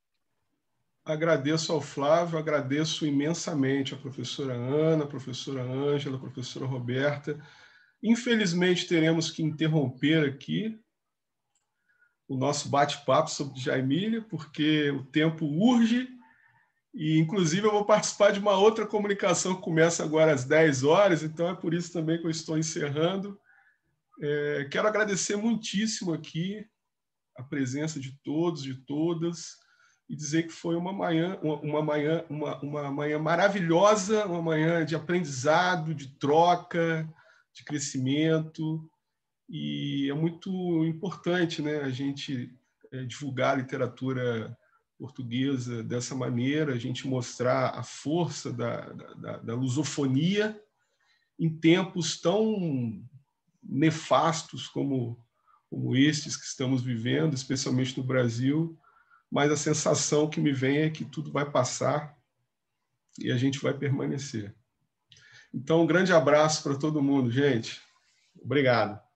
Agradeço ao Flávio, agradeço imensamente a professora Ana, a professora Ângela, a professora Roberta. Infelizmente, teremos que interromper aqui o nosso bate-papo sobre Jaimília, porque o tempo urge, e, inclusive, eu vou participar de uma outra comunicação que começa agora às dez horas, então é por isso também que eu estou encerrando. É, quero agradecer muitíssimo aqui a presença de todos, de todas, e dizer que foi uma manhã, uma manhã, uma, uma manhã maravilhosa, uma manhã de aprendizado, de troca, de crescimento, e é muito importante, né, a gente é, divulgar a literatura portuguesa dessa maneira, a gente mostrar a força da, da, da lusofonia em tempos tão nefastos como, como estes que estamos vivendo, especialmente no Brasil, mas a sensação que me vem é que tudo vai passar e a gente vai permanecer. Então, um grande abraço para todo mundo, gente. Obrigado.